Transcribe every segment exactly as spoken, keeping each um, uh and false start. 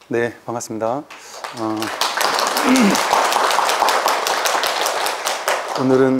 네, 반갑습니다. 어, 오늘은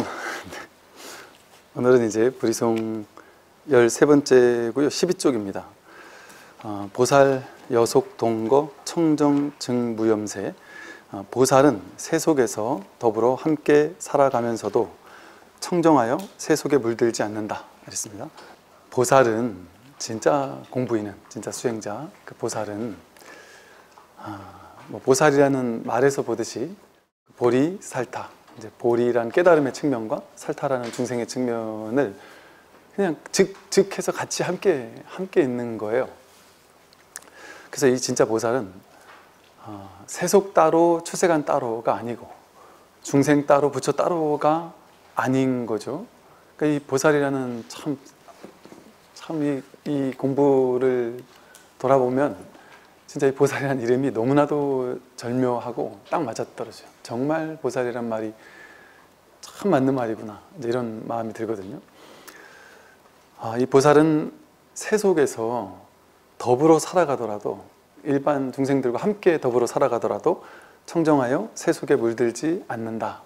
오늘은 이제 불이송 열세 번째고요. 십이 쪽입니다. 어, 보살, 여속, 동거, 청정, 증무염세. 어, 보살은 세속에서 더불어 함께 살아가면서도 청정하여 세속에 물들지 않는다. 그랬습니다. 보살은 진짜 공부인은, 진짜 수행자, 그 보살은 아, 뭐 보살이라는 말에서 보듯이 보리, 살타, 이제 보리란 깨달음의 측면과 살타라는 중생의 측면을 그냥 즉, 즉해서 같이 함께, 함께 있는 거예요. 그래서 이 진짜 보살은 어, 세속 따로,出세간 따로가 아니고 중생 따로, 부처 따로가 아닌 거죠. 그러니까 이 보살이라는 참, 참 이, 이 공부를 돌아보면 진짜 이 보살이라는 이름이 너무나도 절묘하고 딱 맞아떨어져요. 정말 보살이란 말이 참 맞는 말이구나, 이런 마음이 들거든요. 아, 이 보살은 세속에서 더불어 살아가더라도, 일반 중생들과 함께 더불어 살아가더라도 청정하여 세속에 물들지 않는다.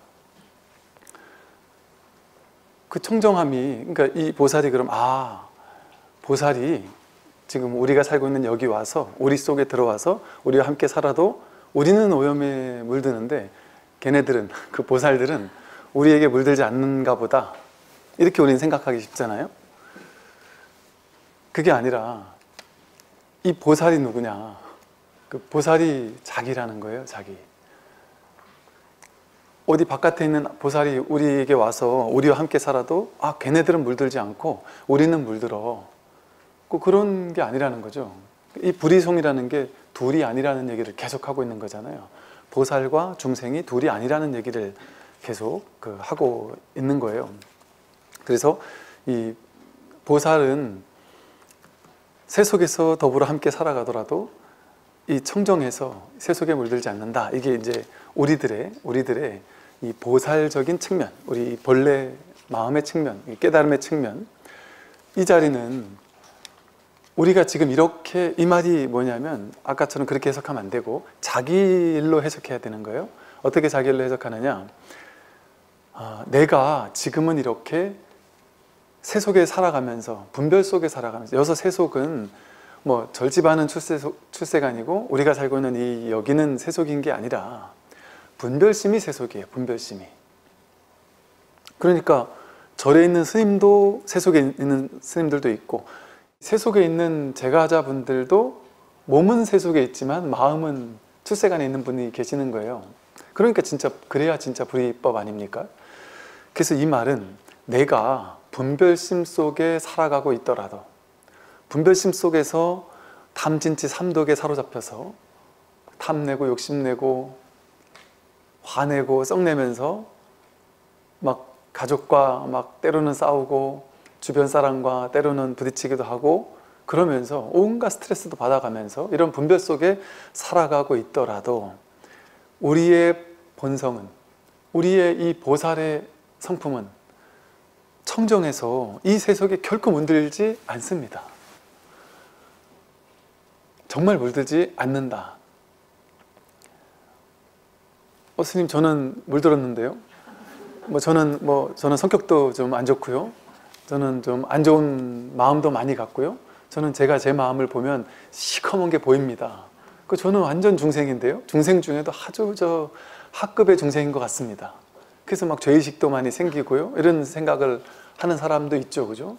그 청정함이, 그러니까 이 보살이 그럼 아, 보살이 지금 우리가 살고 있는 여기 와서, 우리 속에 들어와서 우리와 함께 살아도 우리는 오염에 물드는데 걔네들은, 그 보살들은 우리에게 물들지 않는가 보다, 이렇게 우리는 생각하기 쉽잖아요. 그게 아니라 이 보살이 누구냐, 그 보살이 자기라는 거예요. 자기. 어디 바깥에 있는 보살이 우리에게 와서 우리와 함께 살아도 아, 걔네들은 물들지 않고 우리는 물들어, 그런 게 아니라는 거죠. 이 불이송이라는 게 둘이 아니라는 얘기를 계속하고 있는 거잖아요. 보살과 중생이 둘이 아니라는 얘기를 계속 그 하고 있는 거예요. 그래서 이 보살은 세속에서 더불어 함께 살아가더라도 이 청정해서 세속에 물들지 않는다. 이게 이제 우리들의 우리들의 이 보살적인 측면, 우리 본래 마음의 측면, 깨달음의 측면. 이 자리는 우리가 지금 이렇게, 이 말이 뭐냐면 아까처럼 그렇게 해석하면 안 되고 자기 일로 해석해야 되는 거예요. 어떻게 자기 일로 해석하느냐, 아, 내가 지금은 이렇게 세속에 살아가면서, 분별 속에 살아가면서, 여기서 세속은 뭐 절집하는 출세속, 출세간이고 우리가 살고 있는 이 여기는 세속인 게 아니라 분별심이 세속이에요. 분별심이. 그러니까 절에 있는 스님도 세속에 있는 스님들도 있고, 세속에 있는 제가자분들도 몸은 세속에 있지만 마음은 출세간에 있는 분이 계시는 거예요. 그러니까 진짜, 그래야 진짜 불이법 아닙니까? 그래서 이 말은 내가 분별심 속에 살아가고 있더라도, 분별심 속에서 탐진치 삼독에 사로잡혀서 탐내고 욕심내고 화내고 썩내면서 막 가족과 막 때로는 싸우고 주변 사람과 때로는 부딪히기도 하고 그러면서 온갖 스트레스도 받아가면서 이런 분별 속에 살아가고 있더라도 우리의 본성은, 우리의 이 보살의 성품은 청정해서 이 세속에 결코 물들지 않습니다. 정말 물들지 않는다. 어, 스님, 저는 물들었는데요. 뭐 저는 뭐 저는 성격도 좀 안 좋고요. 저는 좀 안 좋은 마음도 많이 갖고요. 저는 제가 제 마음을 보면 시커먼 게 보입니다. 그 저는 완전 중생인데요. 중생 중에도 아주 저 하급의 중생인 것 같습니다. 그래서 막 죄의식도 많이 생기고요. 이런 생각을 하는 사람도 있죠, 그죠?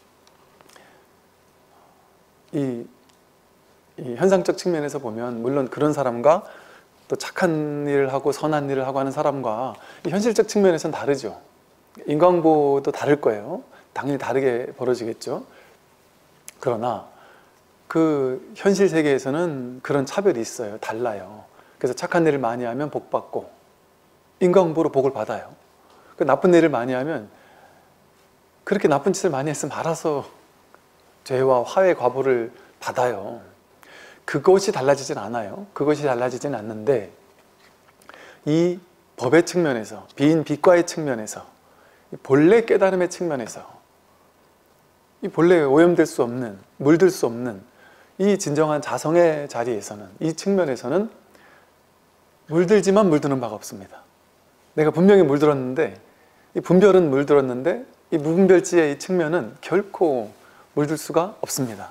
이, 이 현상적 측면에서 보면 물론 그런 사람과 또 착한 일을 하고 선한 일을 하고 하는 사람과 이 현실적 측면에서는 다르죠. 인과응보도 다를 거예요. 당연히 다르게 벌어지겠죠. 그러나 그 현실 세계에서는 그런 차별이 있어요. 달라요. 그래서 착한 일을 많이 하면 복 받고 인과응보로 복을 받아요. 그 나쁜 일을 많이 하면, 그렇게 나쁜 짓을 많이 했으면 알아서 죄와 화의 과보를 받아요. 그것이 달라지진 않아요. 그것이 달라지진 않는데 이 법의 측면에서, 비인 비과의 측면에서, 본래 깨달음의 측면에서, 이 본래 오염될 수 없는, 물들 수 없는 이 진정한 자성의 자리에서는, 이 측면에서는 물들지만 물드는 바가 없습니다. 내가 분명히 물들었는데, 이 분별은 물들었는데 이 무분별지의 이 측면은 결코 물들 수가 없습니다.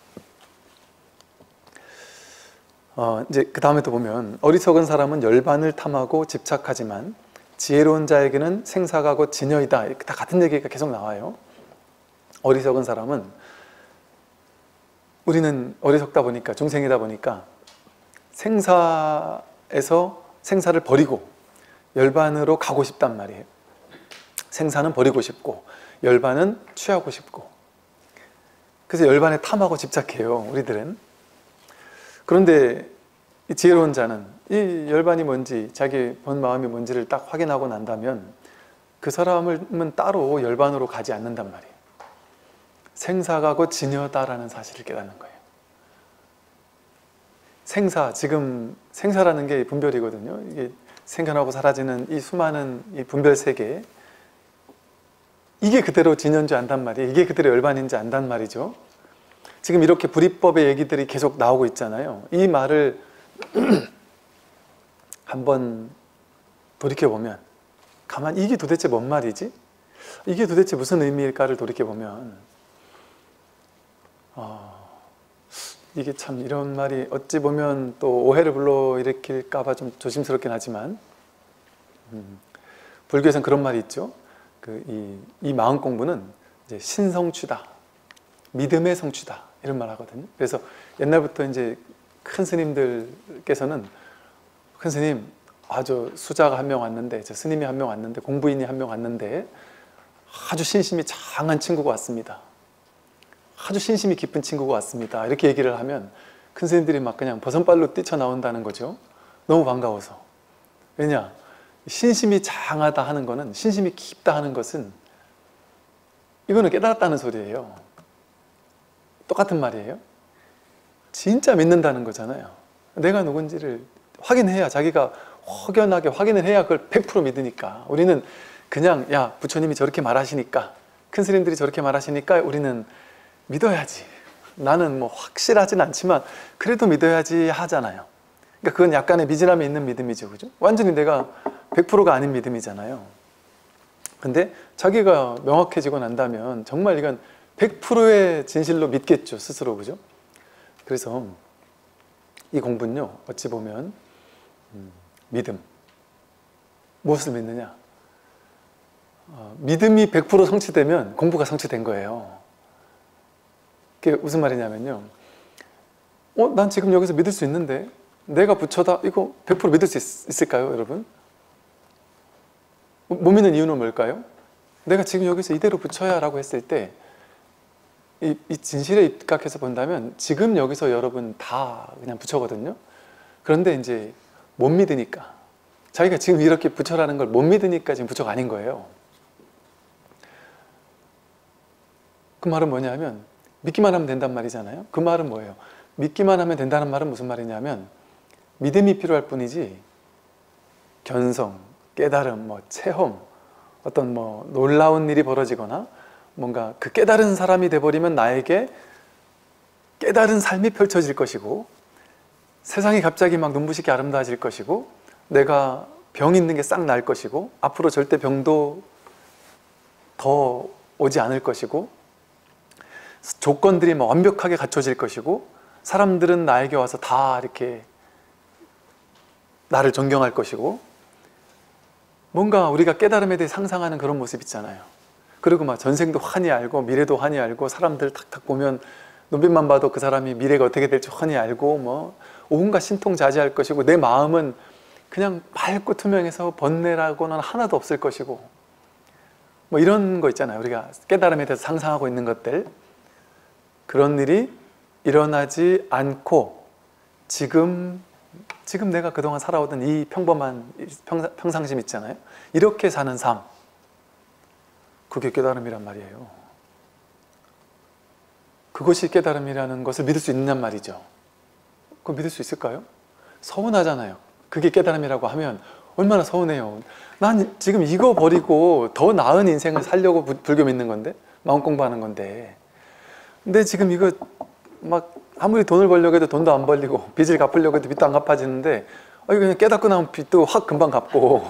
어, 이제 그 다음에 또 보면 어리석은 사람은 열반을 탐하고 집착하지만 지혜로운 자에게는 생사가 곧 진여이다. 다 같은 얘기가 계속 나와요. 어리석은 사람은, 우리는 어리석다 보니까, 중생이다 보니까 생사에서 생사를 버리고 열반으로 가고 싶단 말이에요. 생사는 버리고 싶고 열반은 취하고 싶고, 그래서 열반에 탐하고 집착해요, 우리들은. 그런데 이 지혜로운 자는 이 열반이 뭔지, 자기 본 마음이 뭔지를 딱 확인하고 난다면 그 사람은 따로 열반으로 가지 않는단 말이에요. 생사가 곧 진여다라는 사실을 깨닫는 거예요. 생사, 지금 생사라는 게 분별이거든요. 이게 생겨나고 사라지는 이 수많은 이 분별 세계, 이게 그대로 진연지 안단 말이에요. 이게 그대로 열반인지 안단 말이죠. 지금 이렇게 불이법의 얘기들이 계속 나오고 있잖아요. 이 말을 한번 돌이켜보면, 가만히 이게 도대체 뭔 말이지? 이게 도대체 무슨 의미일까를 돌이켜보면, 어, 이게 참, 이런 말이 어찌 보면 또 오해를 불러일으킬까봐 좀 조심스럽긴 하지만, 음, 불교에서는 그런 말이 있죠. 그 이, 이 마음 공부는 이제 신성취다, 믿음의 성취다, 이런 말 하거든요. 그래서 옛날부터 이제 큰 스님들께서는, 큰 스님, 아주 수자가 한 명 왔는데, 저 스님이 한 명 왔는데, 공부인이 한 명 왔는데 아주 신심이 장한 친구가 왔습니다. 아주 신심이 깊은 친구가 왔습니다. 이렇게 얘기를 하면 큰 스님들이 막 그냥 버선발로 뛰쳐나온다는 거죠. 너무 반가워서. 왜냐? 신심이 장하다 하는 거는, 신심이 깊다 하는 것은, 이거는 깨달았다는 소리예요. 똑같은 말이에요. 진짜 믿는다는 거잖아요. 내가 누군지를 확인해야, 자기가 확연하게 확인을 해야 그걸 백 퍼센트 믿으니까. 우리는 그냥, 야, 부처님이 저렇게 말하시니까, 큰 스님들이 저렇게 말하시니까 우리는 믿어야지, 나는 뭐 확실하진 않지만 그래도 믿어야지 하잖아요. 그러니까 그건 약간의 미진함이 있는 믿음이죠, 그죠? 완전히 내가 백 퍼센트가 아닌 믿음이잖아요. 근데 자기가 명확해지고 난다면 정말 이건 백 퍼센트의 진실로 믿겠죠, 스스로, 그죠? 그래서 이 공부는요, 어찌 보면 음, 믿음, 무엇을 믿느냐? 어, 믿음이 백 퍼센트 성취되면 공부가 성취된 거예요. 그게 무슨 말이냐면요, 어, 난 지금 여기서 믿을 수 있는데, 내가 부처다, 이거 백 퍼센트 믿을 수 있, 있을까요, 여러분? 못 믿는 이유는 뭘까요? 내가 지금 여기서 이대로 부처야 라고 했을 때, 이, 이 진실에 입각해서 본다면 지금 여기서 여러분 다 그냥 부처거든요. 그런데 이제 못 믿으니까, 자기가 지금 이렇게 부처라는 걸 못 믿으니까 지금 부처가 아닌 거예요. 그 말은 뭐냐면, 믿기만 하면 된단 말이잖아요. 그 말은 뭐예요? 믿기만 하면 된다는 말은 무슨 말이냐면, 믿음이 필요할 뿐이지 견성, 깨달음, 뭐 체험, 어떤 뭐 놀라운 일이 벌어지거나 뭔가 그 깨달은 사람이 돼버리면 나에게 깨달은 삶이 펼쳐질 것이고, 세상이 갑자기 막 눈부시게 아름다워질 것이고, 내가 병 있는 게 싹 날 것이고, 앞으로 절대 병도 더 오지 않을 것이고, 조건들이 막 완벽하게 갖춰질 것이고, 사람들은 나에게 와서 다 이렇게 나를 존경할 것이고, 뭔가 우리가 깨달음에 대해 상상하는 그런 모습 있잖아요. 그리고 막 전생도 환히 알고 미래도 환히 알고, 사람들 탁탁 보면 눈빛만 봐도 그 사람이 미래가 어떻게 될지 환히 알고, 뭐 온갖 신통자지할 것이고, 내 마음은 그냥 맑고 투명해서 번뇌라고는 하나도 없을 것이고, 뭐 이런 거 있잖아요. 우리가 깨달음에 대해서 상상하고 있는 것들, 그런 일이 일어나지 않고 지금 지금 내가 그동안 살아오던 이 평범한 평, 평상심 있잖아요. 이렇게 사는 삶, 그게 깨달음이란 말이에요. 그것이 깨달음이라는 것을 믿을 수 있냔 말이죠. 그거 믿을 수 있을까요? 서운하잖아요. 그게 깨달음이라고 하면 얼마나 서운해요. 난 지금 이거 버리고 더 나은 인생을 살려고 불교 믿는 건데, 마음 공부하는 건데, 근데 지금 이거 막 아무리 돈을 벌려고 해도 돈도 안 벌리고 빚을 갚으려고 해도 빚도 안 갚아지는데 아, 그냥 깨닫고 나면 빚도 확 금방 갚고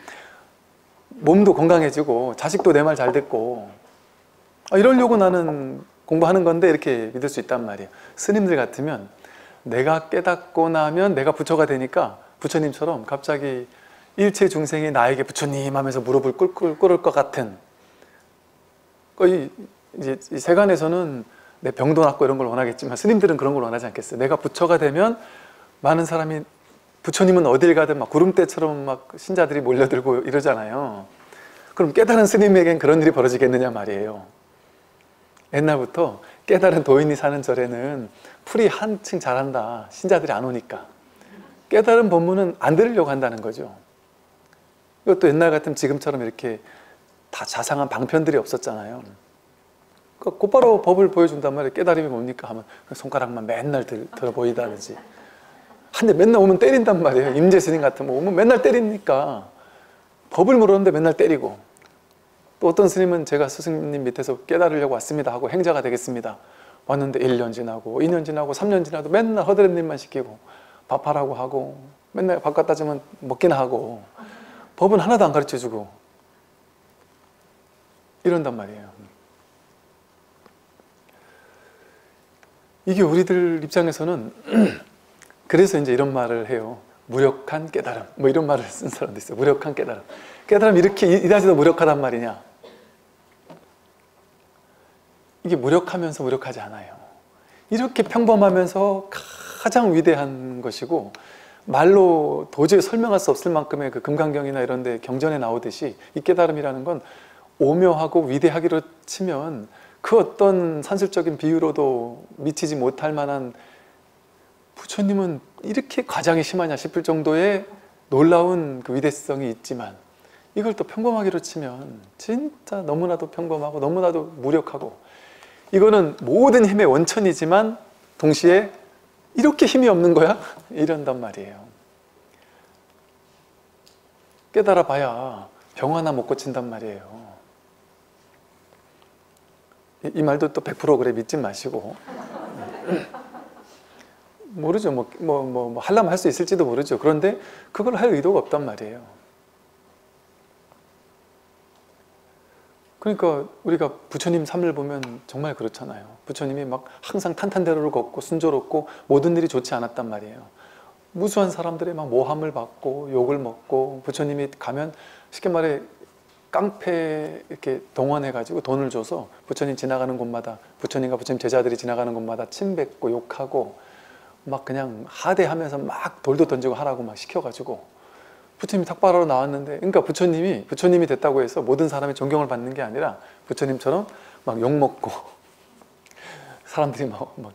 몸도 건강해지고 자식도 내 말 잘 듣고 아, 이러려고 나는 공부하는 건데 이렇게 믿을 수 있단 말이에요. 스님들 같으면 내가 깨닫고 나면 내가 부처가 되니까 부처님처럼 갑자기 일체 중생이 나에게 부처님 하면서 무릎을 꿇을, 꿇을 것 같은 이, 이제 이 세간에서는 내 병도 낫고 이런 걸 원하겠지만 스님들은 그런 걸 원하지 않겠어요. 내가 부처가 되면 많은 사람이 부처님은 어딜 가든 막 구름대처럼 막 신자들이 몰려들고 이러잖아요. 그럼 깨달은 스님에겐 그런 일이 벌어지겠느냐 말이에요. 옛날부터 깨달은 도인이 사는 절에는 풀이 한층 잘한다. 신자들이 안 오니까. 깨달은 법문은 안 들으려고 한다는 거죠. 이것도 옛날 같으면 지금처럼 이렇게 다 자상한 방편들이 없었잖아요. 그러니까 곧바로 법을 보여준단 말이에요. 깨달음이 뭡니까? 하면 손가락만 맨날 들, 들어 보이다든지. 한 대 맨날 오면 때린단 말이에요. 임재 스님 같으면 오면 맨날 때리니까 법을 물었는데 맨날 때리고, 또 어떤 스님은 제가 스승님 밑에서 깨달으려고 왔습니다 하고 행자가 되겠습니다 왔는데 일 년 지나고 이 년 지나고 삼 년 지나도 맨날 허드렛 일만 시키고 밥하라고 하고 맨날 밥 갖다 주면 먹기나 하고 법은 하나도 안 가르쳐주고 이런단 말이에요. 이게 우리들 입장에서는 그래서 이제 이런 말을 해요. 무력한 깨달음, 뭐 이런 말을 쓴 사람도 있어요. 무력한 깨달음. 깨달음 이렇게 이다지도 무력하단 말이냐? 이게 무력하면서 무력하지 않아요. 이렇게 평범하면서 가장 위대한 것이고, 말로 도저히 설명할 수 없을 만큼의 그 금강경이나 이런 데 경전에 나오듯이 이 깨달음이라는 건 오묘하고 위대하기로 치면 그 어떤 산술적인 비유로도 미치지 못할 만한, 부처님은 이렇게 과장이 심하냐 싶을 정도의 놀라운 그 위대성이 있지만, 이걸 또 평범하기로 치면 진짜 너무나도 평범하고 너무나도 무력하고, 이거는 모든 힘의 원천이지만 동시에 이렇게 힘이 없는 거야? 이런단 말이에요. 깨달아 봐야 병 하나 못 고친단 말이에요. 이, 이 말도 또 백 퍼센트 그래 믿지 마시고 모르죠. 뭐, 뭐, 뭐, 뭐 하려면 할 수 있을지도 모르죠. 그런데 그걸 할 의도가 없단 말이에요. 그러니까 우리가 부처님 삶을 보면 정말 그렇잖아요. 부처님이 막 항상 탄탄대로를 걷고 순조롭고 모든 일이 좋지 않았단 말이에요. 무수한 사람들의 막 모함을 받고 욕을 먹고, 부처님이 가면 쉽게 말해 깡패 이렇게 동원해가지고 돈을 줘서 부처님 지나가는 곳마다, 부처님과 부처님 제자들이 지나가는 곳마다 침뱉고 욕하고 막 그냥 하대하면서 막 돌도 던지고 하라고 막 시켜가지고, 부처님이 탁발하러 나왔는데, 그러니까 부처님이 부처님이 됐다고 해서 모든 사람이 존경을 받는 게 아니라 부처님처럼 막 욕먹고 사람들이 막, 막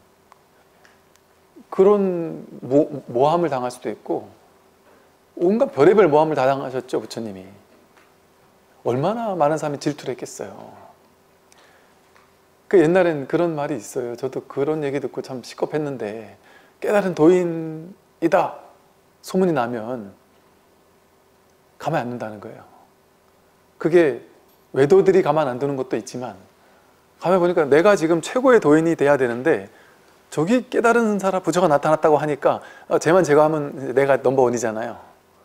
그런 모, 모함을 당할 수도 있고, 온갖 별의별 모함을 다 당하셨죠. 부처님이 얼마나 많은 사람이 질투를 했겠어요. 그 옛날엔 그런 말이 있어요. 저도 그런 얘기 듣고 참 시겁했는데, 깨달은 도인이다 소문이 나면 가만 안 둔다는 거예요. 그게 외도들이 가만 안 두는 것도 있지만, 가만히 보니까 내가 지금 최고의 도인이 돼야 되는데 저기 깨달은 사람 부처가 나타났다고 하니까 쟤만 제가 하면 내가 넘버원이잖아요.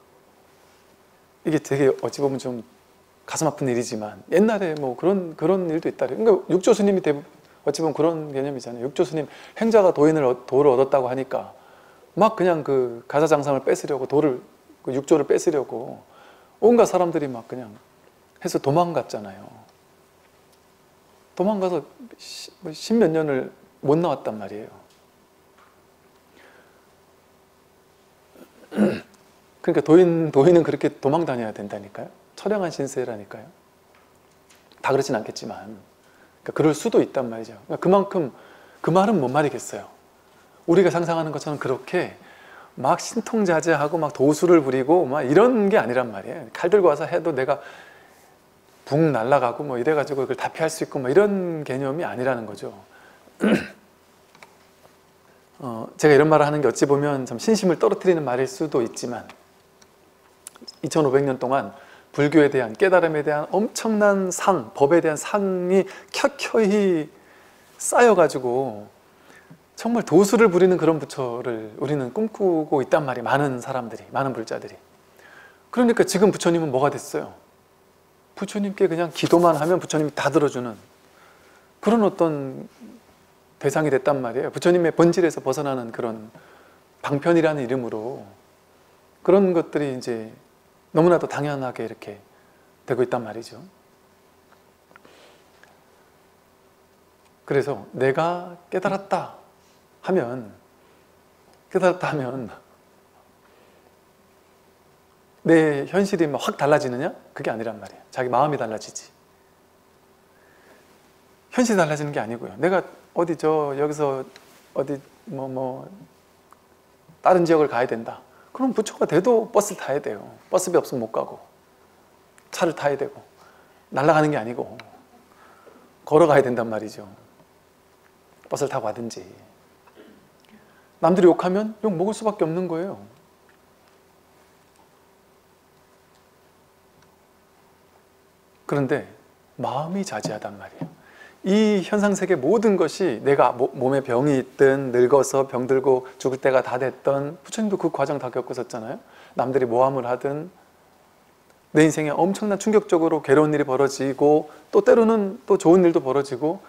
이게 되게 어찌 보면 좀 가슴 아픈 일이지만 옛날에 뭐 그런 그런 일도 있다. 그러니까 육조 스님이 대부분 어찌 보면 그런 개념이잖아요. 육조 스님 행자가 도인을 도를 얻었다고 하니까 막 그냥 그 가사장상을 뺏으려고, 도를 그 육조를 뺏으려고 온갖 사람들이 막 그냥 해서 도망갔잖아요. 도망가서 십몇 년을 못 나왔단 말이에요. 그러니까 도인, 도인은 그렇게 도망 다녀야 된다니까요. 처량한 신세라니까요. 다 그렇진 않겠지만 그러니까 그럴 수도 있단 말이죠. 그러니까 그만큼, 그 말은 뭔 말이겠어요. 우리가 상상하는 것처럼 그렇게 막 신통자제하고 막 도수를 부리고 막 이런 게 아니란 말이에요. 칼 들고 와서 해도 내가 붕 날아가고 뭐 이래가지고 그걸 다 피할 수 있고 뭐 이런 개념이 아니라는 거죠. 어, 제가 이런 말을 하는 게 어찌 보면 참 신심을 떨어뜨리는 말일 수도 있지만, 이천오백 년 동안 불교에 대한, 깨달음에 대한 엄청난 상, 법에 대한 상이 켜켜이 쌓여가지고 정말 도수를 부리는 그런 부처를 우리는 꿈꾸고 있단 말이에요. 많은 사람들이, 많은 불자들이. 그러니까 지금 부처님은 뭐가 됐어요? 부처님께 그냥 기도만 하면 부처님이 다 들어주는 그런 어떤 대상이 됐단 말이에요. 부처님의 본질에서 벗어나는 그런 방편이라는 이름으로 그런 것들이 이제 너무나도 당연하게 이렇게 되고 있단 말이죠. 그래서 내가 깨달았다 하면, 깨달았다 하면 내 현실이 막 확 달라지느냐? 그게 아니란 말이에요. 자기 마음이 달라지지. 현실이 달라지는 게 아니고요. 내가 어디 저 여기서 어디 뭐 뭐 다른 지역을 가야 된다. 그럼 부처가 돼도 버스를 타야 돼요. 버스비 없으면 못 가고 차를 타야 되고 날아가는 게 아니고 걸어가야 된단 말이죠. 버스를 타고 가든지. 남들이 욕하면 욕 먹을 수밖에 없는 거예요. 그런데 마음이 자제하단 말이에요. 이 현상세계 모든 것이 내가 몸에 병이 있든 늙어서 병들고 죽을 때가 다 됐던, 부처님도 그 과정 다 겪으셨잖아요. 남들이 모함을 하든 내 인생에 엄청난 충격적으로 괴로운 일이 벌어지고 또 때로는 또 좋은 일도 벌어지고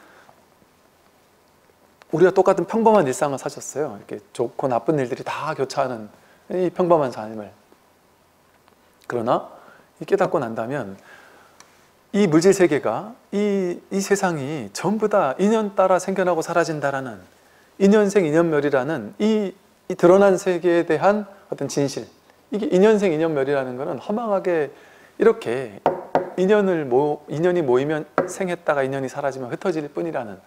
우리가 똑같은 평범한 일상을 사셨어요. 이렇게 좋고 나쁜 일들이 다 교차하는 이 평범한 삶을. 그러나 이 깨닫고 난다면 이 물질 세계가 이, 이 세상이 전부 다 인연 따라 생겨나고 사라진다라는 인연생 인연멸이라는 이, 이 드러난 세계에 대한 어떤 진실, 이게 인연생 인연멸이라는 것은 허망하게 이렇게 인연을 모, 인연이 모이면 생했다가 인연이 사라지면 흩어질 뿐이라는,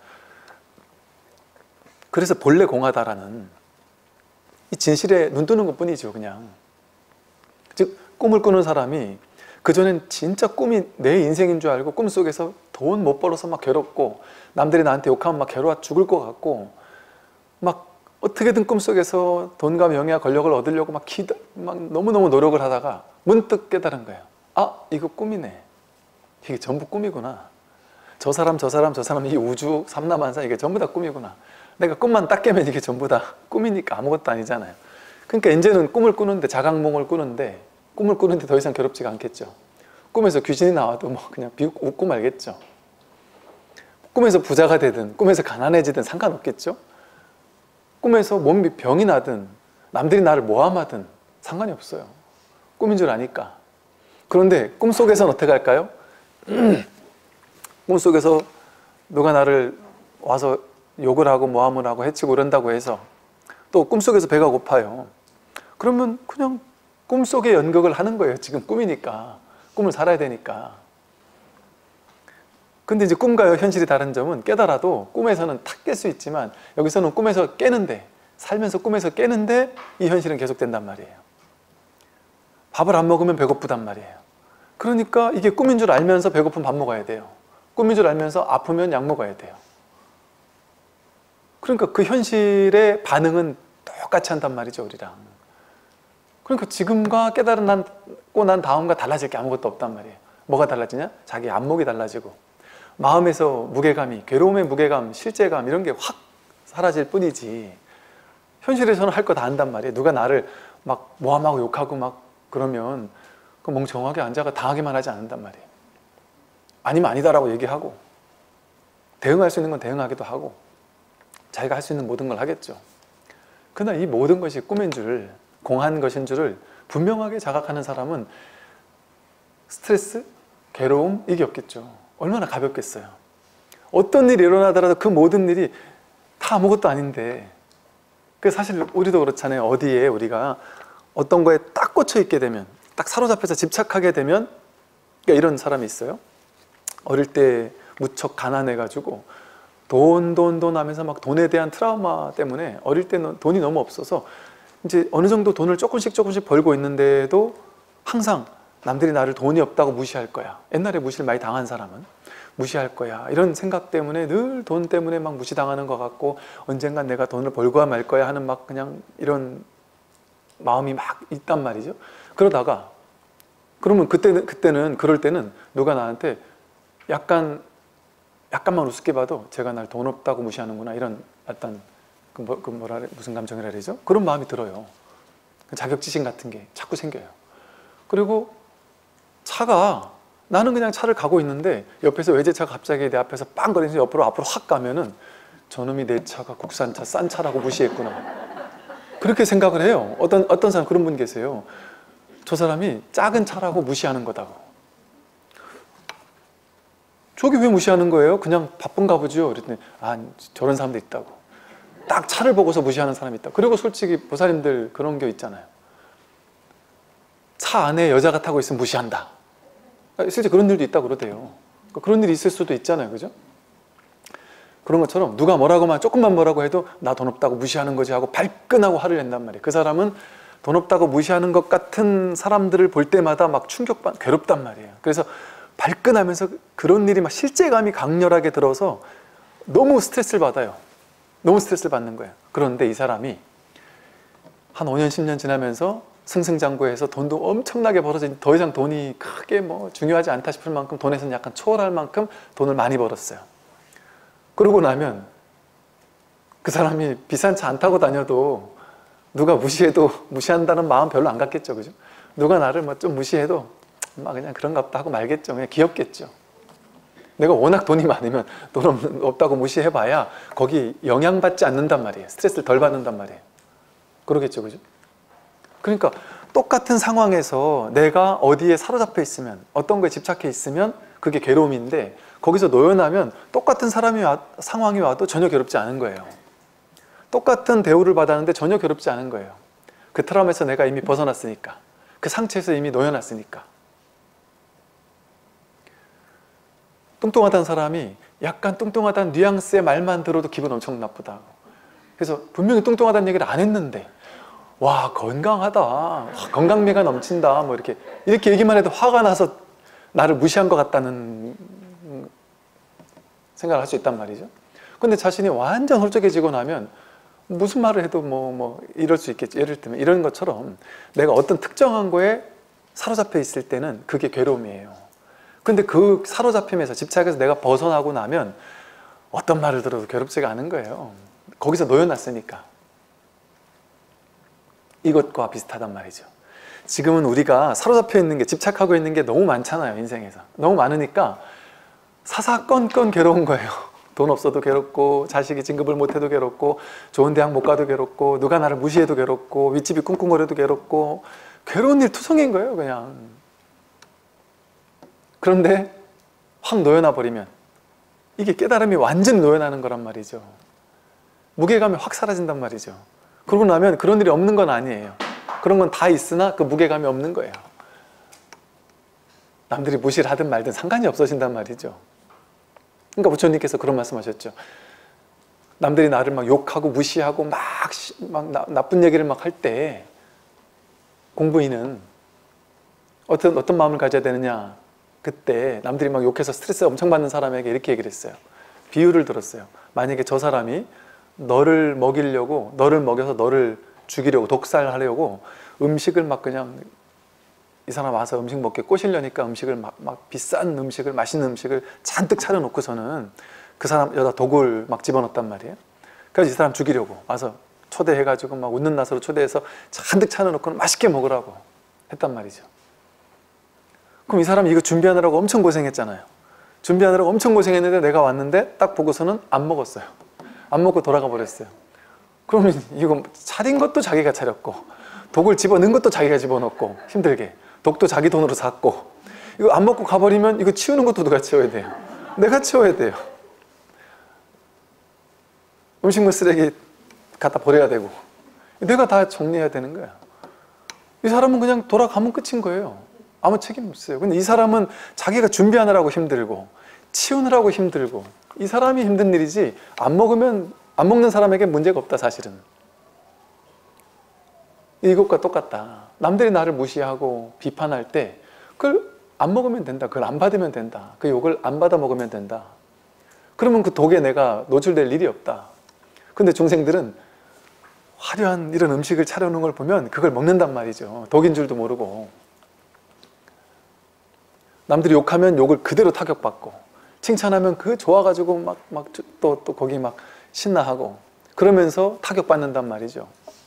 그래서 본래 공하다라는 이 진실에 눈 뜨는 것 뿐이죠. 그냥 즉 꿈을 꾸는 사람이 그전엔 진짜 꿈이 내 인생인 줄 알고 꿈속에서 돈 못 벌어서 막 괴롭고 남들이 나한테 욕하면 막 괴로워 죽을 것 같고 막 어떻게든 꿈속에서 돈과 명예와 권력을 얻으려고 막, 기도, 막 너무너무 노력을 하다가 문득 깨달은 거예요. 아, 이거 꿈이네. 이게 전부 꿈이구나. 저 사람 저 사람 저 사람 이 우주 삼라만상 이게 전부 다 꿈이구나. 내가 꿈만 딱 깨면 이게 전부 다 꿈이니까 아무것도 아니잖아요. 그러니까 이제는 꿈을 꾸는데, 자각몽을 꾸는데, 꿈을 꾸는데 더 이상 괴롭지가 않겠죠. 꿈에서 귀신이 나와도 뭐 그냥 비웃고 웃고 말겠죠. 꿈에서 부자가 되든 꿈에서 가난해지든 상관없겠죠. 꿈에서 몸이 병이 나든 남들이 나를 모함하든 상관이 없어요. 꿈인 줄 아니까. 그런데 꿈속에서는 어떻게 할까요? 꿈속에서 누가 나를 와서 욕을 하고 모함을 하고 해치고 그런다고 해서 또 꿈속에서 배가 고파요. 그러면 그냥 꿈속에 연극을 하는 거예요. 지금 꿈이니까. 꿈을 살아야 되니까. 근데 이제 꿈과 현실이 다른 점은 깨달아도 꿈에서는 탁 깰 수 있지만 여기서는 꿈에서 깨는데, 살면서 꿈에서 깨는데 이 현실은 계속된단 말이에요. 밥을 안 먹으면 배고프단 말이에요. 그러니까 이게 꿈인 줄 알면서 배고프면 밥 먹어야 돼요. 꿈인 줄 알면서 아프면 약 먹어야 돼요. 그러니까 그 현실의 반응은 똑같이 한단 말이죠, 우리랑. 그러니까 지금과 깨달고 난 다음과 달라질 게 아무것도 없단 말이에요. 뭐가 달라지냐? 자기 안목이 달라지고 마음에서 무게감이, 괴로움의 무게감, 실제감 이런 게 확 사라질 뿐이지 현실에서는 할 거 다 한단 말이에요. 누가 나를 막 모함하고 욕하고 막 그러면 그 멍청하게 앉아가 당하기만 하지 않는단 말이에요. 아니면 아니다라고 얘기하고 대응할 수 있는 건 대응하기도 하고 자기가 할 수 있는 모든 걸 하겠죠. 그러나 이 모든 것이 꿈인 줄, 공한 것인 줄을 분명하게 자각하는 사람은 스트레스, 괴로움 이게 없겠죠. 얼마나 가볍겠어요. 어떤 일이 일어나더라도 그 모든 일이 다 아무것도 아닌데, 그 사실 우리도 그렇잖아요. 어디에 우리가 어떤 거에 딱 꽂혀 있게 되면, 딱 사로잡혀서 집착하게 되면, 그러니까 이런 사람이 있어요. 어릴 때 무척 가난해가지고 돈, 돈, 돈 하면서 막 돈에 대한 트라우마 때문에 어릴 때는 돈이 너무 없어서 이제 어느 정도 돈을 조금씩 조금씩 벌고 있는데도 항상 남들이 나를 돈이 없다고 무시할 거야. 옛날에 무시를 많이 당한 사람은 무시할 거야. 이런 생각 때문에 늘 돈 때문에 막 무시당하는 것 같고 언젠간 내가 돈을 벌고 말 거야 하는 막 그냥 이런 마음이 막 있단 말이죠. 그러다가 그러면 그때는, 그때는 그럴 때는 누가 나한테 약간 약간만 우습게 봐도 제가 날 돈 없다고 무시하는구나 이런 어떤 그, 뭐, 그 뭐라 그래, 무슨 감정이라 그러죠? 그런 마음이 들어요. 자격지심 같은 게 자꾸 생겨요. 그리고 차가, 나는 그냥 차를 가고 있는데 옆에서 외제차가 갑자기 내 앞에서 빵 거리면서 옆으로 앞으로 확 가면은 저놈이 내 차가 국산차 싼 차라고 무시했구나, 그렇게 생각을 해요. 어떤 어떤 사람 그런 분 계세요. 저 사람이 작은 차라고 무시하는 거다고. 저기 왜 무시하는 거예요? 그냥 바쁜가 보죠. 그랬더니 아, 저런 사람도 있다고. 딱 차를 보고서 무시하는 사람이 있다. 그리고 솔직히 보살님들 그런 게 있잖아요. 차 안에 여자가 타고 있으면 무시한다. 실제 그런 일도 있다고 그러대요. 그런 일이 있을 수도 있잖아요. 그죠? 그런 것처럼 누가 뭐라고만 조금만 뭐라고 해도 나 돈 없다고 무시하는 거지 하고 발끈하고 화를 낸단 말이에요. 그 사람은 돈 없다고 무시하는 것 같은 사람들을 볼 때마다 막 충격받, 괴롭단 말이에요. 그래서 발끈하면서 그런 일이 막 실제감이 강렬하게 들어서 너무 스트레스를 받아요. 너무 스트레스를 받는 거예요. 그런데 이 사람이 한 오 년, 십 년 지나면서 승승장구해서 돈도 엄청나게 벌어서 더 이상 돈이 크게 뭐 중요하지 않다 싶을 만큼 돈에서는 약간 초월할 만큼 돈을 많이 벌었어요. 그러고 나면 그 사람이 비싼 차 안 타고 다녀도 누가 무시해도 무시한다는 마음 별로 안 갖겠죠. 그죠? 누가 나를 뭐 좀 무시해도 막 그냥 그런가 보다 하고 말겠죠. 그냥 귀엽겠죠. 내가 워낙 돈이 많으면 돈 없는, 없다고 무시해봐야 거기 영향받지 않는단 말이에요. 스트레스를 덜 받는단 말이에요. 그러겠죠. 그죠? 그러니까 똑같은 상황에서 내가 어디에 사로잡혀 있으면, 어떤 거에 집착해 있으면 그게 괴로움인데 거기서 놓여나면 똑같은 사람이 와, 상황이 와도 전혀 괴롭지 않은 거예요. 똑같은 대우를 받았는데 전혀 괴롭지 않은 거예요. 그 트라우마에서 내가 이미 벗어났으니까, 그 상처에서 이미 놓여놨으니까. 뚱뚱하다는 사람이 약간 뚱뚱하다는 뉘앙스의 말만 들어도 기분 엄청 나쁘다. 그래서 분명히 뚱뚱하다는 얘기를 안 했는데 와, 건강하다, 와, 건강미가 넘친다, 뭐 이렇게 이렇게 얘기만 해도 화가 나서 나를 무시한 것 같다는 생각을 할 수 있단 말이죠. 근데 자신이 완전 홀쭉해지고 나면 무슨 말을 해도 뭐, 뭐 이럴 수 있겠죠. 예를 들면 이런 것처럼 내가 어떤 특정한 거에 사로잡혀 있을 때는 그게 괴로움이에요. 근데 그 사로잡힘에서, 집착해서 내가 벗어나고 나면 어떤 말을 들어도 괴롭지가 않은 거예요. 거기서 놓여놨으니까. 이것과 비슷하단 말이죠. 지금은 우리가 사로잡혀 있는 게, 집착하고 있는 게 너무 많잖아요. 인생에서 너무 많으니까 사사건건 괴로운 거예요. 돈 없어도 괴롭고, 자식이 진급을 못해도 괴롭고, 좋은 대학 못 가도 괴롭고, 누가 나를 무시해도 괴롭고, 윗집이 꿍꿍거려도 괴롭고, 괴로운 일 투성인 거예요. 그냥. 그런데 확 놓여나 버리면 이게 깨달음이 완전히 놓여나는 거란 말이죠. 무게감이 확 사라진단 말이죠. 그러고 나면 그런 일이 없는 건 아니에요. 그런 건 다 있으나 그 무게감이 없는 거예요. 남들이 무시를 하든 말든 상관이 없어진단 말이죠. 그러니까 부처님께서 그런 말씀하셨죠. 남들이 나를 막 욕하고 무시하고 막, 막 나, 나쁜 얘기를 막 할 때 공부인은 어떤, 어떤 마음을 가져야 되느냐. 그때 남들이 막 욕해서 스트레스 엄청 받는 사람에게 이렇게 얘기를 했어요. 비유를 들었어요. 만약에 저 사람이 너를 먹이려고, 너를 먹여서 너를 죽이려고, 독살하려고 음식을 막 그냥, 이 사람 와서 음식 먹게 꼬시려니까 음식을 막, 막 비싼 음식을, 맛있는 음식을 잔뜩 차려놓고서는 그 사람 여자 독을 막 집어넣었단 말이에요. 그래서 이 사람 죽이려고 와서 초대해가지고 막 웃는 낯으로 초대해서 잔뜩 차려놓고는 맛있게 먹으라고 했단 말이죠. 그럼 이 사람이 이거 준비하느라고 엄청 고생했잖아요. 준비하느라고 엄청 고생했는데 내가 왔는데 딱 보고서는 안 먹었어요. 안 먹고 돌아가 버렸어요. 그러면 이거 차린 것도 자기가 차렸고, 독을 집어넣은 것도 자기가 집어넣고, 힘들게 독도 자기 돈으로 샀고, 이거 안 먹고 가버리면 이거 치우는 것도 누가 치워야 돼요? 내가 치워야 돼요. 음식물 쓰레기 갖다 버려야 되고, 내가 다 정리해야 되는 거야. 이 사람은 그냥 돌아가면 끝인 거예요. 아무 책임 없어요. 근데 이 사람은 자기가 준비하느라고 힘들고, 치우느라고 힘들고, 이 사람이 힘든 일이지 안 먹으면, 안 먹는 사람에게 문제가 없다. 사실은 이것과 똑같다. 남들이 나를 무시하고 비판할 때 그걸 안 먹으면 된다. 그걸 안 받으면 된다. 그 욕을 안 받아 먹으면 된다. 그러면 그 독에 내가 노출될 일이 없다. 근데 중생들은 화려한 이런 음식을 차려놓은 걸 보면 그걸 먹는단 말이죠. 독인 줄도 모르고. 남들이 욕하면 욕을 그대로 타격받고, 칭찬하면 그 좋아가지고 막, 막, 또, 또 거기 막 신나하고, 그러면서 타격받는단 말이죠.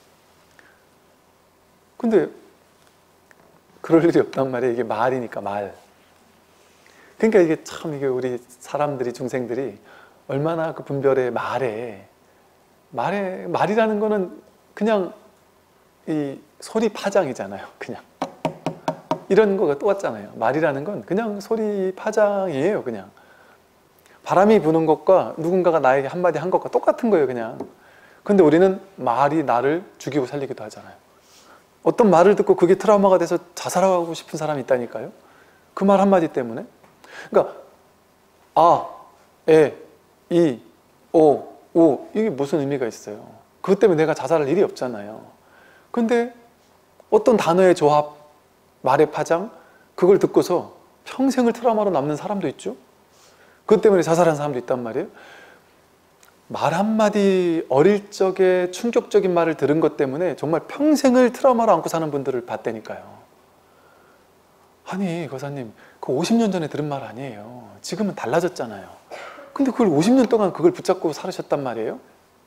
근데 그럴 일이 없단 말이에요. 이게 말이니까, 말. 그러니까 이게 참, 이게 우리 사람들이, 중생들이 얼마나 그 분별의 말에, 말에, 말이라는 거는 그냥 이 소리 파장이잖아요. 그냥. 이런 거가 똑같잖아요. 말이라는 건 그냥 소리 파장이에요. 그냥. 바람이 부는 것과 누군가가 나에게 한마디 한 것과 똑같은 거예요. 그냥. 근데 우리는 말이 나를 죽이고 살리기도 하잖아요. 어떤 말을 듣고 그게 트라우마가 돼서 자살하고 싶은 사람이 있다니까요. 그 말 한마디 때문에. 그러니까 아, 에, 이, 오, 우 이게 무슨 의미가 있어요. 그것 때문에 내가 자살할 일이 없잖아요. 근데 어떤 단어의 조합, 말의 파장, 그걸 듣고서 평생을 트라우마로 남는 사람도 있죠. 그것 때문에 자살한 사람도 있단 말이에요. 말 한마디, 어릴 적에 충격적인 말을 들은 것 때문에 정말 평생을 트라우마로 안고 사는 분들을 봤다니까요. 아니 거사님, 그 오십 년 전에 들은 말 아니에요. 지금은 달라졌잖아요. 근데 그걸 오십 년 동안 그걸 붙잡고 살으셨단 말이에요.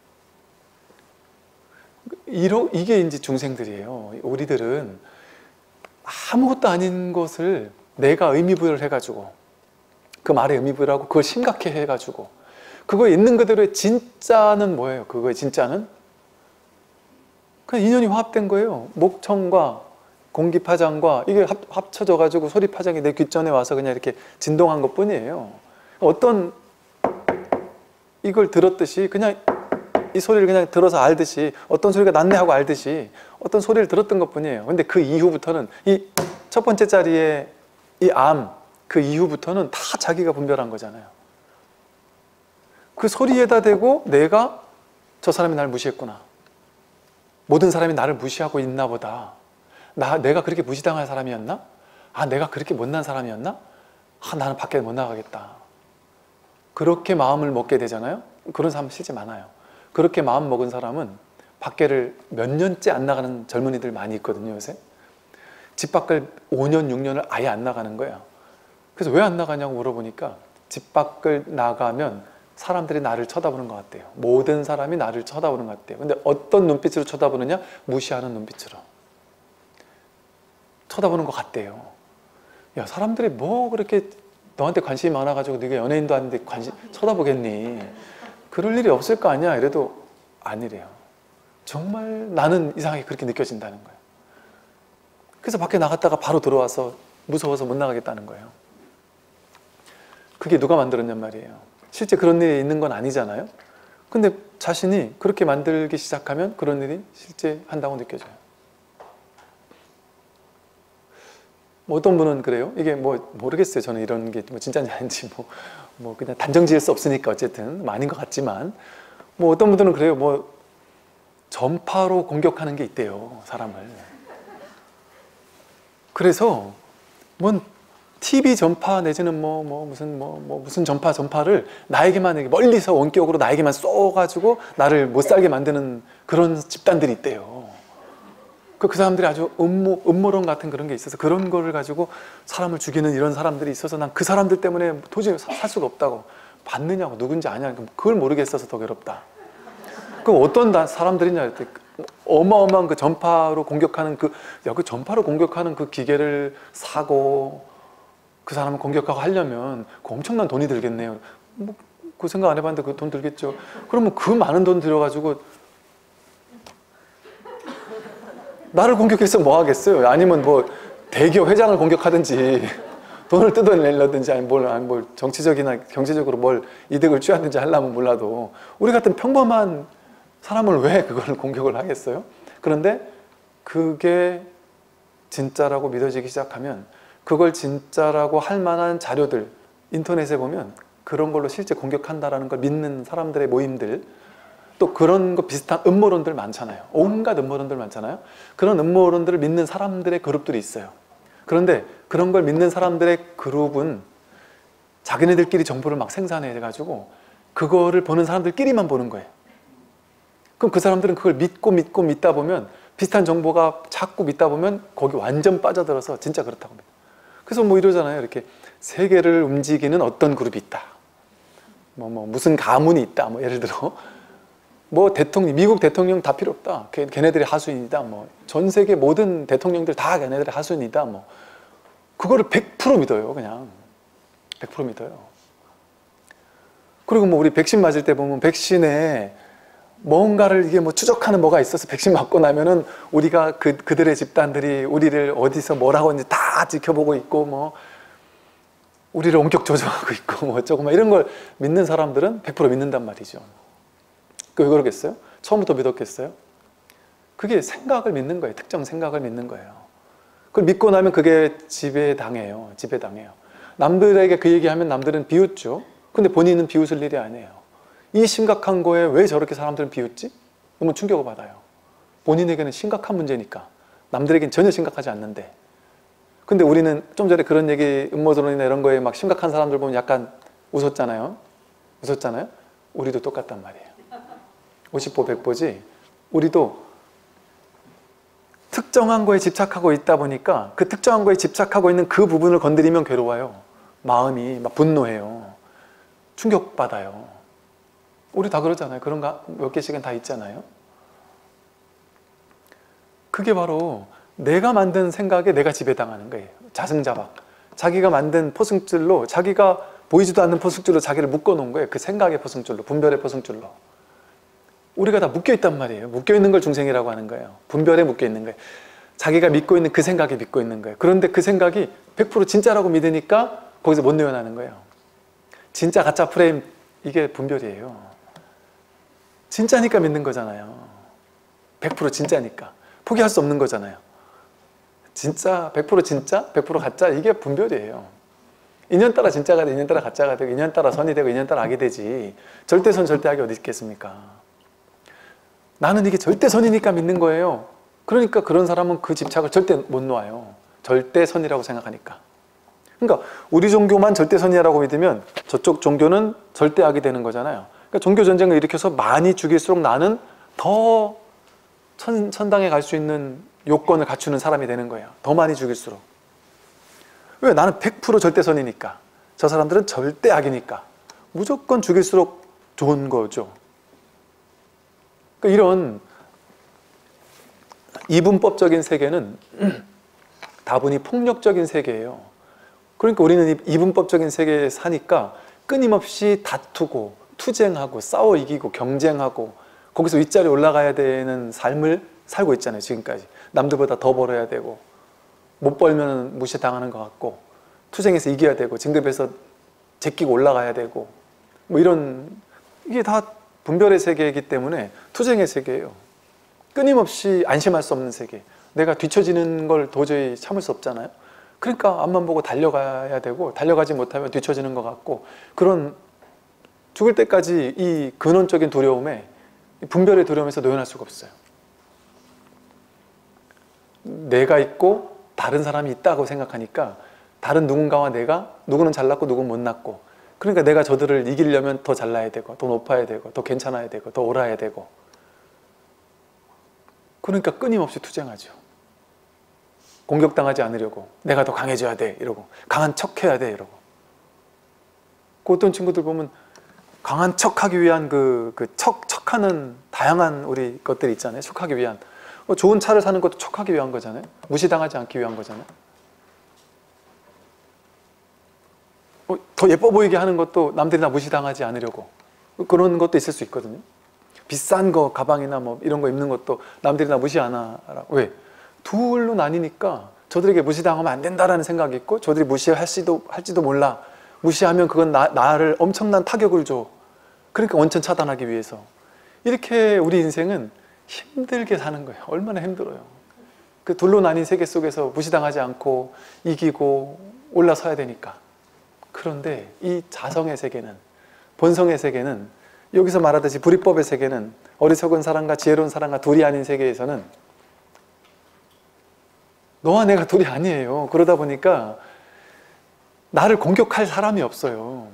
이러, 이게 이제 중생들이에요. 우리들은 아무것도 아닌 것을 내가 의미부여를 해가지고, 그 말에 의미부여를 하고 그걸 심각해 해가지고, 그거 있는 그대로의 진짜는 뭐예요? 그거의 진짜는 그냥 인연이 화합된 거예요. 목청과 공기 파장과 이게 합, 합쳐져 가지고 소리 파장이 내 귓전에 와서 그냥 이렇게 진동한 것 뿐이에요. 어떤 이걸 들었듯이, 그냥 이 소리를 그냥 들어서 알듯이, 어떤 소리가 낫네 하고 알듯이 어떤 소리를 들었던 것 뿐이에요. 근데 그 이후부터는 이 첫 번째 자리에 이 암, 그 이후부터는 다 자기가 분별한 거잖아요. 그 소리에다 대고 내가 저 사람이 나를 무시했구나, 모든 사람이 나를 무시하고 있나 보다, 나, 내가 그렇게 무시당할 사람이었나? 아, 내가 그렇게 못난 사람이었나? 아, 나는 밖에 못 나가겠다. 그렇게 마음을 먹게 되잖아요. 그런 사람 실제 많아요. 그렇게 마음 먹은 사람은 밖에를 몇 년째 안 나가는 젊은이들 많이 있거든요, 요새. 집 밖을 오 년, 육 년을 아예 안 나가는 거예요. 그래서 왜 안 나가냐고 물어보니까 집 밖을 나가면 사람들이 나를 쳐다보는 것 같대요. 모든 사람이 나를 쳐다보는 것 같대요. 근데 어떤 눈빛으로 쳐다보느냐? 무시하는 눈빛으로 쳐다보는 것 같대요. 야, 사람들이 뭐 그렇게 너한테 관심이 많아가지고 네가 연예인도 아닌데 관심 쳐다보겠니? 그럴 일이 없을 거 아니야. 이래도 아니래요. 정말 나는 이상하게 그렇게 느껴진다는 거예요. 그래서 밖에 나갔다가 바로 들어와서 무서워서 못 나가겠다는 거예요. 그게 누가 만들었냔 말이에요. 실제 그런 일이 있는 건 아니잖아요. 근데 자신이 그렇게 만들기 시작하면 그런 일이 실제 한다고 느껴져요. 뭐 어떤 분은 그래요. 이게 뭐 모르겠어요. 저는 이런 게 뭐 진짜인지 아닌지 뭐, 뭐 그냥 단정 지을 수 없으니까 어쨌든 뭐 아닌 것 같지만, 뭐 어떤 분들은 그래요. 뭐 전파로 공격하는 게 있대요, 사람을. 그래서 뭔 티비 전파 내지는 뭐, 뭐 무슨 뭐, 뭐 무슨 전파 전파를 나에게만 멀리서 원격으로 나에게만 쏘가지고 나를 못 살게 만드는 그런 집단들이 있대요. 그, 그 사람들이 아주 음모, 음모론 같은 그런 게 있어서 그런 거를 가지고 사람을 죽이는 이런 사람들이 있어서 난 그 사람들 때문에 도저히 살 수가 없다고. 봤느냐고, 누군지 아냐, 그걸 모르겠어서 더 괴롭다. 그럼 어떤 사람들이냐 했더니 어마어마한 그 전파로 공격하는 그, 야, 그 전파로 공격하는 그 기계를 사고 그 사람을 공격하고 하려면 그 엄청난 돈이 들겠네요. 뭐 그 생각 안 해봤는데 그 돈 들겠죠. 그러면 그 많은 돈 들여가지고 나를 공격해서 뭐 하겠어요? 아니면 뭐 대기업 회장을 공격하든지 돈을 뜯어내려든지, 아니 뭘, 아니 뭘 정치적이나 경제적으로 뭘 이득을 취하든지 하려면 몰라도 우리 같은 평범한 사람을 왜 그걸 공격을 하겠어요? 그런데 그게 진짜라고 믿어지기 시작하면, 그걸 진짜라고 할 만한 자료들 인터넷에 보면 그런 걸로 실제 공격한다라는 걸 믿는 사람들의 모임들, 또 그런 거 비슷한 음모론들 많잖아요. 온갖 음모론들 많잖아요. 그런 음모론들을 믿는 사람들의 그룹들이 있어요. 그런데 그런 걸 믿는 사람들의 그룹은 자기네들끼리 정보를 막 생산해가지고 그거를 보는 사람들끼리만 보는 거예요. 그럼 그 사람들은 그걸 믿고 믿고 믿다 보면, 비슷한 정보가 자꾸 믿다 보면 거기 완전 빠져들어서 진짜 그렇다고 합니다. 그래서 뭐 이러잖아요. 이렇게 세계를 움직이는 어떤 그룹이 있다. 뭐, 뭐 무슨 가문이 있다. 뭐 예를 들어 뭐 대통령, 미국 대통령 다 필요 없다. 걔, 걔네들이 하수인이다. 뭐 전 세계 모든 대통령들 다 걔네들이 하수인이다. 뭐 그거를 백 퍼센트 믿어요. 그냥 백 퍼센트 믿어요. 그리고 뭐 우리 백신 맞을 때 보면 백신에 뭔가를 이게 뭐 추적하는 뭐가 있어서 백신 맞고 나면은 우리가 그, 그들의 집단들이 우리를 어디서 뭐라고 하는지 다 지켜보고 있고 뭐 우리를 원격 조정하고 있고 뭐 어쩌고 막 이런 걸 믿는 사람들은 백 퍼센트 믿는단 말이죠. 그 왜 그러겠어요? 처음부터 믿었겠어요? 그게 생각을 믿는 거예요. 특정 생각을 믿는 거예요. 그걸 믿고 나면 그게 지배당해요. 지배당해요. 남들에게 그 얘기하면 남들은 비웃죠. 근데 본인은 비웃을 일이 아니에요. 이 심각한 거에 왜 저렇게 사람들은 비웃지? 너무 충격을 받아요. 본인에게는 심각한 문제니까. 남들에겐 전혀 심각하지 않는데. 근데 우리는 좀 전에 그런 얘기, 음모론이나 이런 거에 막 심각한 사람들 보면 약간 웃었잖아요. 웃었잖아요. 우리도 똑같단 말이에요. 오십 보 백 보지. 우리도 특정한 거에 집착하고 있다 보니까 그 특정한 거에 집착하고 있는 그 부분을 건드리면 괴로워요. 마음이 막 분노해요. 충격받아요. 우리 다 그러잖아요. 그런 거 몇 개씩은 다 있잖아요. 그게 바로 내가 만든 생각에 내가 지배당하는 거예요. 자승자박. 자기가 만든 포승줄로, 자기가 보이지도 않는 포승줄로 자기를 묶어놓은 거예요. 그 생각의 포승줄로, 분별의 포승줄로. 우리가 다 묶여있단 말이에요. 묶여있는 걸 중생이라고 하는 거예요. 분별에 묶여있는 거예요. 자기가 믿고 있는 그 생각에 믿고 있는 거예요. 그런데 그 생각이 백 퍼센트 진짜라고 믿으니까 거기서 못 내어나는 거예요. 진짜 가짜 프레임, 이게 분별이에요. 진짜니까 믿는 거잖아요. 백 퍼센트 진짜니까. 포기할 수 없는 거잖아요. 진짜, 백 퍼센트 진짜, 백 퍼센트 가짜, 이게 분별이에요. 인연 따라 진짜가 되고, 인연 따라 가짜가 되고, 인연 따라 선이 되고, 인연 따라 악이 되지. 절대선, 절대악이 어디 있겠습니까? 나는 이게 절대선이니까 믿는 거예요. 그러니까 그런 사람은 그 집착을 절대 못 놓아요. 절대선이라고 생각하니까. 그러니까 우리 종교만 절대선이라고 믿으면 저쪽 종교는 절대악이 되는 거잖아요. 그러니까 종교 전쟁을 일으켜서 많이 죽일수록 나는 더 천, 천당에 갈 수 있는 요건을 갖추는 사람이 되는 거예요. 더 많이 죽일수록. 왜? 나는 백 퍼센트 절대선이니까. 저 사람들은 절대악이니까. 무조건 죽일수록 좋은 거죠. 그러니까 이런 이분법적인 세계는 다분히 폭력적인 세계예요. 그러니까 우리는 이분법적인 세계에 사니까 끊임없이 다투고 투쟁하고 싸워 이기고 경쟁하고 거기서 윗자리에 올라가야 되는 삶을 살고 있잖아요. 지금까지. 남들보다 더 벌어야 되고 못 벌면 무시당하는 것 같고 투쟁에서 이겨야 되고 진급해서 제끼고 올라가야 되고 뭐 이런, 이게 다 분별의 세계이기 때문에 투쟁의 세계예요. 끊임없이 안심할 수 없는 세계. 내가 뒤처지는 걸 도저히 참을 수 없잖아요. 그러니까 앞만 보고 달려가야 되고 달려가지 못하면 뒤처지는 것 같고, 그런 죽을 때까지 이 근원적인 두려움에, 분별의 두려움에서 노연할 수가 없어요. 내가 있고 다른 사람이 있다고 생각하니까 다른 누군가와 내가, 누구는 잘났고 누구는 못났고, 그러니까 내가 저들을 이기려면 더 잘나야 되고 더 높아야 되고 더 괜찮아야 되고 더 옳아야 되고, 그러니까 끊임없이 투쟁하죠. 공격당하지 않으려고 내가 더 강해져야 돼 이러고, 강한 척해야 돼 이러고. 그 어떤 친구들 보면 강한 척하기 위한 그, 그 척, 척하는 다양한 우리 것들이 있잖아요. 척하기 위한, 뭐 좋은 차를 사는 것도 척하기 위한 거잖아요. 무시당하지 않기 위한 거잖아요. 어, 더 예뻐 보이게 하는 것도 남들이 나 무시당하지 않으려고, 그런 것도 있을 수 있거든요. 비싼 거, 가방이나 뭐 이런 거 입는 것도 남들이 나 무시 안 하라. 왜? 둘로 나뉘니까 저들에게 무시당하면 안 된다라는 생각이 있고, 저들이 무시할지도 할지도 몰라. 무시하면 그건 나, 나를 엄청난 타격을 줘. 그러니까 원천 차단하기 위해서. 이렇게 우리 인생은 힘들게 사는 거예요. 얼마나 힘들어요. 그 둘로 나뉜 세계 속에서 무시당하지 않고 이기고 올라서야 되니까. 그런데 이 자성의 세계는, 본성의 세계는, 여기서 말하듯이 불이법의 세계는, 어리석은 사람과 지혜로운 사람과 둘이 아닌 세계에서는 너와 내가 둘이 아니에요. 그러다 보니까 나를 공격할 사람이 없어요.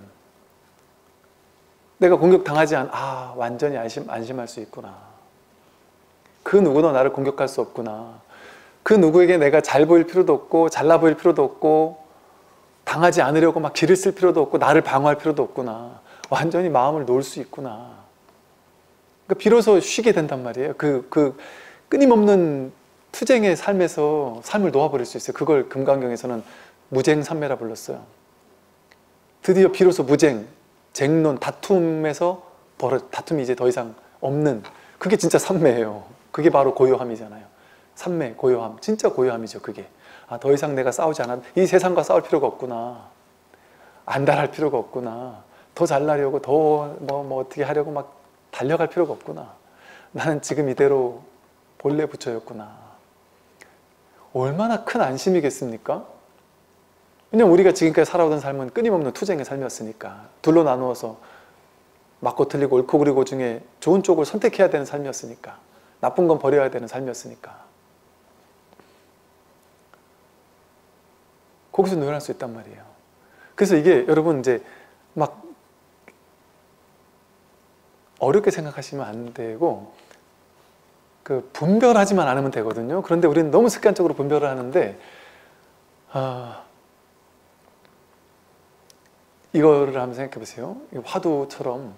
내가 공격당하지 않, 아, 완전히 안심, 안심할 수 있구나. 그 누구도 나를 공격할 수 없구나. 그 누구에게 내가 잘 보일 필요도 없고 잘나 보일 필요도 없고 당하지 않으려고 막 기를 쓸 필요도 없고 나를 방어할 필요도 없구나. 완전히 마음을 놓을 수 있구나. 그러니까 비로소 쉬게 된단 말이에요. 그, 그 끊임없는 투쟁의 삶에서 삶을 놓아버릴 수 있어요. 그걸 금강경에서는 무쟁삼매라 불렀어요. 드디어 비로소 무쟁, 쟁론, 다툼에서 버릇, 다툼이 이제 더 이상 없는, 그게 진짜 삼매예요. 그게 바로 고요함이잖아요. 삼매, 고요함, 진짜 고요함이죠. 그게. 아, 더 이상 내가 싸우지 않아, 이 세상과 싸울 필요가 없구나, 안달할 필요가 없구나, 더 잘나려고 더 뭐 뭐 어떻게 하려고 막 달려갈 필요가 없구나, 나는 지금 이대로 본래 부처였구나. 얼마나 큰 안심이겠습니까? 왜냐면 우리가 지금까지 살아오던 삶은 끊임없는 투쟁의 삶이었으니까, 둘로 나누어서 맞고 틀리고 옳고 그르고 중에 좋은 쪽을 선택해야 되는 삶이었으니까, 나쁜 건 버려야 되는 삶이었으니까, 거기서 노연할 수 있단 말이에요. 그래서 이게 여러분 이제 막 어렵게 생각하시면 안 되고, 그 분별하지만 않으면 되거든요. 그런데 우리는 너무 습관적으로 분별을 하는데, 아, 이거를 한번 생각해 보세요. 화두처럼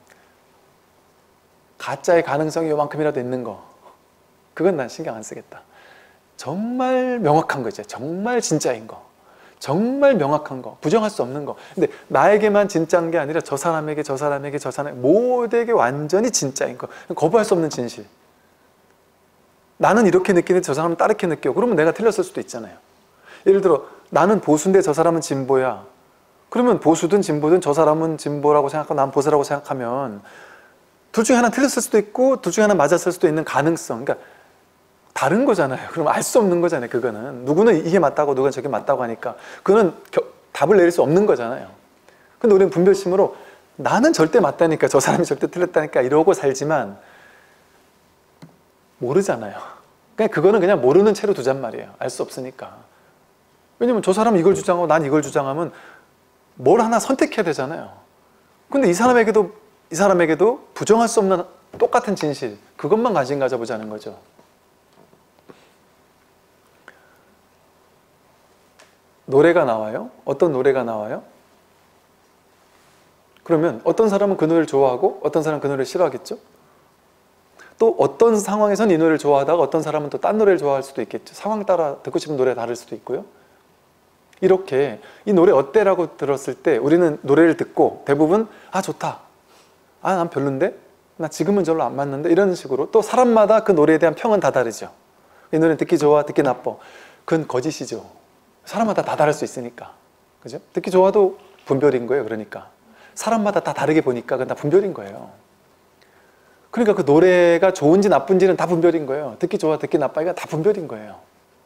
가짜의 가능성이 요만큼이라도 있는 거, 그건 난 신경 안 쓰겠다. 정말 명확한 거 있죠. 정말 진짜인 거, 정말 명확한 거, 부정할 수 없는 거. 근데 나에게만 진짜인 게 아니라 저 사람에게, 저 사람에게, 저 사람에게, 모두에게 완전히 진짜인 거, 거부할 수 없는 진실. 나는 이렇게 느끼는데 저 사람은 다르게 느껴. 그러면 내가 틀렸을 수도 있잖아요. 예를 들어 나는 보수인데 저 사람은 진보야. 그러면 보수든 진보든 저 사람은 진보라고 생각하고 난 보수라고 생각하면 둘 중에 하나 틀렸을 수도 있고 둘 중에 하나 맞았을 수도 있는 가능성, 그러니까 다른 거잖아요. 그럼 알 수 없는 거잖아요. 그거는 누구는 이게 맞다고 누구는 저게 맞다고 하니까 그거는 겨, 답을 내릴 수 없는 거잖아요. 근데 우리는 분별심으로 나는 절대 맞다니까, 저 사람이 절대 틀렸다니까 이러고 살지만 모르잖아요. 그냥 그거는 그냥 모르는 채로 두잔 말이에요. 알 수 없으니까. 왜냐면 저 사람은 이걸 주장하고 난 이걸 주장하면 뭘 하나 선택해야 되잖아요. 근데 이 사람에게도 이 사람에게도 부정할 수 없는 똑같은 진실, 그것만 관심 가져보자는 거죠. 노래가 나와요? 어떤 노래가 나와요? 그러면 어떤 사람은 그 노래를 좋아하고 어떤 사람은 그 노래를 싫어하겠죠? 또 어떤 상황에선 이 노래를 좋아하다가 어떤 사람은 또 딴 노래를 좋아할 수도 있겠죠. 상황 따라 듣고 싶은 노래가 다를 수도 있고요. 이렇게 이 노래 어때? 라고 들었을 때 우리는 노래를 듣고 대부분 아 좋다, 아 난 별론데? 나 지금은 별로 안 맞는데? 이런 식으로 또 사람마다 그 노래에 대한 평은 다 다르죠. 이 노래는 듣기 좋아, 듣기 나빠. 그건 거짓이죠. 사람마다 다 다를 수 있으니까. 그죠? 듣기 좋아도 분별인 거예요. 그러니까 사람마다 다 다르게 보니까 그건 다 분별인 거예요. 그러니까 그 노래가 좋은지 나쁜지는 다 분별인 거예요. 듣기 좋아, 듣기 나빠, 이거 다 분별인 거예요.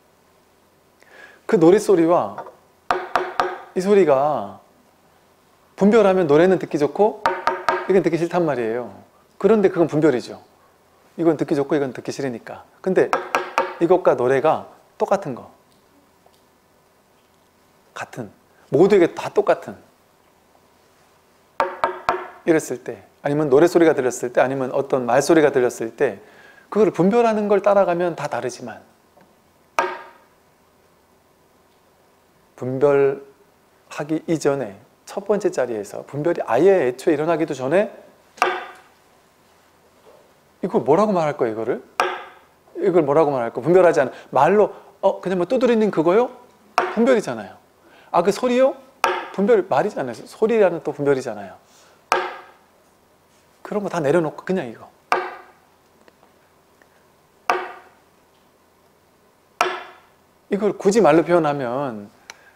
그 노랫소리와 이 소리가 분별하면 노래는 듣기 좋고 이건 듣기 싫단 말이에요. 그런데 그건 분별이죠. 이건 듣기 좋고 이건 듣기 싫으니까. 근데 이것과 노래가 똑같은 거, 같은, 모두에게 다 똑같은, 이랬을 때, 아니면 노래소리가 들렸을 때, 아니면 어떤 말소리가 들렸을 때 그걸 분별하는 걸 따라가면 다 다르지만 분별하기 이전에 첫 번째 자리에서 분별이 아예 애초에 일어나기도 전에 이걸 뭐라고 말할 거예요? 이거를? 이걸 뭐라고 말할 거? 분별하지 않아. 말로 어 그냥 뭐 두드리는 그거요? 분별이잖아요. 아 그 소리요? 분별, 말이잖아요. 소리라는 또 분별이잖아요. 그런 거 다 내려놓고 그냥 이거. 이걸 굳이 말로 표현하면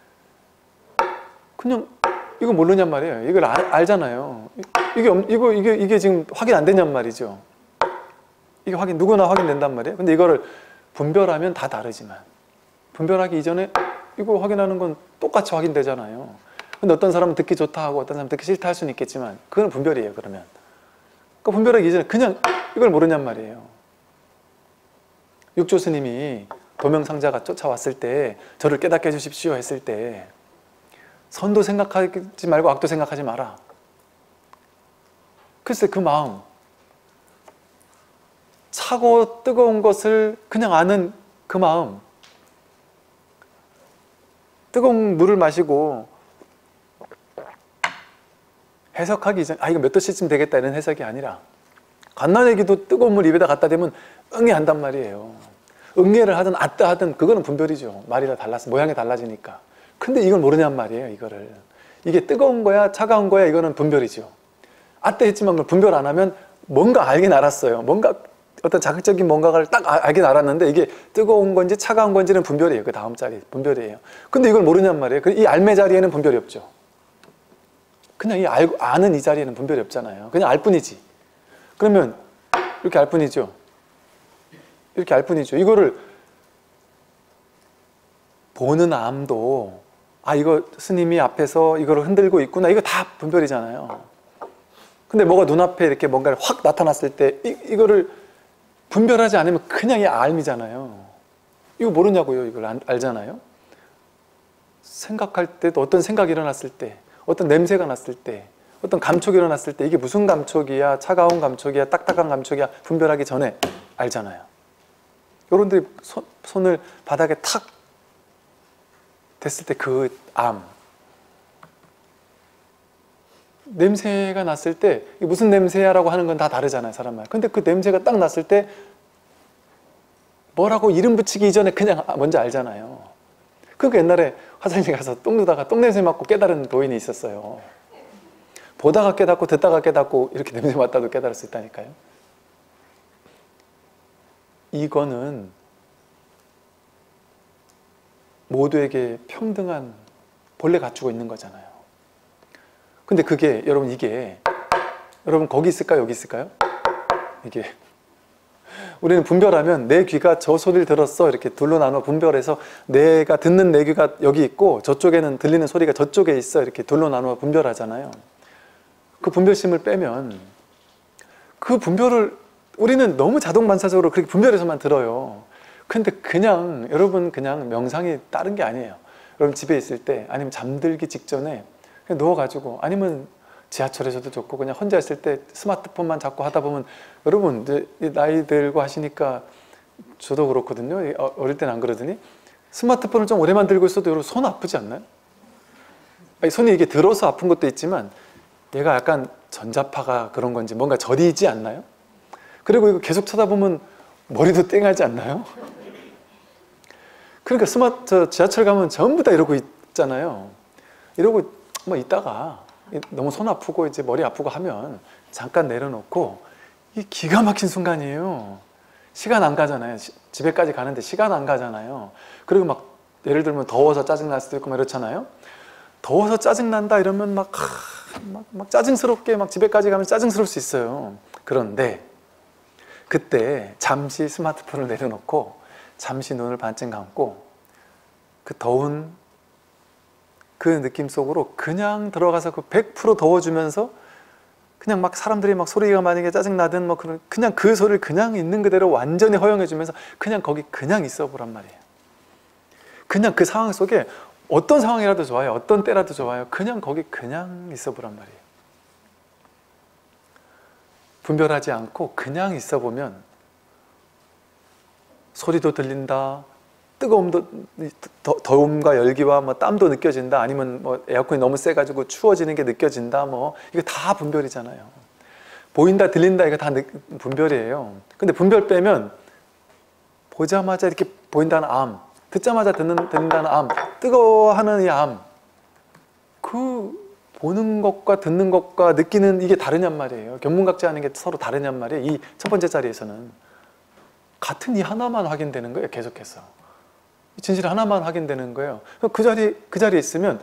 그냥 이거 모르냔 말이에요. 이걸 알, 알잖아요. 이게 이거 이게 이게 지금 확인 안 되냔 말이죠. 이게 확인 누구나 확인된단 말이에요. 근데 이거를 분별하면 다 다르지만 분별하기 이전에 이거 확인하는 건 똑같이 확인되잖아요. 근데 어떤 사람은 듣기 좋다 하고 어떤 사람은 듣기 싫다 할 수는 있겠지만 그건 분별이에요. 그러면 그 분별하기 이전에 그냥 이걸 모르냔 말이에요. 육조 스님이 도명상자가 쫓아왔을 때 저를 깨닫게 해주십시오 했을 때 선도 생각하지 말고 악도 생각하지 마라. 글쎄 그 마음, 차고 뜨거운 것을 그냥 아는 그 마음, 뜨거운 물을 마시고 해석하기 이전, 아 이거 몇 도씨쯤 되겠다 이런 해석이 아니라 갓난아기도 뜨거운 물 입에다 갖다 대면 응애한단 말이에요. 응애를 하든 아뜨 하든 그거는 분별이죠. 말이 다 달라서 모양이 달라지니까. 근데 이걸 모르냔 말이에요. 이거를. 이게 뜨거운 거야 차가운 거야 이거는 분별이죠. 아뜨 했지만 그걸 분별 안 하면 뭔가 알긴 알았어요. 뭔가 어떤 자극적인 뭔가를 딱 알긴 알았는데 이게 뜨거운 건지 차가운 건지는 분별이에요. 그 다음 자리 분별이에요. 근데 이걸 모르냔 말이에요. 이 알매 자리에는 분별이 없죠. 그냥 이 알고 아는 이 자리에는 분별이 없잖아요. 그냥 알 뿐이지. 그러면 이렇게 알 뿐이죠. 이렇게 알 뿐이죠. 이거를 보는 암도 아 이거 스님이 앞에서 이거를 흔들고 있구나 이거 다 분별이잖아요. 근데 뭐가 눈앞에 이렇게 뭔가를 확 나타났을 때 이, 이거를 분별하지 않으면 그냥 이 알미잖아요. 이거 모르냐고요. 이걸 안, 알잖아요. 생각할 때도 어떤 생각이 일어났을 때 어떤 냄새가 났을 때 어떤 감촉이 일어났을 때 이게 무슨 감촉이야 차가운 감촉이야 딱딱한 감촉이야 분별하기 전에 알잖아요. 여러분들이 손, 손을 바닥에 탁 됐을 때 그 암 냄새가 났을 때 이게 무슨 냄새야 라고 하는 건 다 다르잖아요 사람마다. 근데 그 냄새가 딱 났을 때 뭐라고 이름 붙이기 이전에 그냥 먼저 알잖아요. 그러니까 옛날에 화장실 가서 똥 누다가 똥냄새 맡고 깨달은 도인이 있었어요. 보다가 깨닫고 듣다가 깨닫고 이렇게 냄새 맡다도 깨달을 수 있다니까요. 이거는 모두에게 평등한 본래 갖추고 있는 거잖아요. 근데 그게 여러분 이게 여러분 거기 있을까요? 여기 있을까요? 이게 우리는 분별하면 내 귀가 저 소리를 들었어 이렇게 둘로 나눠 분별해서 내가 듣는 내 귀가 여기 있고 저쪽에는 들리는 소리가 저쪽에 있어 이렇게 둘로 나누어 분별하잖아요. 그 분별심을 빼면 그 분별을 우리는 너무 자동 반사적으로 그렇게 분별해서만 들어요. 근데 그냥 여러분 그냥 명상이 다른 게 아니에요. 여러분 집에 있을 때 아니면 잠들기 직전에 그냥 누워가지고 아니면 지하철에서도 좋고 그냥 혼자 있을 때 스마트폰만 잡고 하다 보면 여러분 이제 나이 들고 하시니까 저도 그렇거든요. 어릴 때는 안 그러더니 스마트폰을 좀 오래만 들고 있어도 여러분 손 아프지 않나요? 아니, 손이 이게 들어서 아픈 것도 있지만 얘가 약간 전자파가 그런 건지 뭔가 저리지 않나요? 그리고 이거 계속 쳐다보면 머리도 땡하지 않나요? 그러니까 스마트 지하철 가면 전부 다 이러고 있잖아요. 이러고 뭐 있다가 너무 손 아프고 이제 머리 아프고 하면 잠깐 내려놓고 이 기가 막힌 순간이에요. 시간 안 가잖아요. 시, 집에까지 가는데 시간 안 가잖아요. 그리고 막 예를 들면 더워서 짜증날 수도 있고 막 이렇잖아요. 더워서 짜증난다 이러면 막, 하, 막, 막 짜증스럽게 막 집에까지 가면 짜증스러울 수 있어요. 그런데 그때 잠시 스마트폰을 내려놓고 잠시 눈을 반쯤 감고 그 더운 그 느낌 속으로 그냥 들어가서 그 백 퍼센트 더워주면서 그냥 막 사람들이 막 소리가 만약에 짜증나든 뭐 그런 그냥 그 소리를 그냥 있는 그대로 완전히 허용해주면서 그냥 거기 그냥 있어 보란 말이에요. 그냥 그 상황 속에 어떤 상황이라도 좋아요. 어떤 때라도 좋아요. 그냥 거기 그냥 있어 보란 말이에요. 분별하지 않고 그냥 있어 보면 소리도 들린다. 뜨거움도, 더, 더움과 열기와 뭐 땀도 느껴진다. 아니면 뭐 에어컨이 너무 세가지고 추워지는 게 느껴진다. 뭐 이거 다 분별이잖아요. 보인다, 들린다 이거 다 느, 분별이에요. 근데 분별 빼면 보자마자 이렇게 보인다는 암, 듣자마자 듣는, 듣는다는 암, 뜨거워하는 이 암, 그 보는 것과 듣는 것과 느끼는 이게 다르냔 말이에요. 견문각지하는 게 서로 다르냔 말이에요. 이 첫 번째 자리에서는 같은 이 하나만 확인되는 거예요. 계속해서 진실 하나만 확인되는 거예요. 그 자리 그 자리에 있으면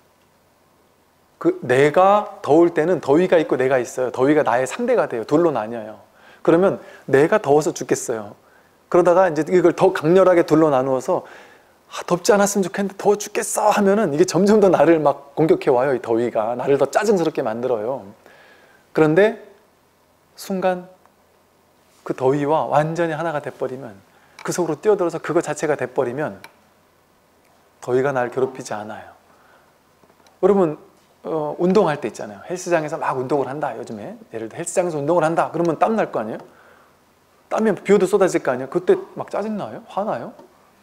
그 내가 더울 때는 더위가 있고 내가 있어요. 더위가 나의 상대가 돼요. 둘로 나뉘어요. 그러면 내가 더워서 죽겠어요. 그러다가 이제 이걸 더 강렬하게 둘로 나누어서 아, 덥지 않았으면 좋겠는데 더워 죽겠어 하면은 이게 점점 더 나를 막 공격해 와요. 이 더위가 나를 더 짜증스럽게 만들어요. 그런데 순간 그 더위와 완전히 하나가 돼버리면 그 속으로 뛰어들어서 그거 자체가 돼버리면 더위가 날 괴롭히지 않아요. 여러분 어, 운동할 때 있잖아요. 헬스장에서 막 운동을 한다. 요즘에 예를 들어 헬스장에서 운동을 한다. 그러면 땀 날 거 아니에요? 땀이 비오도 쏟아질 거 아니에요? 그때 막 짜증나요? 화나요?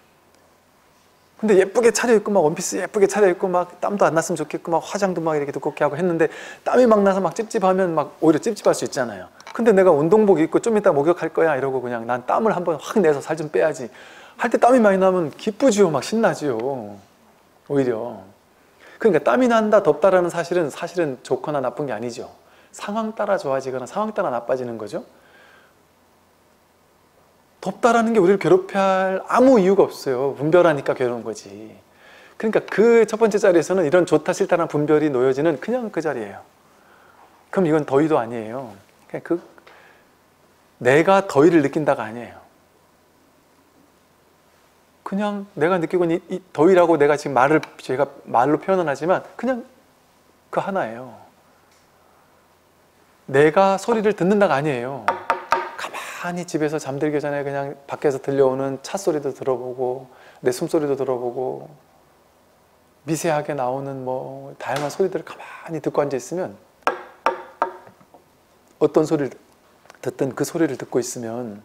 근데 예쁘게 차려입고 막 원피스 예쁘게 차려입고 막 땀도 안 났으면 좋겠고 막 화장도 막 이렇게 두껍게 하고 했는데 땀이 막 나서 막 찝찝하면 막 오히려 찝찝할 수 있잖아요. 근데 내가 운동복 입고 좀 이따 목욕할 거야 이러고 그냥 난 땀을 한번 확 내서 살 좀 빼야지 할 때 땀이 많이 나면 기쁘지요. 막 신나지요. 오히려. 그러니까 땀이 난다, 덥다라는 사실은 사실은 좋거나 나쁜 게 아니죠. 상황 따라 좋아지거나 상황 따라 나빠지는 거죠. 덥다라는 게 우리를 괴롭혀야 할 아무 이유가 없어요. 분별하니까 괴로운 거지. 그러니까 그 첫 번째 자리에서는 이런 좋다 싫다라는 분별이 놓여지는 그냥 그 자리예요. 그럼 이건 더위도 아니에요. 그냥 그 내가 더위를 느낀다가 아니에요. 그냥 내가 느끼고 있는 이, 이 더위라고 내가 지금 말을 제가 말로 표현은 하지만 그냥 그 하나예요. 내가 소리를 듣는다가 아니에요. 가만히 집에서 잠들기 전에 그냥 밖에서 들려오는 차 소리도 들어보고 내 숨소리도 들어보고 미세하게 나오는 뭐 다양한 소리들을 가만히 듣고 앉아 있으면 어떤 소리를 듣든 그 소리를 듣고 있으면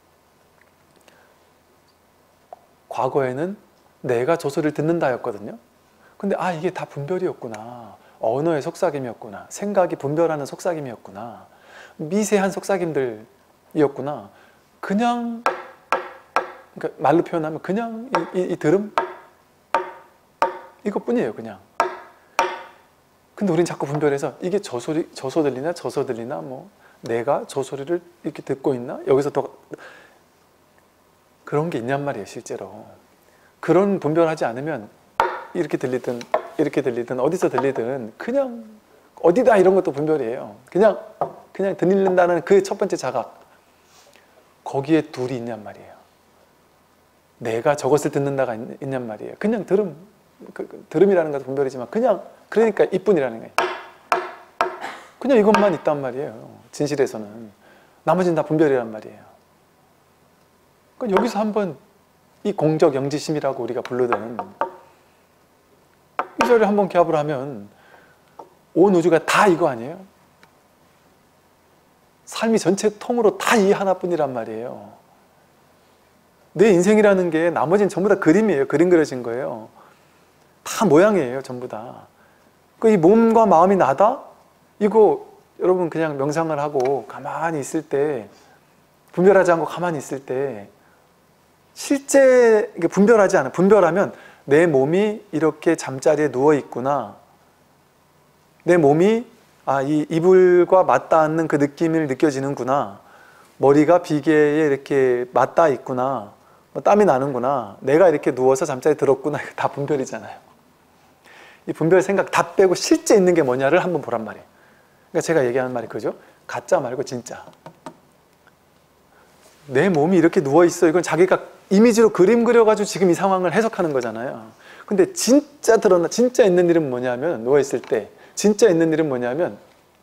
과거에는 내가 저 소리를 듣는다였거든요. 근데 아 이게 다 분별이었구나. 언어의 속삭임이었구나. 생각이 분별하는 속삭임이었구나. 미세한 속삭임들이었구나. 그냥 그러니까 말로 표현하면 그냥 이, 이, 이 들음? 이것뿐이에요. 그냥. 근데 우린 자꾸 분별해서 이게 저 소리, 저소 들리나 저소 들리나 뭐 내가 저 소리를 이렇게 듣고 있나? 여기서 더 그런 게 있냔 말이에요. 실제로. 그런 분별하지 않으면 이렇게 들리든 이렇게 들리든 어디서 들리든 그냥 어디다 이런 것도 분별이에요. 그냥 그냥 들린다는 그 첫 번째 자각. 거기에 둘이 있냔 말이에요. 내가 저것을 듣는다가 있, 있냔 말이에요. 그냥 들음, 그, 그, 들음이라는 것도 분별이지만 그냥 그러니까 이뿐이라는 거예요. 그냥 이것만 있단 말이에요. 진실에서는. 나머지는 다 분별이란 말이에요. 그러니까 여기서 한번 이 공적 영지심이라고 우리가 부르는 이 자리를 한번 기합을 하면 온 우주가 다 이거 아니에요? 삶이 전체 통으로 다 이 하나뿐이란 말이에요. 내 인생이라는 게 나머지는 전부 다 그림이에요. 그림 그려진 거예요. 다 모양이에요. 전부 다. 그 이 몸과 마음이 나다? 이거 여러분 그냥 명상을 하고 가만히 있을 때 분별하지 않고 가만히 있을 때 실제 분별하지 않아. 분별하면 내 몸이 이렇게 잠자리에 누워 있구나. 내 몸이 아, 이 이불과 맞닿는 그 느낌을 느껴지는구나. 머리가 비계에 이렇게 맞닿아 있구나. 뭐 땀이 나는구나. 내가 이렇게 누워서 잠자리에 들었구나. 이거 다 분별이잖아요. 이 분별 생각 다 빼고 실제 있는 게 뭐냐를 한번 보란 말이에요. 그러니까 제가 얘기하는 말이 그죠? 가짜 말고 진짜. 내 몸이 이렇게 누워있어. 이건 자기가 이미지로 그림 그려가지고 지금 이 상황을 해석하는 거잖아요. 근데 진짜 드러나, 진짜 있는 일은 뭐냐면, 누워있을 때, 진짜 있는 일은 뭐냐면,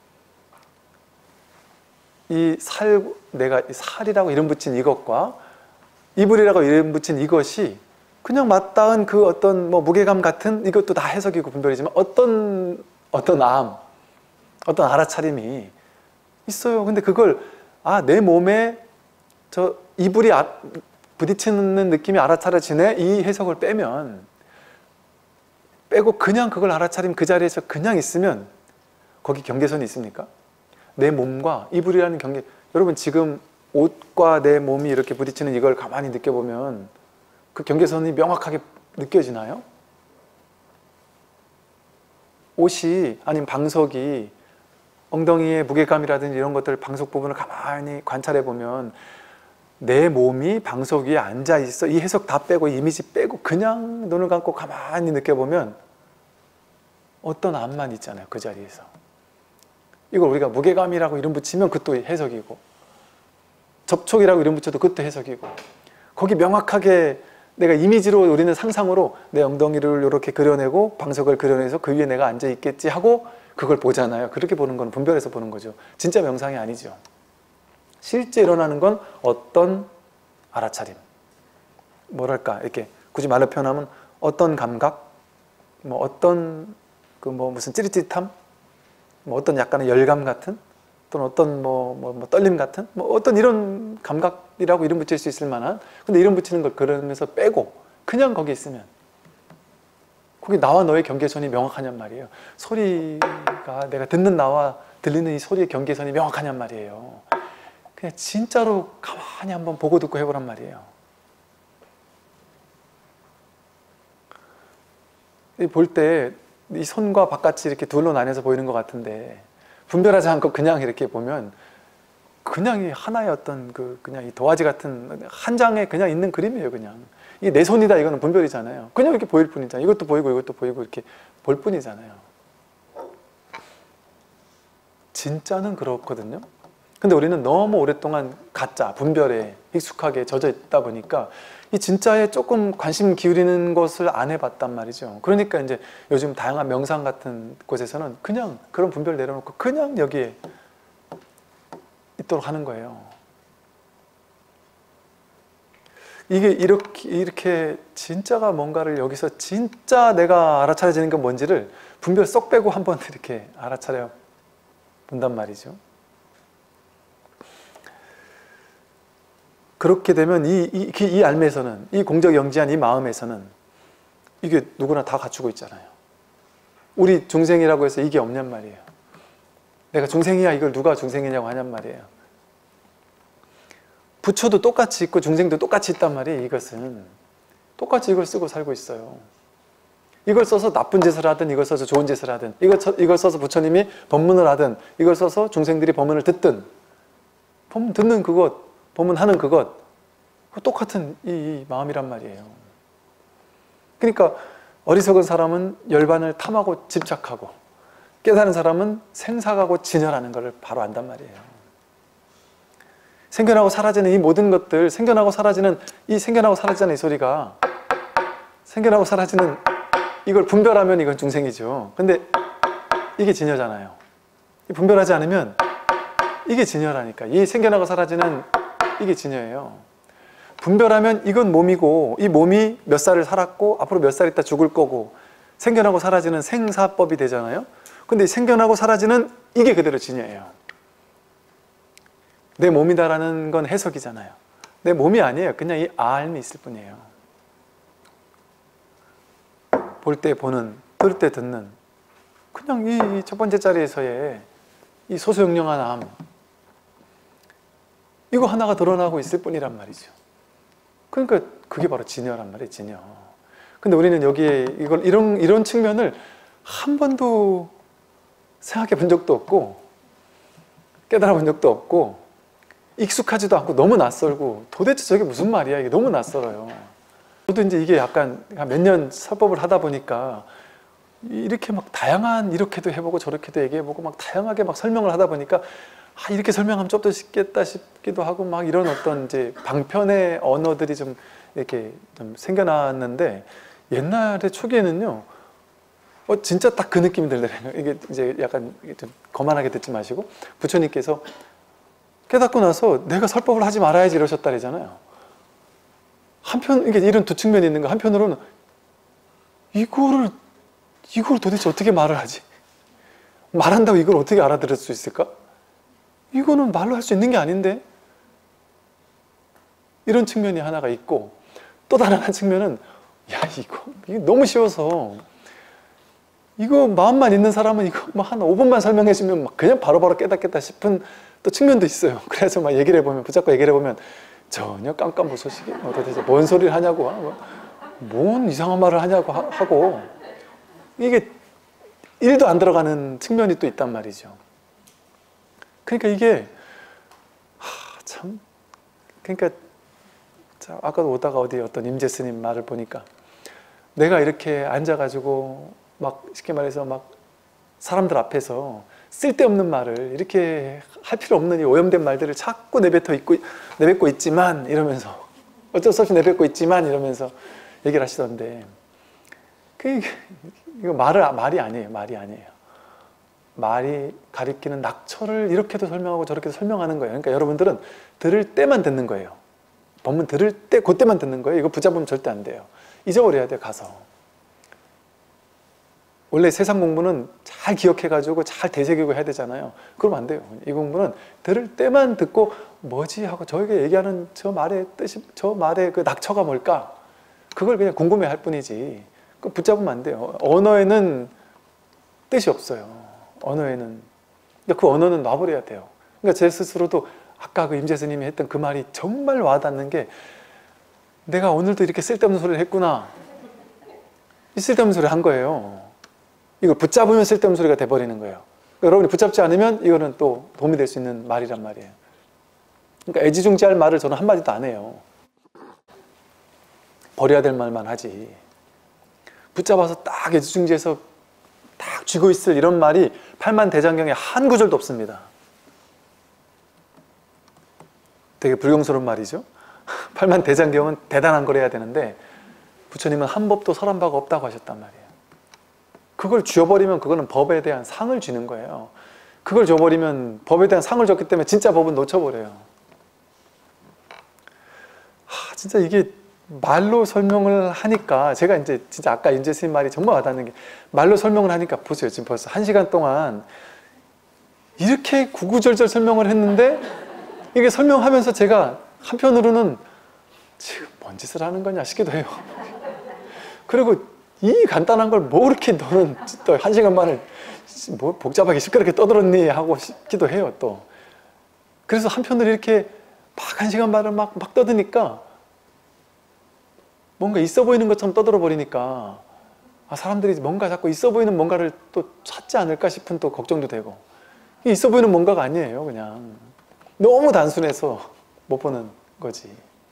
이 살, 내가 살이라고 이름 붙인 이것과 이불이라고 이름 붙인 이것이 그냥 맞닿은 그 어떤 뭐 무게감 같은 이것도 다 해석이고 분별이지만 어떤, 어떤 암, 어떤 알아차림이 있어요. 근데 그걸, 아, 내 몸에 저 이불이 아, 부딪히는 느낌이 알아차려지네? 이 해석을 빼면, 빼고 그냥 그걸 알아차리면 그 자리에서 그냥 있으면 거기 경계선이 있습니까? 내 몸과 이불이라는 경계, 여러분 지금 옷과 내 몸이 이렇게 부딪히는 이걸 가만히 느껴보면 그 경계선이 명확하게 느껴지나요? 옷이 아니면 방석이 엉덩이의 무게감이라든지 이런 것들 방석 부분을 가만히 관찰해 보면 내 몸이 방석 위에 앉아 있어. 이 해석 다 빼고 이미지 빼고 그냥 눈을 감고 가만히 느껴보면 어떤 암만 있잖아요. 그 자리에서. 이걸 우리가 무게감이라고 이름 붙이면 그것도 해석이고, 접촉이라고 이름 붙여도 그것도 해석이고, 거기 명확하게 내가 이미지로 우리는 상상으로 내 엉덩이를 이렇게 그려내고 방석을 그려내서 그 위에 내가 앉아 있겠지 하고 그걸 보잖아요. 그렇게 보는 건 분별해서 보는 거죠. 진짜 명상이 아니죠. 실제 일어나는 건 어떤 알아차림, 뭐랄까 이렇게 굳이 말로 표현하면 어떤 감각, 뭐 어떤 그 뭐 무슨 찌릿찌릿함, 뭐 어떤 약간의 열감 같은, 또는 어떤 뭐, 뭐, 뭐 떨림 같은, 뭐 어떤 이런 감각이라고 이름 붙일 수 있을 만한. 근데 이름 붙이는 걸 그러면서 빼고 그냥 거기 있으면 거기 나와 너의 경계선이 명확하냔 말이에요. 소리가 내가 듣는 나와 들리는 이 소리의 경계선이 명확하냔 말이에요. 그냥 진짜로 가만히 한번 보고 듣고 해보란 말이에요. 볼 때 이 손과 바깥이 이렇게 둘로 나뉘어서 보이는 것 같은데 분별하지 않고 그냥 이렇게 보면 그냥 이 하나의 어떤 그 그냥 이 도화지 같은 한 장에 그냥 있는 그림이에요. 그냥 이게 내 손이다 이거는 분별이잖아요. 그냥 이렇게 보일 뿐이잖아요. 이것도 보이고 이것도 보이고 이렇게 볼 뿐이잖아요. 진짜는 그렇거든요. 근데 우리는 너무 오랫동안 가짜, 분별에 익숙하게 젖어 있다 보니까 이 진짜에 조금 관심 기울이는 것을 안 해봤단 말이죠. 그러니까 이제 요즘 다양한 명상 같은 곳에서는 그냥 그런 분별 내려놓고 그냥 여기에 있도록 하는 거예요. 이게 이렇게, 이렇게 진짜가 뭔가를 여기서 진짜 내가 알아차려지는 건 뭔지를 분별 쏙 빼고 한번 이렇게 알아차려 본단 말이죠. 그렇게 되면 이, 이, 이 알매에서는, 이 공적영지한 이 마음에서는 이게 누구나 다 갖추고 있잖아요. 우리 중생이라고 해서 이게 없냔 말이에요. 내가 중생이야 이걸 누가 중생이냐고 하냔 말이에요. 부처도 똑같이 있고 중생도 똑같이 있단 말이에요. 이것은 똑같이 이걸 쓰고 살고 있어요. 이걸 써서 나쁜 짓을 하든 이걸 써서 좋은 짓을 하든 이걸, 이걸 써서 부처님이 법문을 하든 이걸 써서 중생들이 법문을 듣든 법문 듣는 그것, 법문하는 그것 똑같은 이, 이 마음이란 말이에요. 그러니까 어리석은 사람은 열반을 탐하고 집착하고 깨달은 사람은 생사하고 진열하는 것을 바로 안단 말이에요. 생겨나고 사라지는 이 모든 것들, 생겨나고 사라지는 이 생겨나고 사라지는 이 소리가 생겨나고 사라지는 이걸 분별하면 이건 중생이죠. 근데 이게 진여잖아요. 분별하지 않으면 이게 진여라니까. 이 생겨나고 사라지는 이게 진여예요. 분별하면 이건 몸이고 이 몸이 몇 살을 살았고 앞으로 몇 살 있다 죽을 거고 생겨나고 사라지는 생사법이 되잖아요. 근데 생겨나고 사라지는 이게 그대로 진여예요. 내 몸이다라는 건 해석이잖아요. 내 몸이 아니에요. 그냥 이 알미 있을 뿐이에요. 볼 때 보는, 들을 때 듣는 그냥 이 첫 번째 자리에서의 이 소소영령한 암 이거 하나가 드러나고 있을 뿐이란 말이죠. 그러니까 그게 바로 진여란 말이에요. 진여. 근데 우리는 여기에 이걸 이런 이런 측면을 한 번도 생각해 본 적도 없고 깨달아 본 적도 없고 익숙하지도 않고 너무 낯설고 도대체 저게 무슨 말이야 이게 너무 낯설어요. 저도 이제 이게 약간 몇 년 설법을 하다 보니까 이렇게 막 다양한 이렇게도 해보고 저렇게도 얘기해보고 막 다양하게 막 설명을 하다 보니까 아 이렇게 설명하면 좀 더 쉽겠다 싶기도 하고 막 이런 어떤 이제 방편의 언어들이 좀 이렇게 좀 생겨났는데 옛날에 초기에는요 어 진짜 딱 그 느낌이 들더라고요. 이게 이제 약간 좀 거만하게 듣지 마시고 부처님께서 깨닫고 나서 내가 설법을 하지 말아야지 이러셨다 그러잖아요. 한편 이게 이런 두 측면이 있는 거 한편으로는 이거를 이걸 도대체 어떻게 말을 하지? 말한다고 이걸 어떻게 알아들을 수 있을까? 이거는 말로 할 수 있는 게 아닌데? 이런 측면이 하나가 있고 또 다른 한 측면은 야 이거, 이거 너무 쉬워서 이거 마음만 있는 사람은 이거 한 오 분만 설명해 주면 막 그냥 바로바로 깨닫겠다 싶은 또 측면도 있어요. 그래서 막 얘기를 해보면 붙잡고 얘기를 해보면 전혀 깜깜무소식이 도대체 뭔 소리를 하냐고 뭔 이상한 말을 하냐고 하고 이게 일도 안 들어가는 측면이 또 있단 말이죠. 그러니까 이게 하, 참 그러니까 자, 아까도 오다가 어디 어떤 임재 스님 말을 보니까 내가 이렇게 앉아가지고 막 쉽게 말해서 막 사람들 앞에서 쓸데없는 말을 이렇게 할 필요 없는 이 오염된 말들을 자꾸 내뱉어 있고 내뱉고 있지만 이러면서 어쩔 수 없이 내뱉고 있지만 이러면서 얘기를 하시던데 그 이거 말을 말이 아니에요. 말이 아니에요. 말이 가리키는 낙처를 이렇게도 설명하고 저렇게도 설명하는 거예요. 그러니까 여러분들은 들을 때만 듣는 거예요. 법문 들을 때 그때만 듣는 거예요. 이거 붙잡으면 절대 안 돼요. 잊어버려야 돼요. 가서. 원래 세상 공부는 잘 기억해가지고 잘 되새기고 해야 되잖아요. 그러면 안 돼요. 이 공부는 들을 때만 듣고 뭐지 하고 저에게 얘기하는 저 말의 뜻이 저 말의 그 낙처가 뭘까? 그걸 그냥 궁금해할 뿐이지. 그 붙잡으면 안 돼요. 언어에는 뜻이 없어요. 언어에는. 그 언어는 놔버려야 돼요. 그러니까 제 스스로도 아까 그 임재 스님이 했던 그 말이 정말 와닿는 게, 내가 오늘도 이렇게 쓸데없는 소리를 했구나. 이 쓸데없는 소리를 한 거예요. 이걸 붙잡으면 쓸데없는 소리가 돼버리는 거예요. 여러분이 붙잡지 않으면 이거는 또 도움이 될 수 있는 말이란 말이에요. 그러니까 애지중지할 말을 저는 한마디도 안 해요. 버려야 될 말만 하지. 붙잡아서 딱 애지중지해서 딱 쥐고 있을 이런 말이 팔만대장경에 한 구절도 없습니다. 되게 불경스러운 말이죠. 팔만대장경은 대단한 걸 해야 되는데 부처님은 한 법도 설한 바가 없다고 하셨단 말이에요. 그걸 쥐어버리면 그거는 법에 대한 상을 쥐는 거예요. 그걸 줘버리면 법에 대한 상을 줬기 때문에 진짜 법은 놓쳐버려요. 하, 진짜 이게 말로 설명을 하니까, 제가 이제 진짜 아까 임재 스님 말이 정말 와닿는 게, 말로 설명을 하니까 보세요. 지금 벌써 한 시간 동안 이렇게 구구절절 설명을 했는데, 이게 설명하면서 제가 한편으로는 지금 뭔 짓을 하는 거냐 싶기도 해요. 그리고 이 간단한 걸 뭐 그렇게 너는 또 한 시간 만을 뭐 복잡하게 시끄럽게 떠들었니 하고 싶기도 해요 또. 그래서 한편으로 이렇게 막 한 시간 반을 막, 막 떠드니까 뭔가 있어 보이는 것처럼 떠들어 버리니까, 아, 사람들이 뭔가 자꾸 있어 보이는 뭔가를 또 찾지 않을까 싶은 또 걱정도 되고, 이게 있어 보이는 뭔가가 아니에요. 그냥 너무 단순해서 못 보는 거지.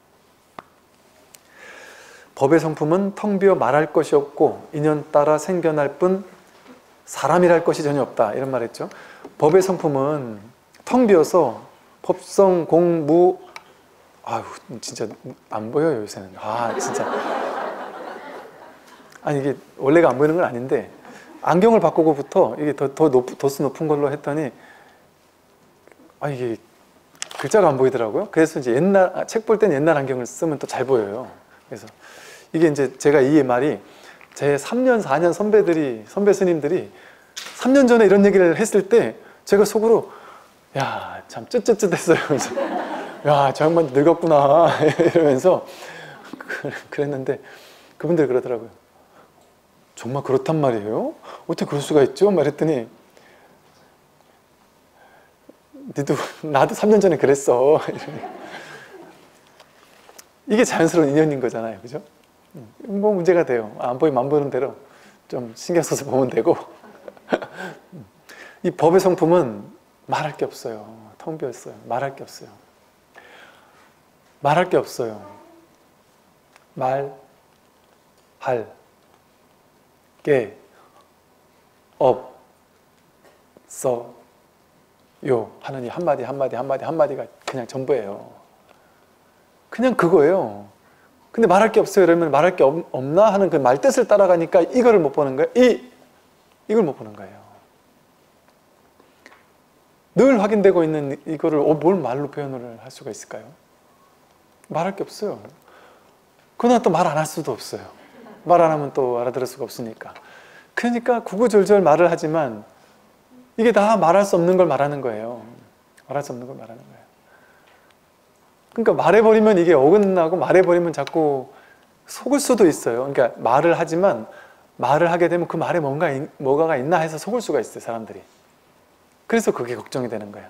법의 성품은 텅 비어 말할 것이 없고 인연 따라 생겨날 뿐 사람이랄 것이 전혀 없다, 이런 말 했죠. 법의 성품은 텅 비어서 법성, 공무, 아유 진짜 안 보여요 요새는. 아 진짜. 아니 이게 원래가 안 보이는 건 아닌데, 안경을 바꾸고부터 이게 더, 더 높, 도수 높은 걸로 했더니 아 이게 글자가 안 보이더라고요. 그래서 이제 옛날 책 볼 때는 옛날 안경을 쓰면 또 잘 보여요. 그래서 이게 이제 제가 이 말이 제 삼 년, 사 년 선배들이, 선배 스님들이 삼 년 전에 이런 얘기를 했을 때 제가 속으로 야, 참 쯧쯧쯧 했어요. 그래서 야, 저 양반 늙었구나 이러면서 그랬는데 그분들이 그러더라고요. 정말 그렇단 말이에요? 어떻게 그럴 수가 있죠? 말했더니 니도 나도 삼 년 전에 그랬어. 이게 자연스러운 인연인 거잖아요. 그죠? 뭐 문제가 돼요. 안 보이면 안 보이는 대로 좀 신경 써서 보면 되고. 이 법의 성품은 말할 게 없어요. 텅 비었어요. 말할 게 없어요. 말할 게 없어요. 말, 할, 게, 업, 써, 요 하는 이 한마디 한마디 한마디 한마디가 그냥 전부예요. 그냥 그거예요. 근데 말할 게 없어요. 그러면 말할 게 없, 없나 하는 그 말 뜻을 따라가니까 이거를 못 보는 거예요. 이, 이걸 못 보는 거예요. 늘 확인되고 있는 이거를 어, 뭘 말로 표현을 할 수가 있을까요? 말할 게 없어요. 그러나 또 말 안 할 수도 없어요. 말 안 하면 또 알아들을 수가 없으니까. 그러니까 구구절절 말을 하지만 이게 다 말할 수 없는 걸 말하는 거예요. 말할 수 없는 걸 말하는 거예요. 그러니까 말해버리면 이게 어긋나고 말해버리면 자꾸 속을 수도 있어요. 그러니까 말을 하지만 말을 하게 되면 그 말에 뭔가, 뭐가가 있나 해서 속을 수가 있어요, 사람들이. 그래서 그게 걱정이 되는 거예요.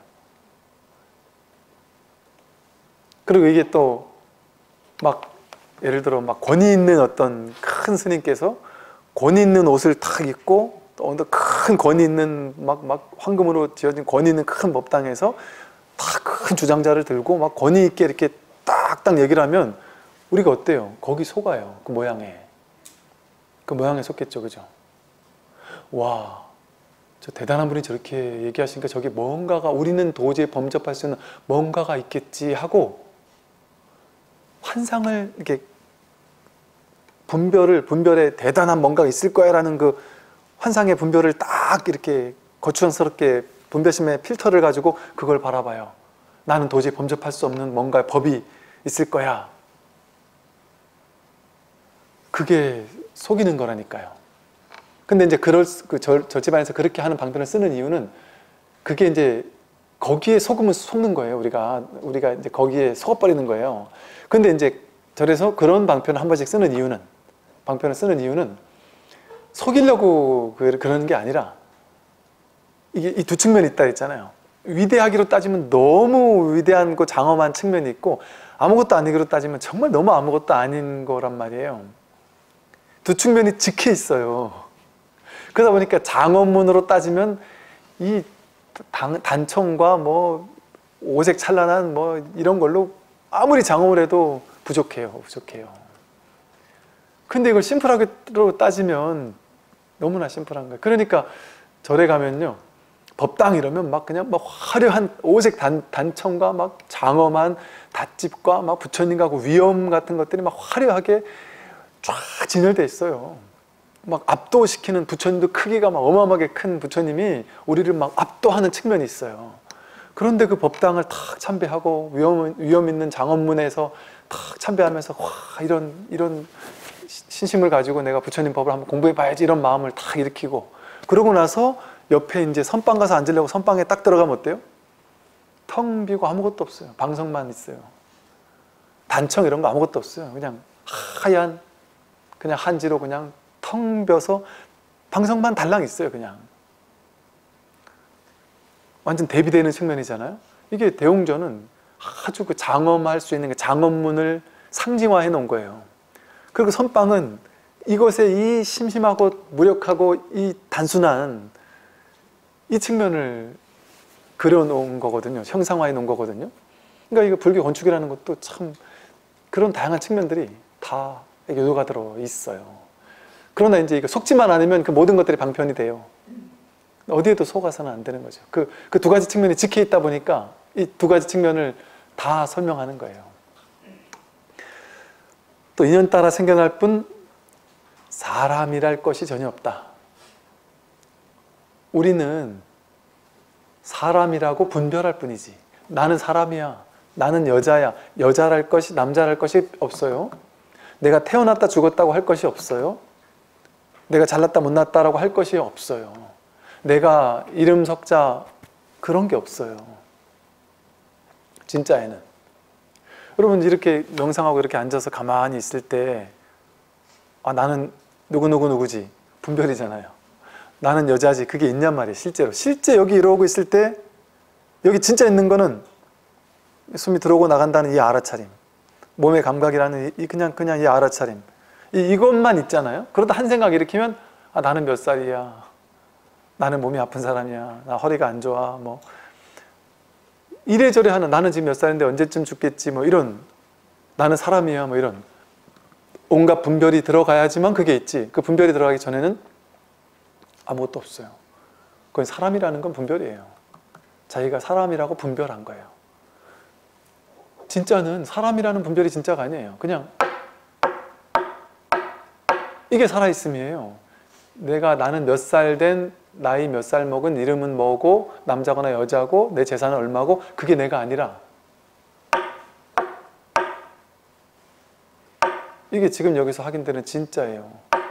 그리고 이게 또 막 예를 들어 막 권위 있는 어떤 큰 스님께서 권위 있는 옷을 탁 입고 또 큰 권위 있는 막, 막 황금으로 지어진 권위 있는 큰 법당에서 다 큰 주장자를 들고 막 권위 있게 이렇게 딱딱 얘기를 하면 우리가 어때요? 거기 속아요. 그 모양에. 그 모양에 속겠죠. 그죠? 와, 저 대단한 분이 저렇게 얘기하시니까 저기 뭔가가, 우리는 도저히 범접할 수 있는 뭔가가 있겠지 하고 환상을 이렇게 분별을, 분별에 대단한 뭔가가 있을 거야 라는 그 환상의 분별을 딱 이렇게 거추장스럽게 분별심의 필터를 가지고 그걸 바라봐요. 나는 도저히 범접할 수 없는 뭔가 법이 있을 거야. 그게 속이는 거라니까요. 근데 이제 그럴, 그 절, 절집안에서 그렇게 하는 방편을 쓰는 이유는 그게 이제 거기에 속으면 속는 거예요. 우리가, 우리가 이제 거기에 속아버리는 거예요. 근데 이제 절에서 그런 방편을 한 번씩 쓰는 이유는, 방편을 쓰는 이유는 속이려고 그러는 게 아니라 이게 이 두 측면이 있다 했잖아요. 위대하기로 따지면 너무 위대한 그 장엄한 측면이 있고, 아무것도 아니기로 따지면 정말 너무 아무것도 아닌 거란 말이에요. 두 측면이 지켜 있어요. 그러다 보니까 장엄문으로 따지면 이 단, 단청과 뭐 오색 찬란한 뭐 이런 걸로 아무리 장엄을 해도 부족해요. 부족해요. 근데 이걸 심플하게로 따지면 너무나 심플한 거예요. 그러니까 절에 가면요, 법당 이러면 막 그냥 막 화려한 오색 단, 단청과 막 장엄한 닷집과 막 부처님과 그 위엄 같은 것들이 막 화려하게 쫙 진열돼 있어요. 막 압도시키는, 부처님도 크기가 막 어마어마하게 큰 부처님이 우리를 막 압도하는 측면이 있어요. 그런데 그 법당을 탁 참배하고 위엄, 위엄 있는 장엄문에서 탁 참배하면서 와, 이런 이런 신심을 가지고 내가 부처님 법을 한번 공부해 봐야지, 이런 마음을 탁 일으키고, 그러고 나서 옆에 이제 선방 가서 앉으려고 선방에 딱 들어가면 어때요? 텅 비고 아무것도 없어요. 방석만 있어요. 단청 이런 거 아무것도 없어요. 그냥 하얀, 그냥 한지로 그냥 텅 벼서 방석만 달랑 있어요. 그냥 완전 대비되는 측면이잖아요. 이게 대웅전은 아주 그 장엄할 수 있는 그 장엄문을 상징화해 놓은 거예요. 그리고 선방은 이것에 이 심심하고 무력하고 이 단순한 이 측면을 그려놓은 거거든요. 형상화해 놓은 거거든요. 그러니까 이거 불교 건축이라는 것도 참 그런 다양한 측면들이 다 요소가 들어 있어요. 그러나 이제 이거 속지만 않으면 그 모든 것들이 방편이 돼요. 어디에도 속아서는 안 되는 거죠. 그, 그 두 가지 측면이 지켜 있다 보니까 이 두 가지 측면을 다 설명하는 거예요. 또 인연 따라 생겨날 뿐 사람이랄 것이 전혀 없다. 우리는 사람이라고 분별할 뿐이지, 나는 사람이야, 나는 여자야, 여자랄 것이 남자랄 것이 없어요. 내가 태어났다 죽었다고 할 것이 없어요. 내가 잘났다 못났다라고 할 것이 없어요. 내가 이름 석자 그런 게 없어요. 진짜에는. 여러분 이렇게 명상하고 이렇게 앉아서 가만히 있을 때 아, 나는 누구누구 누구지 분별이잖아요. 나는 여자지 그게 있냔 말이에요. 실제로 실제 여기 이러고 있을 때 여기 진짜 있는 거는 숨이 들어오고 나간다는 이 알아차림, 몸의 감각이라는 이 그냥 그냥 이 알아차림, 이, 이것만 있잖아요. 그러다 한 생각 일으키면 아, 나는 몇 살이야, 나는 몸이 아픈 사람이야, 나 허리가 안 좋아, 뭐 이래저래 하는, 나는 지금 몇 살인데 언제쯤 죽겠지, 뭐 이런, 나는 사람이야, 뭐 이런 온갖 분별이 들어가야지만 그게 있지. 그 분별이 들어가기 전에는 아무것도 없어요. 그건 사람이라는 건 분별이에요. 자기가 사람이라고 분별한 거예요. 진짜는 사람이라는 분별이 진짜가 아니에요. 그냥 이게 살아있음이에요. 내가 나는 몇 살 된, 나이 몇 살 먹은, 이름은 뭐고, 남자거나 여자고, 내 재산은 얼마고, 그게 내가 아니라 이게 지금 여기서 확인되는 진짜예요.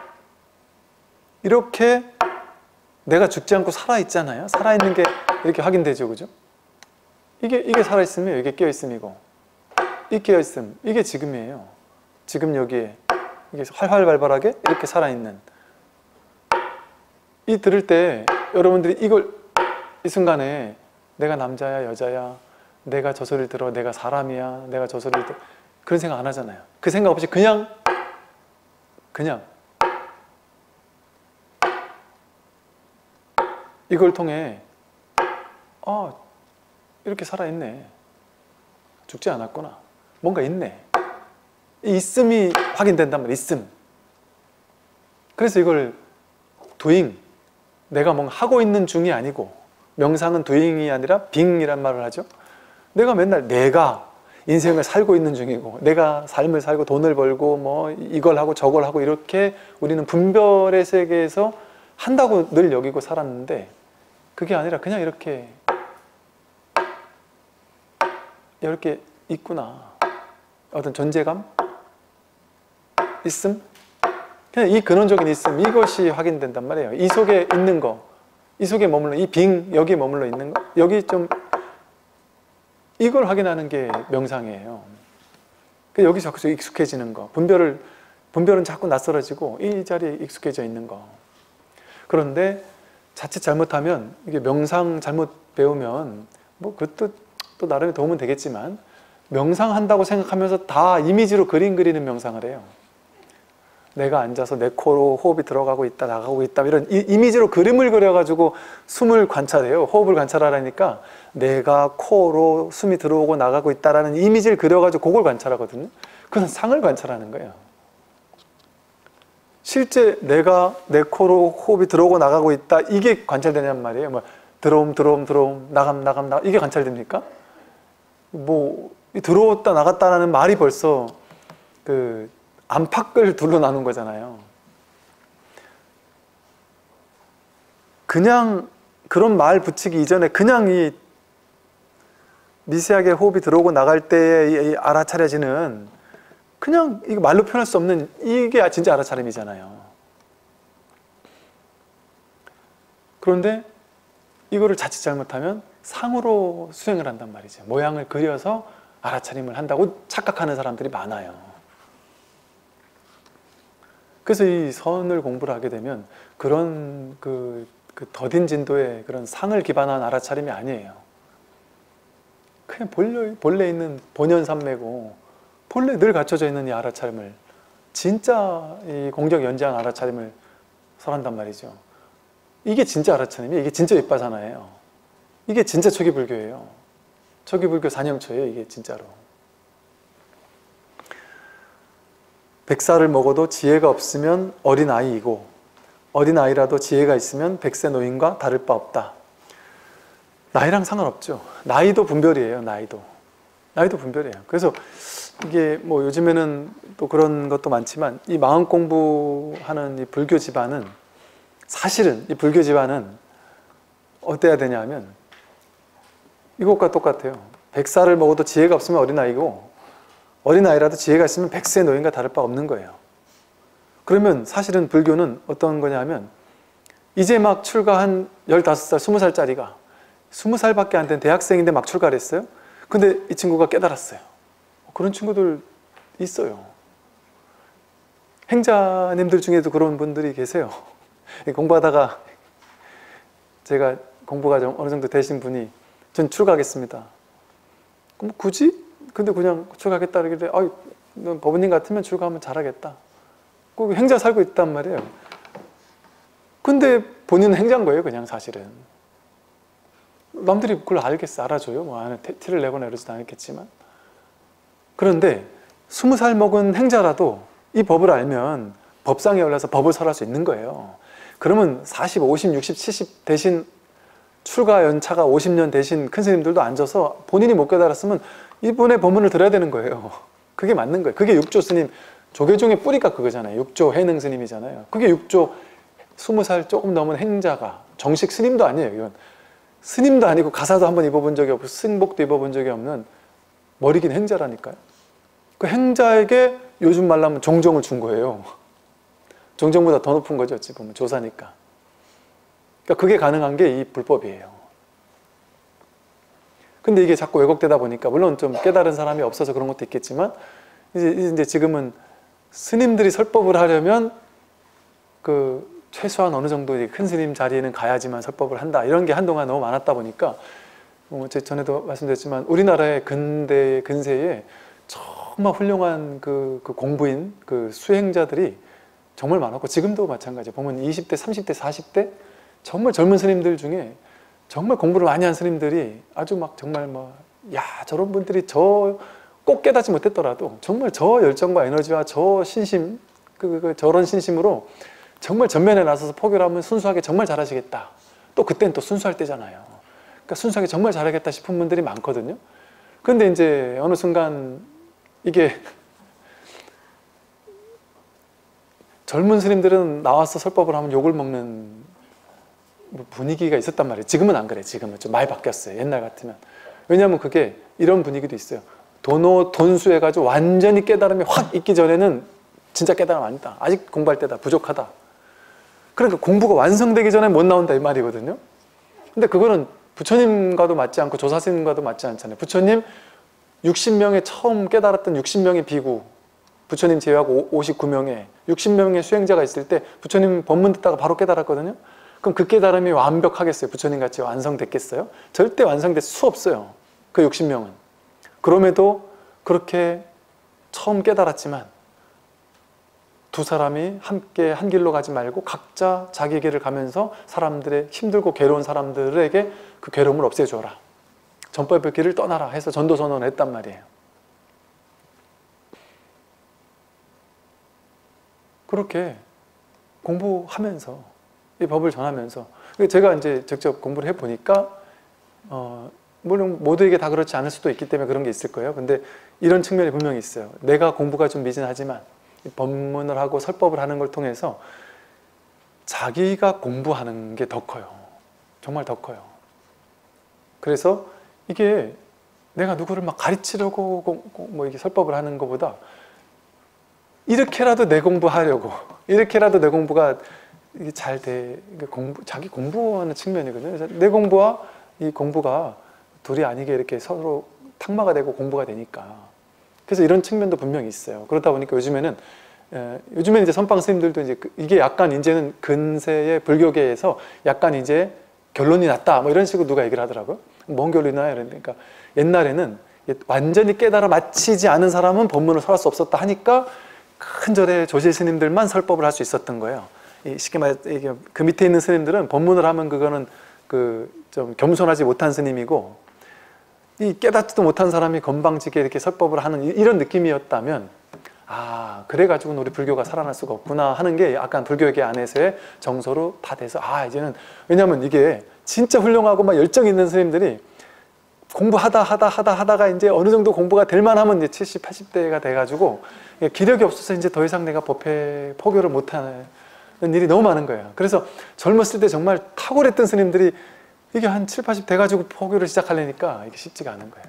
이렇게 내가 죽지 않고 살아있잖아요. 살아있는 게 이렇게 확인되죠. 그죠? 이게, 이게 살아있음이에요. 이게 깨어있음이고, 이 깨어있음, 이게 지금이에요. 지금 여기에 이게 활활발발하게 이렇게 살아있는, 이 들을 때 여러분들이 이걸 이 순간에 내가 남자야 여자야, 내가 저 소리를 들어, 내가 사람이야, 내가 저 소리를 들어, 그런 생각 안 하잖아요. 그 생각 없이 그냥 그냥 이걸 통해 아, 이렇게 살아있네, 죽지 않았구나, 뭔가 있네, 이 있음이 확인된단 말이에요. 있음. 그래서 이걸 doing, 내가 뭔가 하고 있는 중이 아니고, 명상은 doing이 아니라 being이란 말을 하죠. 내가 맨날 내가 인생을 살고 있는 중이고, 내가 삶을 살고 돈을 벌고 뭐 이걸 하고 저걸 하고, 이렇게 우리는 분별의 세계에서 한다고 늘 여기고 살았는데, 그게 아니라 그냥 이렇게 이렇게 있구나, 어떤 존재감, 있음, 그냥 이 근원적인 있음, 이것이 확인된단 말이에요. 이 속에 있는 거, 이 속에 머물러, 이 빙, 여기에 머물러 있는 거, 여기 좀 이걸 확인하는 게 명상이에요. 여기 자꾸 익숙해지는 거, 분별을, 분별은 자꾸 낯설어지고 이 자리에 익숙해져 있는 거. 그런데 자칫 잘못하면, 이게 명상 잘못 배우면 뭐 그것도 또 나름의 도움은 되겠지만 명상한다고 생각하면서 다 이미지로 그림 그리는 명상을 해요. 내가 앉아서 내 코로 호흡이 들어가고 있다 나가고 있다 이런 이, 이미지로 그림을 그려가지고 숨을 관찰해요. 호흡을 관찰하라니까 내가 코로 숨이 들어오고 나가고 있다라는 이미지를 그려가지고 그걸 관찰하거든요. 그건 상을 관찰하는 거예요. 실제 내가 내 코로 호흡이 들어오고 나가고 있다 이게 관찰되냔 말이에요. 뭐 들어옴 들어옴 들어옴 나감 나감 나감 이게 관찰됩니까? 뭐 들어왔다 나갔다라는 말이 벌써 그 안팎을 둘러 나눈 거잖아요. 그냥 그런 말 붙이기 이전에 그냥 이 미세하게 호흡이 들어오고 나갈 때에 이 알아차려지는 그냥 이거 말로 표현할 수 없는 이게 진짜 알아차림이잖아요. 그런데 이거를 자칫 잘못하면 상으로 수행을 한단 말이죠. 모양을 그려서 알아차림을 한다고 착각하는 사람들이 많아요. 그래서 이 선을 공부를 하게 되면 그런 그, 그 더딘 진도의 그런 상을 기반한 알아차림이 아니에요. 그냥 본래, 본래 있는 본연산매고 본래 늘 갖춰져 있는 이 알아차림을 진짜 이 공적 연지한 알아차림을 설한단 말이죠. 이게 진짜 알아차림이에요. 이게 진짜 윗바사나예요. 이게 진짜 초기 불교예요. 초기 불교 산영초예요. 이게 진짜로. 백 살을 먹어도 지혜가 없으면 어린아이이고 어린아이라도 지혜가 있으면 백세 노인과 다를 바 없다. 나이랑 상관없죠. 나이도 분별이에요. 나이도. 나이도 분별이에요. 그래서 이게 뭐 요즘에는 또 그런 것도 많지만 이 마음 공부하는 이 불교 집안은 사실은 이 불교 집안은 어때야 되냐 하면 이것과 똑같아요. 백 살을 먹어도 지혜가 없으면 어린아이고 어린아이라도 지혜가 있으면 백세 노인과 다를 바 없는 거예요. 그러면 사실은 불교는 어떤 거냐 하면 이제 막 출가한 열다섯 살, 스무 살짜리가 스무 살밖에 안 된 대학생인데 막 출가를 했어요. 근데 이 친구가 깨달았어요. 그런 친구들 있어요. 행자님들 중에도 그런 분들이 계세요. 공부하다가 제가 공부가 좀 어느 정도 되신 분이 전 출가하겠습니다. 그럼 굳이? 근데 그냥 출가하겠다 그러길래 아, 너 법원님 같으면 출가하면 잘하겠다. 그 행자 살고 있단 말이에요. 근데 본인은 행자인 거예요, 그냥 사실은. 남들이 그걸 알겠어, 알아줘요. 뭐 안에 티를 내거나 이러지도 않겠지만. 그런데 스무 살 먹은 행자라도 이 법을 알면 법상에 올라서 법을 설할 수 있는 거예요. 그러면 사십, 오십, 육십, 칠십 대신 출가 연차가 오십 년 대신 큰 스님들도 앉아서 본인이 못 깨달았으면 이분의 법문을 들어야 되는 거예요. 그게 맞는 거예요. 그게 육조 스님, 조계종의 뿌리가 그거잖아요. 육조 해능 스님이잖아요. 그게 육조 스무 살 조금 넘은 행자가 정식 스님도 아니에요. 이건 스님도 아니고 가사도 한번 입어본 적이 없고 승복도 입어본 적이 없는 머리 긴 행자라니까요. 그 행자에게 요즘 말로 하면 종정을 준 거예요. 종정보다 더 높은 거죠. 어찌 보면 조사니까. 그러니까 그게 가능한 게 이 불법이에요. 근데 이게 자꾸 왜곡되다 보니까 물론 좀 깨달은 사람이 없어서 그런 것도 있겠지만 이제, 이제 지금은 스님들이 설법을 하려면 그 최소한 어느 정도 큰 스님 자리에는 가야지만 설법을 한다 이런 게 한동안 너무 많았다 보니까 뭐 제 전에도 말씀드렸지만 우리나라의 근대 근세에 정말 훌륭한 그, 그 공부인 그 수행자들이 정말 많았고 지금도 마찬가지예요. 보면 이십 대, 삼십 대, 사십 대 정말 젊은 스님들 중에 정말 공부를 많이 한 스님들이 아주 막 정말 뭐 야 저런 분들이 저 꼭 깨닫지 못했더라도 정말 저 열정과 에너지와 저 신심 그, 그 저런 신심으로 정말 전면에 나서서 포교를 하면 순수하게 정말 잘하시겠다. 또 그때는 또 순수할 때잖아요. 그러니까 순수하게 정말 잘하겠다 싶은 분들이 많거든요. 근데 이제 어느 순간 이게 젊은 스님들은 나와서 설법을 하면 욕을 먹는 분위기가 있었단 말이에요. 지금은 안 그래. 지금은 좀 많이 바뀌었어요. 옛날 같으면. 왜냐하면 그게 이런 분위기도 있어요. 도노 돈수 해가지고 완전히 깨달음이 확 있기 전에는 진짜 깨달음 아니다. 아직 공부할 때다. 부족하다. 그러니까 공부가 완성되기 전에 못 나온다 이 말이거든요. 근데 그거는 부처님과도 맞지 않고 조사스님과도 맞지 않잖아요. 부처님 육십 명에 처음 깨달았던 육십 명의 비구, 부처님 제외하고 오십구 명의 육십 명의 수행자가 있을 때 부처님 법문 듣다가 바로 깨달았거든요. 그럼 그 깨달음이 완벽하겠어요? 부처님 같이 완성됐겠어요? 절대 완성될 수 없어요. 그 육십 명은. 그럼에도 그렇게 처음 깨달았지만 두 사람이 함께 한 길로 가지 말고 각자 자기 길을 가면서 사람들의 힘들고 괴로운 사람들에게 그 괴로움을 없애줘라. 전법의 길을 떠나라 해서 전도선언을 했단 말이에요. 그렇게 공부하면서 이 법을 전하면서 제가 이제 직접 공부를 해보니까 어, 물론 모두에게 다 그렇지 않을 수도 있기 때문에 그런 게 있을 거예요. 근데 이런 측면이 분명히 있어요. 내가 공부가 좀 미진하지만 법문을 하고 설법을 하는 걸 통해서 자기가 공부하는 게 더 커요. 정말 더 커요. 그래서 이게 내가 누구를 막 가르치려고 뭐 이렇게 설법을 하는 것보다 이렇게라도 내 공부하려고, 이렇게라도 내 공부가 잘 돼, 공부, 자기 공부하는 측면이거든요. 그래서 내 공부와 이 공부가 둘이 아니게 이렇게 서로 탁마가 되고 공부가 되니까. 그래서 이런 측면도 분명히 있어요. 그러다 보니까 요즘에는 에, 요즘에는 이제 선방 스님들도 이제 그, 이게 약간 이제는 근세의 불교계에서 약간 이제 결론이 났다 뭐 이런 식으로 누가 얘기를 하더라고요. 뭔 결론이 나요? 그러니까 옛날에는 완전히 깨달아 마치지 않은 사람은 법문을 설할 수 없었다 하니까 큰 절의 조실 스님들만 설법을 할 수 있었던 거예요. 이 쉽게 말해 그 밑에 있는 스님들은 법문을 하면 그거는 그 좀 겸손하지 못한 스님이고 이 깨닫지도 못한 사람이 건방지게 이렇게 설법을 하는 이런 느낌이었다면 아 그래가지고는 우리 불교가 살아날 수가 없구나 하는 게 약간 불교계 안에서의 정서로 다 돼서 아 이제는 왜냐하면 이게 진짜 훌륭하고 막 열정 있는 스님들이 공부하다 하다 하다 하다가 이제 어느 정도 공부가 될 만하면 이제 칠십, 팔십 대가 돼가지고 기력이 없어서 이제 더 이상 내가 법회 포교를 못하는 일이 너무 많은 거예요. 그래서 젊었을 때 정말 탁월했던 스님들이 이게 한 칠, 팔십 돼가지고 포교를 시작하려니까 이게 쉽지가 않은 거예요.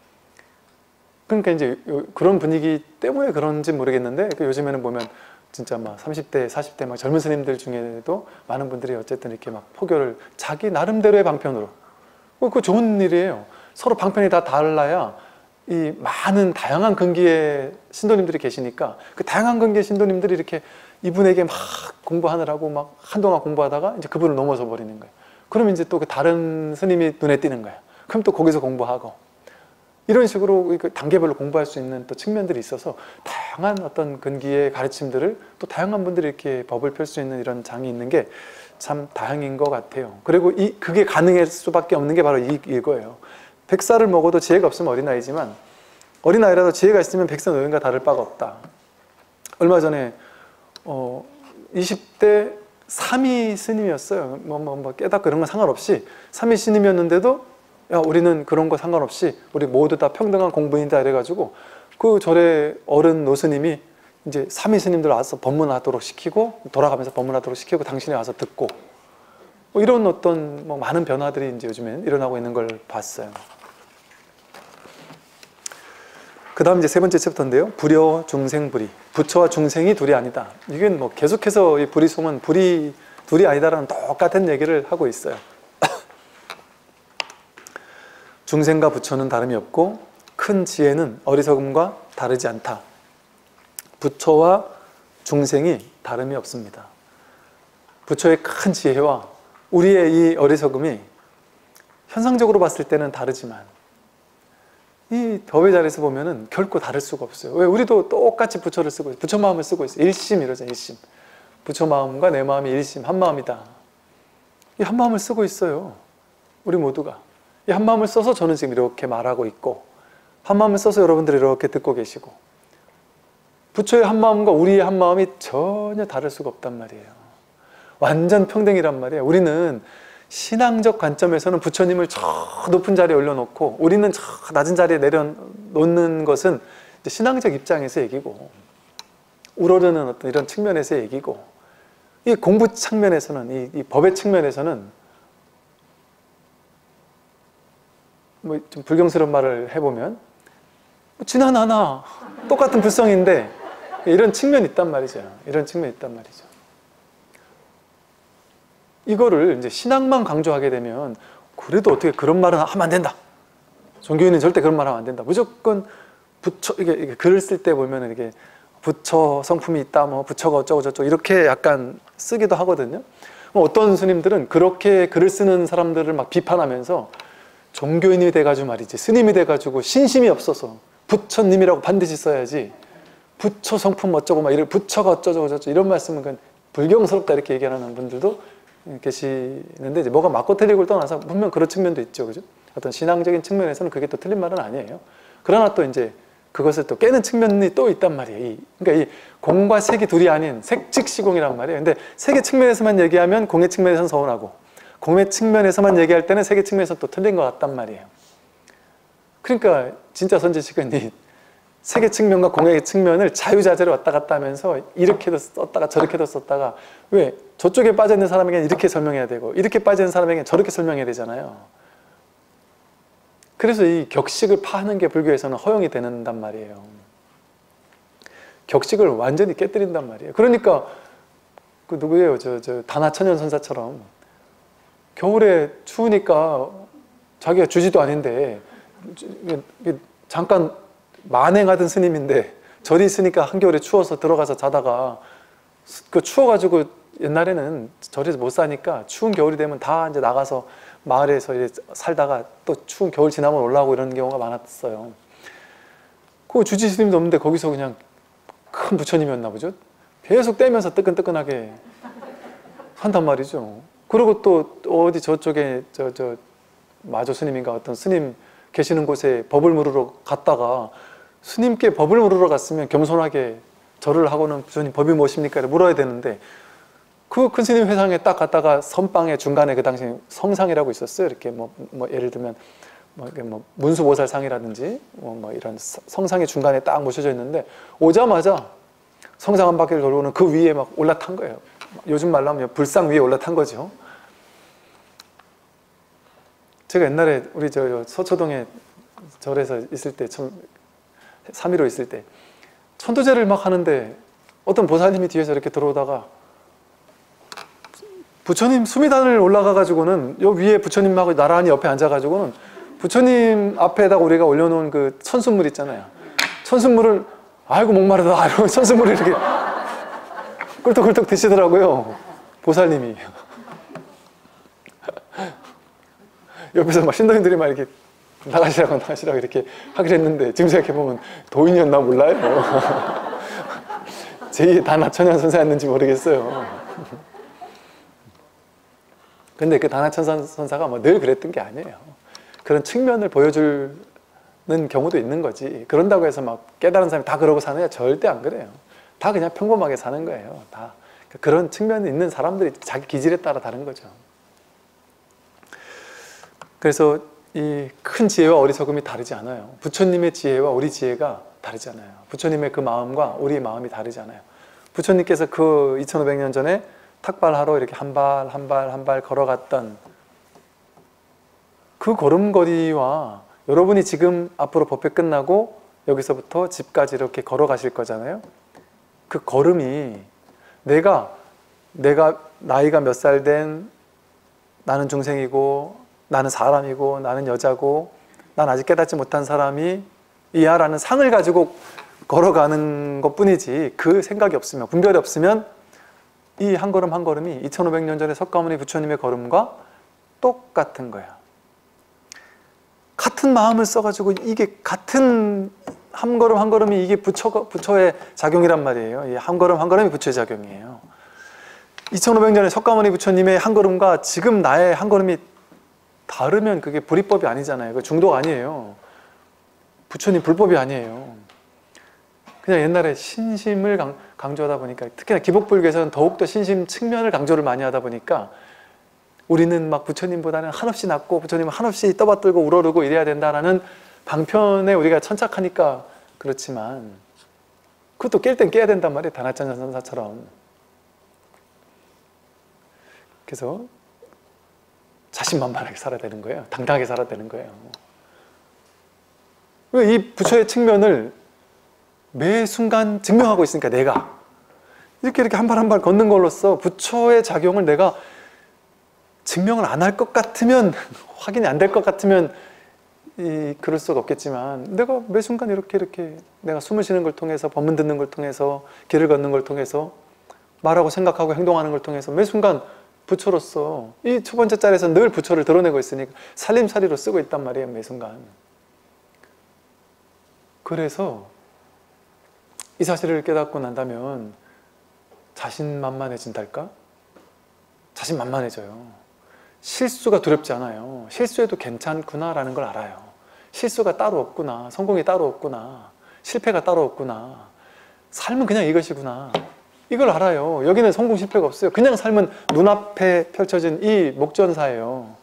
그러니까 이제 그런 분위기 때문에 그런지 모르겠는데 요즘에는 보면 진짜 막 삼십 대, 사십 대 막 젊은 스님들 중에도 많은 분들이 어쨌든 이렇게 막 포교를 자기 나름대로의 방편으로 그거 좋은 일이에요. 서로 방편이 다 달라야 이 많은 다양한 근기의 신도님들이 계시니까 그 다양한 근기의 신도님들이 이렇게 이분에게 막 공부하느라고 막 한동안 공부하다가 이제 그분을 넘어서 버리는 거예요. 그럼 이제 또 그 다른 스님이 눈에 띄는 거예요. 그럼 또 거기서 공부하고 이런 식으로 단계별로 공부할 수 있는 또 측면들이 있어서 다양한 어떤 근기의 가르침들을 또 다양한 분들이 이렇게 법을 펼 수 있는 이런 장이 있는 게 참 다행인 것 같아요. 그리고 이 그게 가능할 수밖에 없는 게 바로 이, 이거예요. 백살을 먹어도 지혜가 없으면 어린아이지만 어린아이라도 지혜가 있으면 백세 노인과 다를 바가 없다. 얼마 전에 어, 이십 대 삼위 스님이었어요. 뭐, 뭐, 뭐 깨닫고 그런 건 상관없이 삼위 스님이었는데도 야 우리는 그런 거 상관없이 우리 모두 다 평등한 공부인다 이래가지고 그 절의 어른 노스님이 이제 삼위 스님들 와서 법문하도록 시키고 돌아가면서 법문하도록 시키고 당신이 와서 듣고 뭐 이런 어떤 뭐 많은 변화들이 이제 요즘엔 일어나고 있는 걸 봤어요. 그 다음 이제 세 번째 챕터인데요. 불여 중생 불이. 부처와 중생이 둘이 아니다. 이건 뭐 계속해서 이 불이송은 불이 둘이 아니다라는 똑같은 얘기를 하고 있어요. 중생과 부처는 다름이 없고 큰 지혜는 어리석음과 다르지 않다. 부처와 중생이 다름이 없습니다. 부처의 큰 지혜와 우리의 이 어리석음이 현상적으로 봤을 때는 다르지만 이 법의 자리에서 보면은 결코 다를 수가 없어요. 왜? 우리도 똑같이 부처를 쓰고 있어요. 부처 마음을 쓰고 있어요. 일심 이러죠. 일심. 부처 마음과 내 마음이 일심, 한 마음이다. 이 한 마음을 쓰고 있어요. 우리 모두가. 이 한 마음을 써서 저는 지금 이렇게 말하고 있고 한 마음을 써서 여러분들이 이렇게 듣고 계시고 부처의 한 마음과 우리의 한 마음이 전혀 다를 수가 없단 말이에요. 완전 평등이란 말이에요. 우리는 신앙적 관점에서는 부처님을 저 높은 자리에 올려놓고 우리는 저 낮은 자리에 내려놓는 것은 신앙적 입장에서 얘기고 우러르는 어떤 이런 측면에서 얘기고 이 공부 측면에서는 이, 이 법의 측면에서는 뭐 좀 불경스러운 말을 해보면 뭐 지나나나 똑같은 불성인데 이런 측면이 있단 말이죠. 이런 측면이 있단 말이죠. 이거를 이제 신앙만 강조하게 되면 그래도 어떻게 그런 말은 하면 안 된다. 종교인은 절대 그런 말 하면 안 된다. 무조건 부처 이게, 이게 글을 쓸 때 보면 이게 부처 성품이 있다, 뭐 부처가 어쩌고 저쩌고 이렇게 약간 쓰기도 하거든요. 어떤 스님들은 그렇게 글을 쓰는 사람들을 막 비판하면서 종교인이 돼가지고 말이지, 스님이 돼가지고 신심이 없어서 부처님이라고 반드시 써야지, 부처 성품 어쩌고 막 이런, 부처가 어쩌고 저쩌고 이런 말씀은 그냥 불경스럽다 이렇게 얘기하는 분들도 계시는데, 이제 뭐가 맞고 틀리고를 떠나서 분명 그런 측면도 있죠, 그죠? 어떤 신앙적인 측면에서는 그게 또 틀린 말은 아니에요. 그러나 또 이제 그것을 또 깨는 측면이 또 있단 말이에요. 이, 그러니까 이 공과 색이 둘이 아닌 색즉시공이란 말이에요. 근데 색의 측면에서만 얘기하면 공의 측면에서는 서운하고, 공의 측면에서만 얘기할 때는 색의 측면에서 또 틀린 것 같단 말이에요. 그러니까 진짜 선지식은 이 색의 측면과 공의 측면을 자유자재로 왔다 갔다 하면서 이렇게도 썼다가 저렇게도 썼다가, 왜 저쪽에 빠져있는 사람에게는 이렇게 설명해야 되고 이렇게 빠져있는 사람에게는 저렇게 설명해야 되잖아요. 그래서 이 격식을 파하는 게 불교에서는 허용이 된단 말이에요. 격식을 완전히 깨뜨린단 말이에요. 그러니까 그 누구예요? 저, 저 다나천연 선사처럼 겨울에 추우니까 자기가 주지도 아닌데 잠깐 만행하던 스님인데 절이 있으니까 한겨울에 추워서 들어가서 자다가, 그 추워가지고 옛날에는 절에서 못 사니까 추운 겨울이 되면 다 이제 나가서 마을에서 이제 살다가 또 추운 겨울 지나면 올라오고 이런 경우가 많았어요. 그 주지 스님도 없는데 거기서 그냥 큰 부처님이었나 보죠. 계속 떼면서 뜨끈뜨끈하게 산단 말이죠. 그리고 또 어디 저쪽에 저, 저 마조 스님인가 어떤 스님 계시는 곳에 법을 물으러 갔다가, 스님께 법을 물으러 갔으면 겸손하게 절을 하고는 부처님 법이 무엇입니까? 물어야 되는데, 그 큰 스님 회상에 딱 갔다가 선방에 중간에 그 당시 성상이라고 있었어요. 이렇게 뭐, 뭐 예를 들면 뭐, 뭐 문수보살상이라든지 뭐, 뭐 이런 성상의 중간에 딱 모셔져 있는데, 오자마자 성상 한 바퀴를 돌고는 그 위에 막 올라탄 거예요. 요즘 말로 하면 불상 위에 올라탄 거죠. 제가 옛날에 우리 저 서초동에 절에서 있을 때, 삼 일오 있을 때 천도제를 막 하는데 어떤 보살님이 뒤에서 이렇게 들어오다가 부처님 수미단을 올라가가지고는 요 위에 부처님하고 나란히 옆에 앉아가지고는 부처님 앞에다가 우리가 올려놓은 그 천순물 있잖아요. 천순물을 아이고 목마르다 이러면 천순물을 이렇게 꿀떡꿀떡 드시더라고요, 보살님이. 옆에서 막 신도님들이 막 이렇게 나가시라고 나가시라고 이렇게 하기로 했는데, 지금 생각해보면 도인이었나 몰라요. 제이 다나천연 선사였는지 모르겠어요. 근데 그 다나천연 선사가 뭐 늘 그랬던 게 아니에요. 그런 측면을 보여주는 경우도 있는 거지, 그런다고 해서 막 깨달은 사람이 다 그러고 사느냐? 절대 안 그래요. 다 그냥 평범하게 사는 거예요. 다 그런 측면이 있는 사람들이 자기 기질에 따라 다른 거죠. 그래서 이 큰 지혜와 어리석음이 다르지 않아요. 부처님의 지혜와 우리 지혜가 다르지 않아요. 부처님의 그 마음과 우리의 마음이 다르지 않아요. 부처님께서 그 이천오백 년 전에 탁발하러 이렇게 한 발 한 발 한 발 걸어갔던 그 걸음걸이와, 여러분이 지금 앞으로 법회 끝나고 여기서부터 집까지 이렇게 걸어가실 거잖아요. 그 걸음이 내가 내가 나이가 몇 살 된 나는 중생이고 나는 사람이고 나는 여자고 난 아직 깨닫지 못한 사람이 이야 라는 상을 가지고 걸어가는 것 뿐이지, 그 생각이 없으면, 분별이 없으면 이 한 걸음 한 걸음이 이천오백 년 전에 석가모니 부처님의 걸음과 똑같은 거야. 같은 마음을 써가지고 이게 같은 한 걸음 한 걸음이 이게 부처, 부처의 작용이란 말이에요. 이 한 걸음 한 걸음이 부처의 작용이에요. 이천오백 년에 석가모니 부처님의 한 걸음과 지금 나의 한 걸음이 다르면 그게 불이법이 아니잖아요. 그 중독 아니에요. 부처님 불법이 아니에요. 그냥 옛날에 신심을 강, 강조하다 보니까, 특히나 기복불교에서는 더욱더 신심 측면을 강조를 많이 하다 보니까 우리는 막 부처님보다는 한없이 낫고 부처님은 한없이 떠받들고 우러르고 이래야 된다라는 방편에 우리가 천착하니까 그렇지만, 그것도 깰 땐 깨야 된단 말이에요. 다나천연 선사처럼. 그래서 자신만만하게 살아야 되는 거예요. 당당하게 살아야 되는 거예요. 이 부처의 측면을 매 순간 증명하고 있으니까, 내가 이렇게 이렇게 한 발 한 발 걷는 걸로써 부처의 작용을 내가 증명을 안 할 것 같으면, 확인이 안 될 것 같으면 이 그럴 수가 없겠지만 내가 매 순간 이렇게 이렇게 내가 숨을 쉬는 걸 통해서 법문 듣는 걸 통해서 길을 걷는 걸 통해서 말하고 생각하고 행동하는 걸 통해서 매 순간 부처로서 이 첫 번째 자리에서 늘 부처를 드러내고 있으니까 살림살이로 쓰고 있단 말이에요. 매 순간. 그래서 이 사실을 깨닫고 난다면 자신만만해진달까? 자신만만해져요. 실수가 두렵지 않아요. 실수해도 괜찮구나라는 걸 알아요. 실수가 따로 없구나. 성공이 따로 없구나. 실패가 따로 없구나. 삶은 그냥 이것이구나. 이걸 알아요. 여기는 성공 실패가 없어요. 그냥 삶은 눈앞에 펼쳐진 이 목전사예요.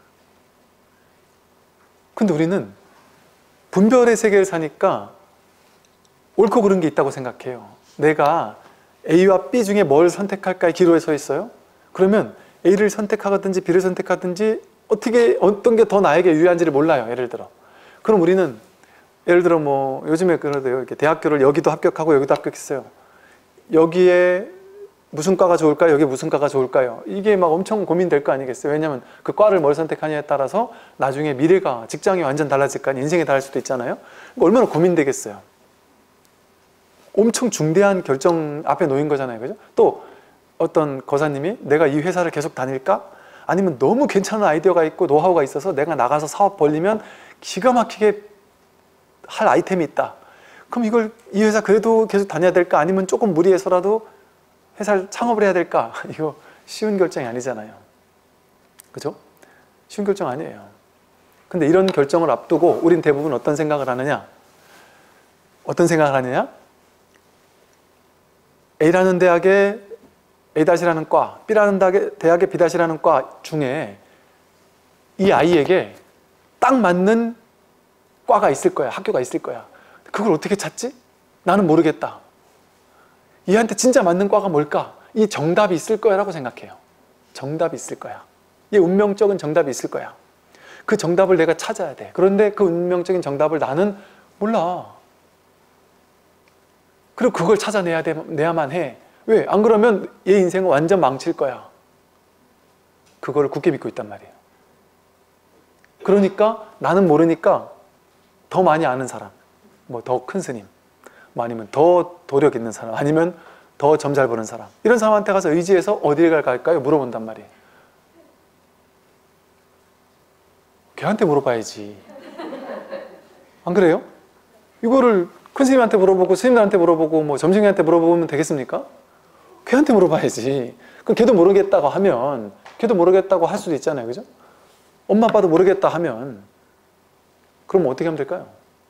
근데 우리는 분별의 세계를 사니까 옳고 그른 게 있다고 생각해요. 내가 A와 B 중에 뭘 선택할까의 기로에 서 있어요. 그러면 A를 선택하든지 B를 선택하든지 어떻게 어떤 게 더 나에게 유리한지를 몰라요. 예를 들어. 그럼 우리는 예를 들어 뭐 요즘에 그러대요. 이렇게 대학교를 여기도 합격하고 여기도 합격했어요. 여기에 무슨 과가 좋을까요? 여기 무슨 과가 좋을까요? 이게 막 엄청 고민될 거 아니겠어요? 왜냐하면 그 과를 뭘 선택하냐에 따라서 나중에 미래가, 직장이 완전 달라질 거 아니에요? 인생이 달라질 수도 있잖아요? 얼마나 고민되겠어요? 엄청 중대한 결정 앞에 놓인 거잖아요. 그죠? 또 어떤 거사님이 내가 이 회사를 계속 다닐까? 아니면 너무 괜찮은 아이디어가 있고 노하우가 있어서 내가 나가서 사업 벌리면 기가 막히게 할 아이템이 있다. 그럼 이걸 이 회사 그래도 계속 다녀야 될까? 아니면 조금 무리해서라도 회사를 창업을 해야 될까? 이거 쉬운 결정이 아니잖아요. 그죠? 쉬운 결정 아니에요. 근데 이런 결정을 앞두고 우린 대부분 어떤 생각을 하느냐? 어떤 생각을 하느냐? A라는 대학에 A-라는 과, B라는 대학에 B-라는 과 중에 이 아이에게 딱 맞는 과가 있을 거야. 학교가 있을 거야. 그걸 어떻게 찾지? 나는 모르겠다. 얘한테 진짜 맞는 과가 뭘까? 이 정답이 있을 거야 라고 생각해요. 정답이 있을 거야. 이 운명적인 정답이 있을 거야. 그 정답을 내가 찾아야 돼. 그런데 그 운명적인 정답을 나는 몰라. 그리고 그걸 찾아내야 돼, 내야만 해. 왜? 안 그러면 얘 인생은 완전 망칠 거야. 그거를 굳게 믿고 있단 말이에요. 그러니까 나는 모르니까 더 많이 아는 사람, 뭐 더 큰 스님, 뭐 아니면 더 도력 있는 사람, 아니면 더 점 잘 보는 사람, 이런 사람한테 가서 의지해서 어디를 갈까요? 물어본단 말이에요. 걔한테 물어봐야지. 안 그래요? 이거를 큰 스님한테 물어보고 스님들한테 물어보고 뭐 점쟁이한테 물어보면 되겠습니까? 걔한테 물어봐야지. 그럼 걔도 모르겠다고 하면, 걔도 모르겠다고 할 수도 있잖아요. 그죠? 엄마 아빠도 모르겠다 하면 그럼 어떻게 하면 될까요?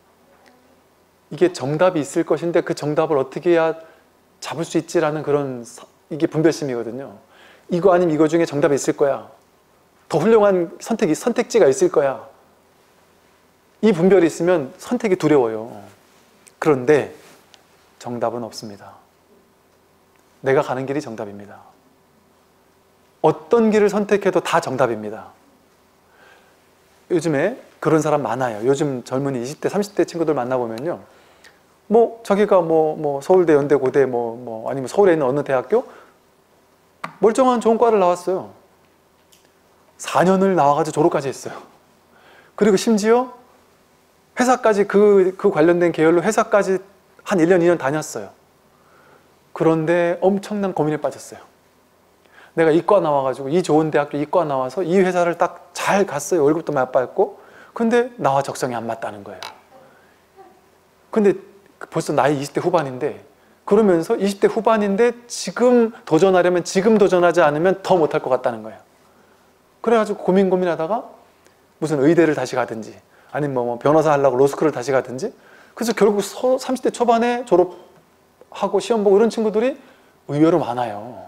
이게 정답이 있을 것인데 그 정답을 어떻게 해야 잡을 수 있지라는 그런, 이게 분별심이거든요. 이거 아니면 이거 중에 정답이 있을 거야. 더 훌륭한 선택이, 선택지가 있을 거야. 이 분별이 있으면 선택이 두려워요. 그런데 정답은 없습니다. 내가 가는 길이 정답입니다. 어떤 길을 선택해도 다 정답입니다. 요즘에 그런 사람 많아요. 요즘 젊은이 이십 대, 삼십 대 친구들 만나보면요. 뭐 자기가 뭐, 뭐 서울대, 연대, 고대 뭐, 뭐 아니면 서울에 있는 어느 대학교 멀쩡한 좋은 과를 나왔어요. 사 년을 나와가지고 졸업까지 했어요. 그리고 심지어 회사까지 그, 그 관련된 계열로 회사까지 한 일 년, 이 년 다녔어요. 그런데 엄청난 고민에 빠졌어요. 내가 이과 나와가지고 이 좋은 대학교 이과 나와서 이 회사를 딱 잘 갔어요. 월급도 많이 받고. 근데 나와 적성이 안 맞다는 거예요. 근데 벌써 나이 이십 대 후반인데, 그러면서 이십 대 후반인데 지금 도전하려면 지금 도전하지 않으면 더 못할 것 같다는 거예요. 그래가지고 고민 고민하다가 무슨 의대를 다시 가든지 아니면 뭐 변호사 하려고 로스쿨을 다시 가든지, 그래서 결국 삼십 대 초반에 졸업하고 시험 보고 이런 친구들이 의외로 많아요.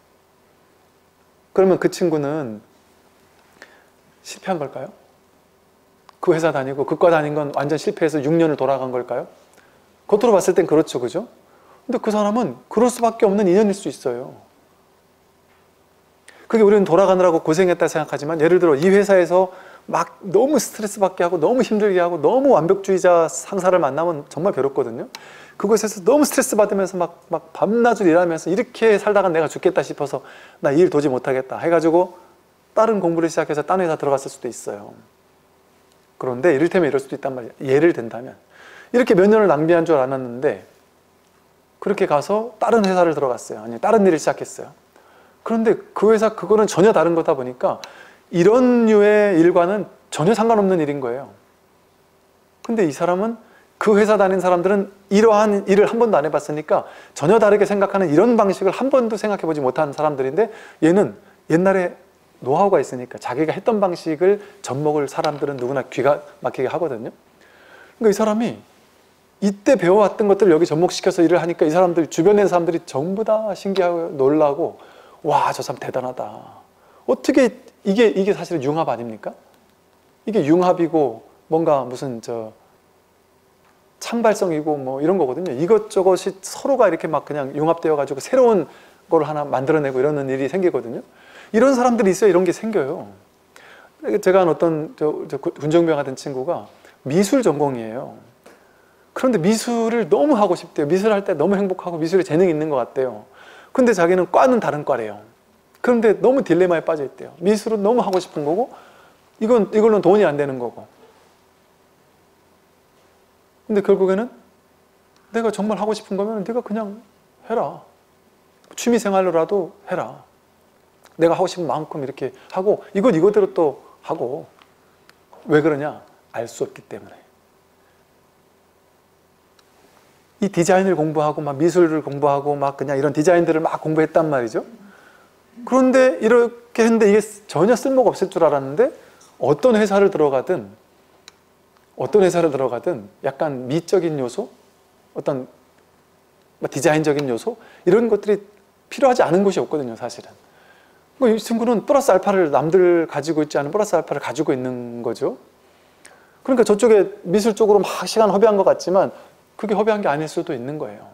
그러면 그 친구는 실패한 걸까요? 그 회사 다니고 그 과 다닌 건 완전 실패해서 육 년을 돌아간 걸까요? 겉으로 봤을 땐 그렇죠, 그죠? 근데 그 사람은 그럴 수밖에 없는 인연일 수 있어요. 그게 우리는 돌아가느라고 고생했다 생각하지만, 예를 들어 이 회사에서 막 너무 스트레스 받게 하고 너무 힘들게 하고 너무 완벽주의자 상사를 만나면 정말 괴롭거든요. 그곳에서 너무 스트레스 받으면서 막, 막 밤낮을 일하면서 이렇게 살다가 내가 죽겠다 싶어서 나 이 일 도저히 못하겠다 해가지고 다른 공부를 시작해서 딴 회사 들어갔을 수도 있어요. 그런데 이를테면 이럴 수도 있단 말이에요. 예를 든다면 이렇게 몇 년을 낭비한 줄 알았는데 그렇게 가서 다른 회사를 들어갔어요. 아니 다른 일을 시작했어요. 그런데 그 회사 그거는 전혀 다른 거다 보니까 이런 류의 일과는 전혀 상관없는 일인 거예요. 근데 이 사람은 그 회사 다닌 사람들은 이러한 일을 한 번도 안 해봤으니까 전혀 다르게 생각하는 이런 방식을 한 번도 생각해보지 못한 사람들인데 얘는 옛날에 노하우가 있으니까 자기가 했던 방식을 접목을 사람들은 누구나 귀가 막히게 하거든요. 그러니까 이 사람이 이때 배워왔던 것들을 여기 접목시켜서 일을 하니까 이 사람들, 주변에 있는 사람들이 전부 다 신기하고 놀라고 와, 저 사람 대단하다. 어떻게 이게 이게 사실은 융합 아닙니까? 이게 융합이고 뭔가 무슨 저 창발성이고 뭐 이런 거거든요. 이것저것이 서로가 이렇게 막 그냥 융합되어 가지고 새로운 걸 하나 만들어내고 이러는 일이 생기거든요. 이런 사람들이 있어야 이런 게 생겨요. 제가 한 어떤 저, 저 군정병 하던 친구가 미술 전공이에요. 그런데 미술을 너무 하고 싶대요. 미술할 때 너무 행복하고 미술에 재능이 있는 것 같대요. 근데 자기는 과는 다른 과래요. 그런데 너무 딜레마에 빠져 있대요. 미술은 너무 하고 싶은 거고 이건 이걸로는 돈이 안 되는 거고. 근데 결국에는 내가 정말 하고 싶은 거면 네가 그냥 해라. 취미 생활로라도 해라. 내가 하고 싶은 만큼 이렇게 하고 이건 이거대로 또 하고. 왜 그러냐? 알 수 없기 때문에. 이 디자인을 공부하고 막 미술을 공부하고 막 그냥 이런 디자인들을 막 공부했단 말이죠. 그런데 이렇게 했는데 이게 전혀 쓸모가 없을 줄 알았는데 어떤 회사를 들어가든 어떤 회사를 들어가든 약간 미적인 요소, 어떤 디자인적인 요소 이런 것들이 필요하지 않은 곳이 없거든요, 사실은. 이 친구는 플러스 알파를 남들 가지고 있지 않은 플러스 알파를 가지고 있는 거죠. 그러니까 저쪽에 미술 쪽으로 막 시간 허비한 것 같지만 그게 허비한 게 아닐 수도 있는 거예요.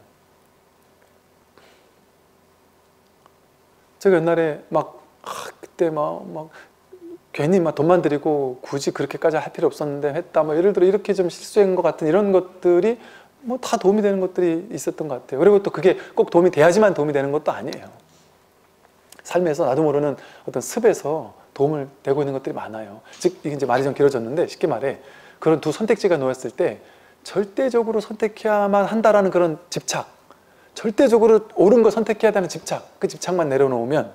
제가 옛날에 막 아, 그때 막, 막 괜히 막 돈만 들이고 굳이 그렇게까지 할 필요 없었는데 했다. 뭐 예를 들어 이렇게 좀 실수한 것 같은 이런 것들이 뭐 다 도움이 되는 것들이 있었던 것 같아요. 그리고 또 그게 꼭 도움이 돼야지만 도움이 되는 것도 아니에요. 삶에서 나도 모르는 어떤 습에서 도움을 되고 있는 것들이 많아요. 즉 이게 이제 말이 좀 길어졌는데 쉽게 말해 그런 두 선택지가 놓였을 때 절대적으로 선택해야만 한다라는 그런 집착, 절대적으로 옳은 걸 선택해야 되는 집착, 그 집착만 내려놓으면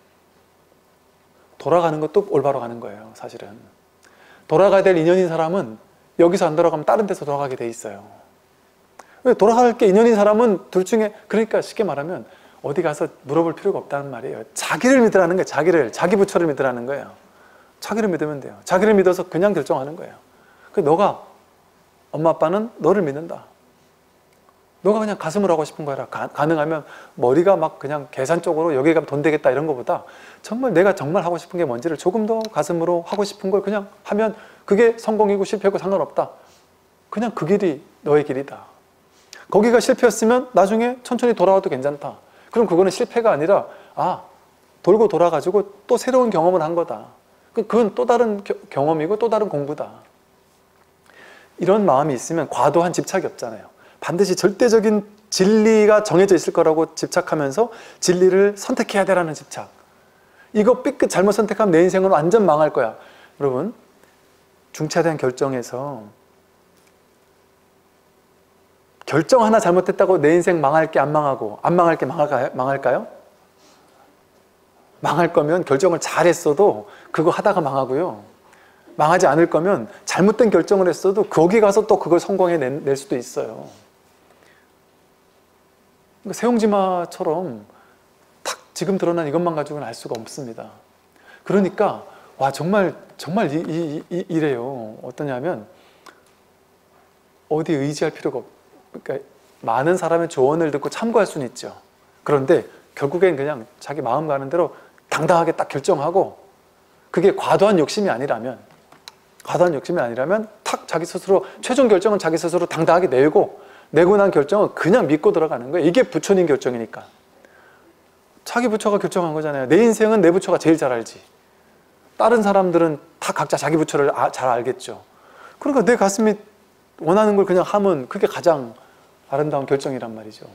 돌아가는 것도 올바로 가는 거예요, 사실은. 돌아가야 될 인연인 사람은 여기서 안 돌아가면 다른 데서 돌아가게 돼 있어요. 왜 돌아갈 게 인연인 사람은 둘 중에, 그러니까 쉽게 말하면 어디 가서 물어볼 필요가 없다는 말이에요. 자기를 믿으라는 거예요. 자기를, 자기 부처를 믿으라는 거예요. 자기를 믿으면 돼요. 자기를 믿어서 그냥 결정하는 거예요. 그 너가, 엄마 아빠는 너를 믿는다. 너가 그냥 가슴으로 하고 싶은 거 해라. 가, 가능하면 머리가 막 그냥 계산적으로 여기 가면 돈 되겠다 이런 거보다 정말 내가 정말 하고 싶은 게 뭔지를 조금 더 가슴으로 하고 싶은 걸 그냥 하면 그게 성공이고 실패고 상관없다. 그냥 그 길이 너의 길이다. 거기가 실패였으면 나중에 천천히 돌아와도 괜찮다. 그럼 그거는 실패가 아니라 아 돌고 돌아가지고 또 새로운 경험을 한 거다. 그건 또 다른 겨, 경험이고 또 다른 공부다. 이런 마음이 있으면 과도한 집착이 없잖아요. 반드시 절대적인 진리가 정해져 있을 거라고 집착하면서 진리를 선택해야 되라는 집착. 이거 삐끗 잘못 선택하면 내 인생은 완전 망할 거야. 여러분, 중차대한 결정에서 결정 하나 잘못했다고 내 인생 망할 게 안 망하고 안 망할 게 망할까요? 망할까요? 망할 거면 결정을 잘했어도 그거 하다가 망하고요. 망하지 않을 거면 잘못된 결정을 했어도 거기 가서 또 그걸 성공해낼 수도 있어요. 그러니까 세용지마처럼 탁 지금 드러난 이것만 가지고는 알 수가 없습니다. 그러니까 와 정말 정말 이, 이, 이, 이래요. 어떠냐면 어디 의지할 필요가 없. 그러니까 많은 사람의 조언을 듣고 참고할 수는 있죠. 그런데 결국엔 그냥 자기 마음 가는 대로 당당하게 딱 결정하고 그게 과도한 욕심이 아니라면 과도한 욕심이 아니라면 탁 자기 스스로 최종 결정은 자기 스스로 당당하게 내고 내고 난 결정은 그냥 믿고 들어가는 거예요. 이게 부처님 결정이니까. 자기 부처가 결정한 거잖아요. 내 인생은 내 부처가 제일 잘 알지. 다른 사람들은 다 각자 자기 부처를 아, 잘 알겠죠. 그러니까 내 가슴이 원하는 걸 그냥 하면 그게 가장 아름다운 결정이란 말이죠.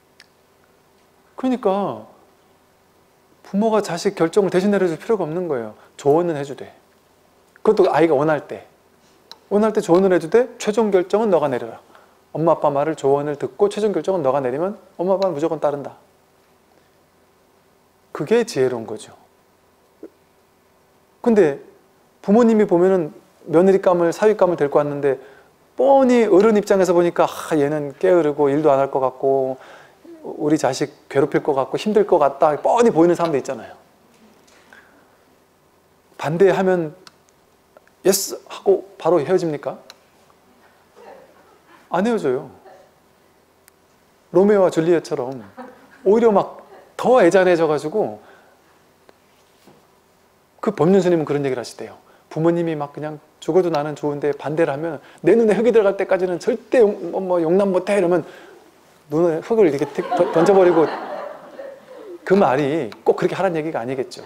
그러니까 부모가 자식 결정을 대신 내려줄 필요가 없는 거예요. 조언은 해주되. 그것도 아이가 원할 때. 원할 때 조언을 해도 돼? 최종 결정은 너가 내려라. 엄마 아빠 말을 조언을 듣고 최종 결정은 너가 내리면 엄마 아빠는 무조건 따른다. 그게 지혜로운 거죠. 근데 부모님이 보면은 며느리감을 사위감을 데리고 왔는데 뻔히 어른 입장에서 보니까 아, 얘는 게으르고 일도 안 할 것 같고 우리 자식 괴롭힐 것 같고 힘들 것 같다 뻔히 보이는 사람도 있잖아요. 반대하면 예스 하고 바로 헤어집니까? 안 헤어져요. 로메오와 줄리엣처럼 오히려 막 더 애잔해져 가지고 그 법륜 스님은 그런 얘기를 하시대요. 부모님이 막 그냥 죽어도 나는 좋은데 반대를 하면 내 눈에 흙이 들어갈 때까지는 절대 용, 뭐 용납 못해 이러면 눈에 흙을 이렇게 던져버리고 그 말이 꼭 그렇게 하라는 얘기가 아니겠죠.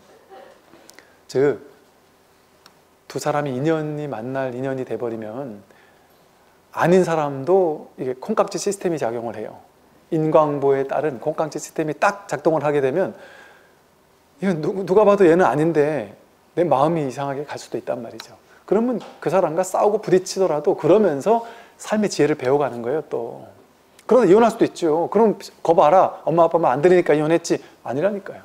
즉 두 사람이 인연이 만날 인연이 돼버리면 아닌 사람도 이게 콩깍지 시스템이 작용을 해요. 인광보에 따른 콩깍지 시스템이 딱 작동을 하게 되면 이건 누가 봐도 얘는 아닌데 내 마음이 이상하게 갈 수도 있단 말이죠. 그러면 그 사람과 싸우고 부딪히더라도 그러면서 삶의 지혜를 배워가는 거예요 또. 그러다 이혼할 수도 있죠. 그럼 거 봐라 엄마 아빠 말 안 들으니까 이혼했지. 아니라니까요.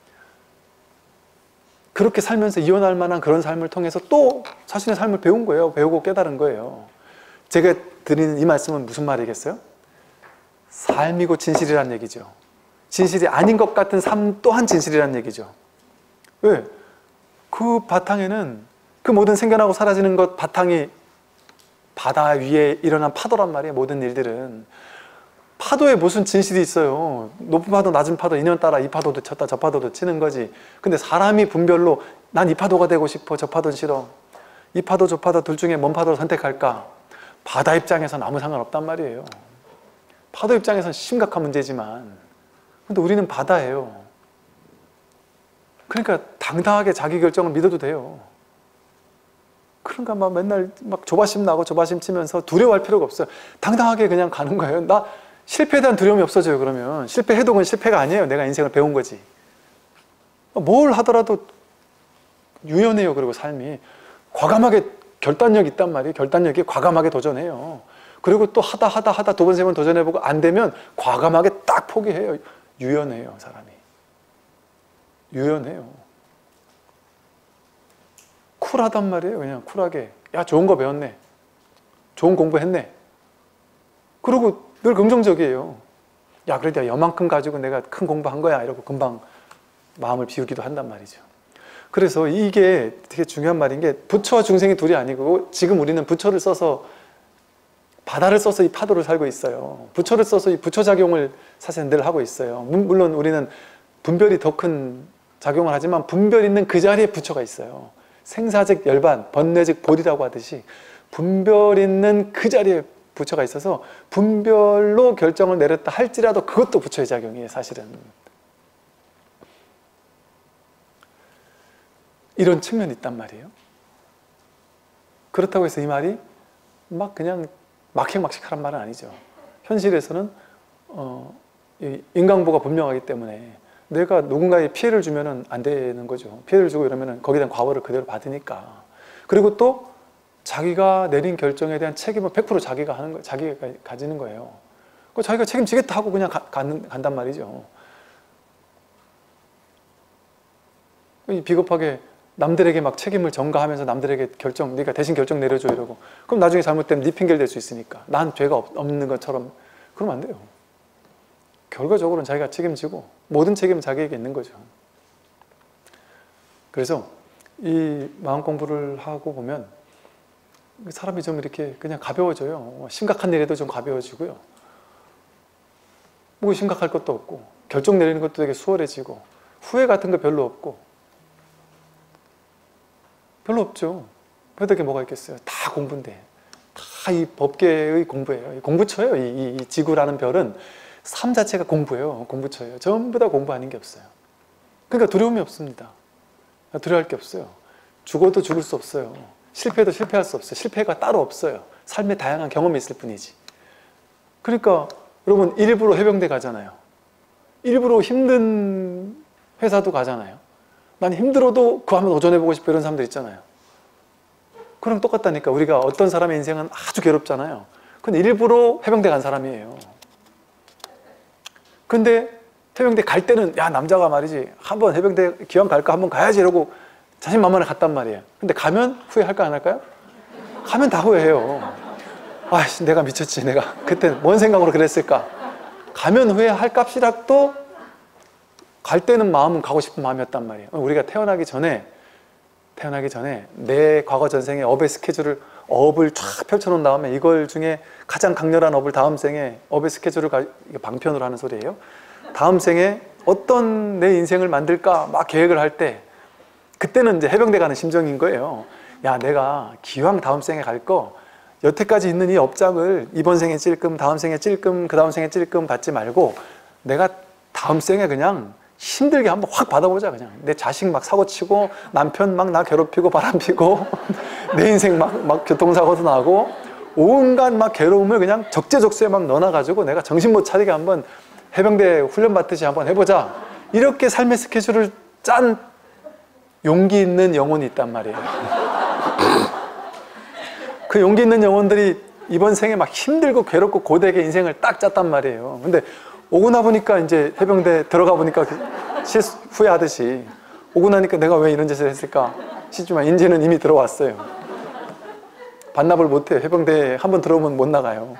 그렇게 살면서 이혼할 만한 그런 삶을 통해서 또 자신의 삶을 배운 거예요. 배우고 깨달은 거예요. 제가 드리는 이 말씀은 무슨 말이겠어요? 삶이고 진실이란 얘기죠. 진실이 아닌 것 같은 삶 또한 진실이란 얘기죠. 왜? 그 바탕에는 그 모든 생겨나고 사라지는 것 바탕이 바다 위에 일어난 파도란 말이에요. 모든 일들은. 파도에 무슨 진실이 있어요. 높은 파도 낮은 파도 인연 따라 이 파도도 쳤다 저 파도도 치는 거지. 근데 사람이 분별로 난 이 파도가 되고 싶어 저 파도는 싫어. 이 파도 저 파도 둘 중에 뭔 파도를 선택할까? 바다 입장에서는 아무 상관없단 말이에요. 파도 입장에서는 심각한 문제지만 근데 우리는 바다예요. 그러니까 당당하게 자기 결정을 믿어도 돼요. 그러니까 막 맨날 막 조바심 나고 조바심 치면서 두려워할 필요가 없어요. 당당하게 그냥 가는 거예요. 나 실패에 대한 두려움이 없어져요. 그러면 실패해도 그건 실패가 아니에요. 내가 인생을 배운 거지. 뭘 하더라도 유연해요. 그리고 삶이 과감하게 결단력이 있단 말이에요. 결단력이 과감하게 도전해요. 그리고 또 하다 하다 하다 두 번 세 번 도전해보고 안 되면 과감하게 딱 포기해요. 유연해요. 사람이. 유연해요. 쿨하단 말이에요. 그냥 쿨하게. 야 좋은 거 배웠네. 좋은 공부 했네. 그리고 늘 긍정적이에요. 야 그래도 여만큼 가지고 내가 큰 공부한 거야 이러고 금방 마음을 비우기도 한단 말이죠. 그래서 이게 되게 중요한 말인 게 부처와 중생이 둘이 아니고 지금 우리는 부처를 써서 바다를 써서 이 파도를 살고 있어요. 부처를 써서 이 부처작용을 사실 늘 하고 있어요. 물론 우리는 분별이 더 큰 작용을 하지만 분별 있는 그 자리에 부처가 있어요. 생사즉 열반, 번뇌즉 보리라고 하듯이 분별 있는 그 자리에 부처가 있어서 분별로 결정을 내렸다 할지라도 그것도 부처의 작용이에요. 사실은. 이런 측면이 있단 말이에요. 그렇다고 해서 이 말이 막 그냥 막행막식하란 말은 아니죠. 현실에서는 어, 이 인강보가 분명하기 때문에 내가 누군가에 피해를 주면 안 되는 거죠. 피해를 주고 이러면 거기에 대한 과보를 그대로 받으니까. 그리고 또 자기가 내린 결정에 대한 책임을 백 퍼센트 자기가 하는 거예요. 자기가 가지는 거예요. 그 자기가 책임지겠다 하고 그냥 가, 간, 간단 말이죠. 비겁하게 남들에게 막 책임을 전가하면서 남들에게 결정, 네가 대신 결정 내려줘 이러고 그럼 나중에 잘못되면 네 핑계를 댈 수 있으니까 난 죄가 없, 없는 것처럼 그러면 안 돼요. 결과적으로는 자기가 책임지고 모든 책임은 자기에게 있는 거죠. 그래서 이 마음 공부를 하고 보면 사람이 좀 이렇게 그냥 가벼워져요. 심각한 일에도 좀 가벼워지고요. 뭐 심각할 것도 없고 결정 내리는 것도 되게 수월해지고 후회 같은 거 별로 없고 별로 없죠. 그래도 게 뭐가 있겠어요. 다 공부인데 다 이 법계의 공부예요. 공부처예요. 이, 이, 이 지구라는 별은 삶 자체가 공부예요. 공부처예요. 전부 다 공부 아닌 게 없어요. 그러니까 두려움이 없습니다. 두려워할 게 없어요. 죽어도 죽을 수 없어요. 실패해도 실패할 수 없어요. 실패가 따로 없어요. 삶의 다양한 경험이 있을 뿐이지. 그러니까 여러분 일부러 해병대 가잖아요. 일부러 힘든 회사도 가잖아요. 난 힘들어도 그거 한번 도전해보고 싶어 이런 사람들 있잖아요. 그랑 똑같다니까. 우리가 어떤 사람의 인생은 아주 괴롭잖아요. 근데 일부러 해병대 간 사람이에요. 근데 해병대 갈 때는 야 남자가 말이지 한번 해병대 기왕 갈까 한번 가야지 이러고 자신만만해 갔단 말이에요. 근데 가면 후회할까 안 할까요? 가면 다 후회해요. 아이씨 내가 미쳤지. 내가 그때 뭔 생각으로 그랬을까. 가면 후회할 값이라도 갈 때는 마음은 가고 싶은 마음이었단 말이에요. 우리가 태어나기 전에 태어나기 전에 내 과거 전생의 업의 스케줄을 업을 쫙 펼쳐놓은 다음에 이걸 중에 가장 강렬한 업을 다음 생에 업의 스케줄을 가, 방편으로 하는 소리예요. 다음 생에 어떤 내 인생을 만들까 막 계획을 할 때 그때는 이제 해병대 가는 심정인 거예요. 야 내가 기왕 다음 생에 갈 거 여태까지 있는 이 업장을 이번 생에 찔끔 다음 생에 찔끔 그 다음 생에 찔끔 받지 말고 내가 다음 생에 그냥 힘들게 한번 확 받아보자. 그냥 내 자식 막 사고치고 남편 막 나 괴롭히고 바람피고 내 인생 막, 막 교통사고도 나고 온갖 막 괴로움을 그냥 적재적소에 막 넣어놔가지고 내가 정신 못 차리게 한번 해병대 훈련 받듯이 한번 해보자. 이렇게 삶의 스케줄을 짠 용기 있는 영혼이 있단 말이에요. 그 용기 있는 영혼들이 이번 생에 막 힘들고 괴롭고 고되게 인생을 딱 짰단 말이에요. 근데 오고 나 보니까 이제 해병대 들어가 보니까 실수, 후회하듯이 오고 나니까 내가 왜 이런 짓을 했을까 싶지만 이제는 이미 들어왔어요. 반납을 못해요. 해병대에 한번 들어오면 못 나가요.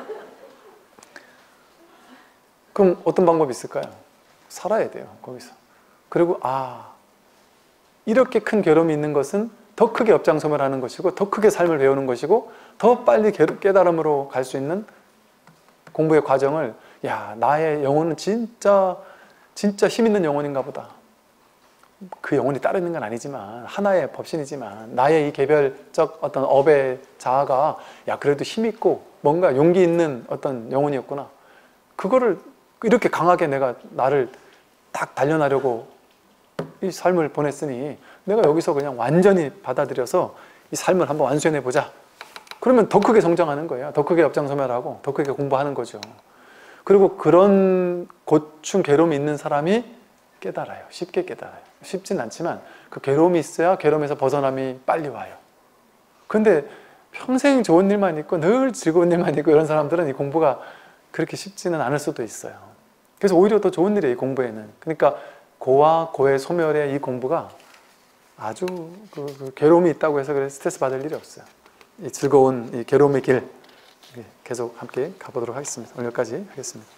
그럼 어떤 방법이 있을까요? 살아야 돼요. 거기서. 그리고 아 이렇게 큰 괴로움이 있는 것은 더 크게 업장소멸하는 것이고 더 크게 삶을 배우는 것이고 더 빨리 깨달음으로 갈 수 있는 공부의 과정을 야 나의 영혼은 진짜 진짜 힘 있는 영혼인가 보다. 그 영혼이 따로 있는 건 아니지만 하나의 법신이지만 나의 이 개별적 어떤 업의 자아가 야 그래도 힘 있고 뭔가 용기 있는 어떤 영혼이었구나. 그거를 이렇게 강하게 내가 나를 딱 단련하려고 이 삶을 보냈으니 내가 여기서 그냥 완전히 받아들여서 이 삶을 한번 완수해내 보자. 그러면 더 크게 성장하는 거예요. 더 크게 업장소멸하고 더 크게 공부하는 거죠. 그리고 그런 고충, 괴로움이 있는 사람이 깨달아요. 쉽게 깨달아요. 쉽진 않지만 그 괴로움이 있어야 괴로움에서 벗어남이 빨리 와요. 근데 평생 좋은 일만 있고 늘 즐거운 일만 있고 이런 사람들은 이 공부가 그렇게 쉽지는 않을 수도 있어요. 그래서 오히려 더 좋은 일이에요, 이 공부에는. 그러니까 고와 고의 소멸의 이 공부가 아주 그, 그 괴로움이 있다고 해서 그래 스트레스 받을 일이 없어요. 이 즐거운 이 괴로움의 길 계속 함께 가보도록 하겠습니다. 오늘 여기까지 하겠습니다.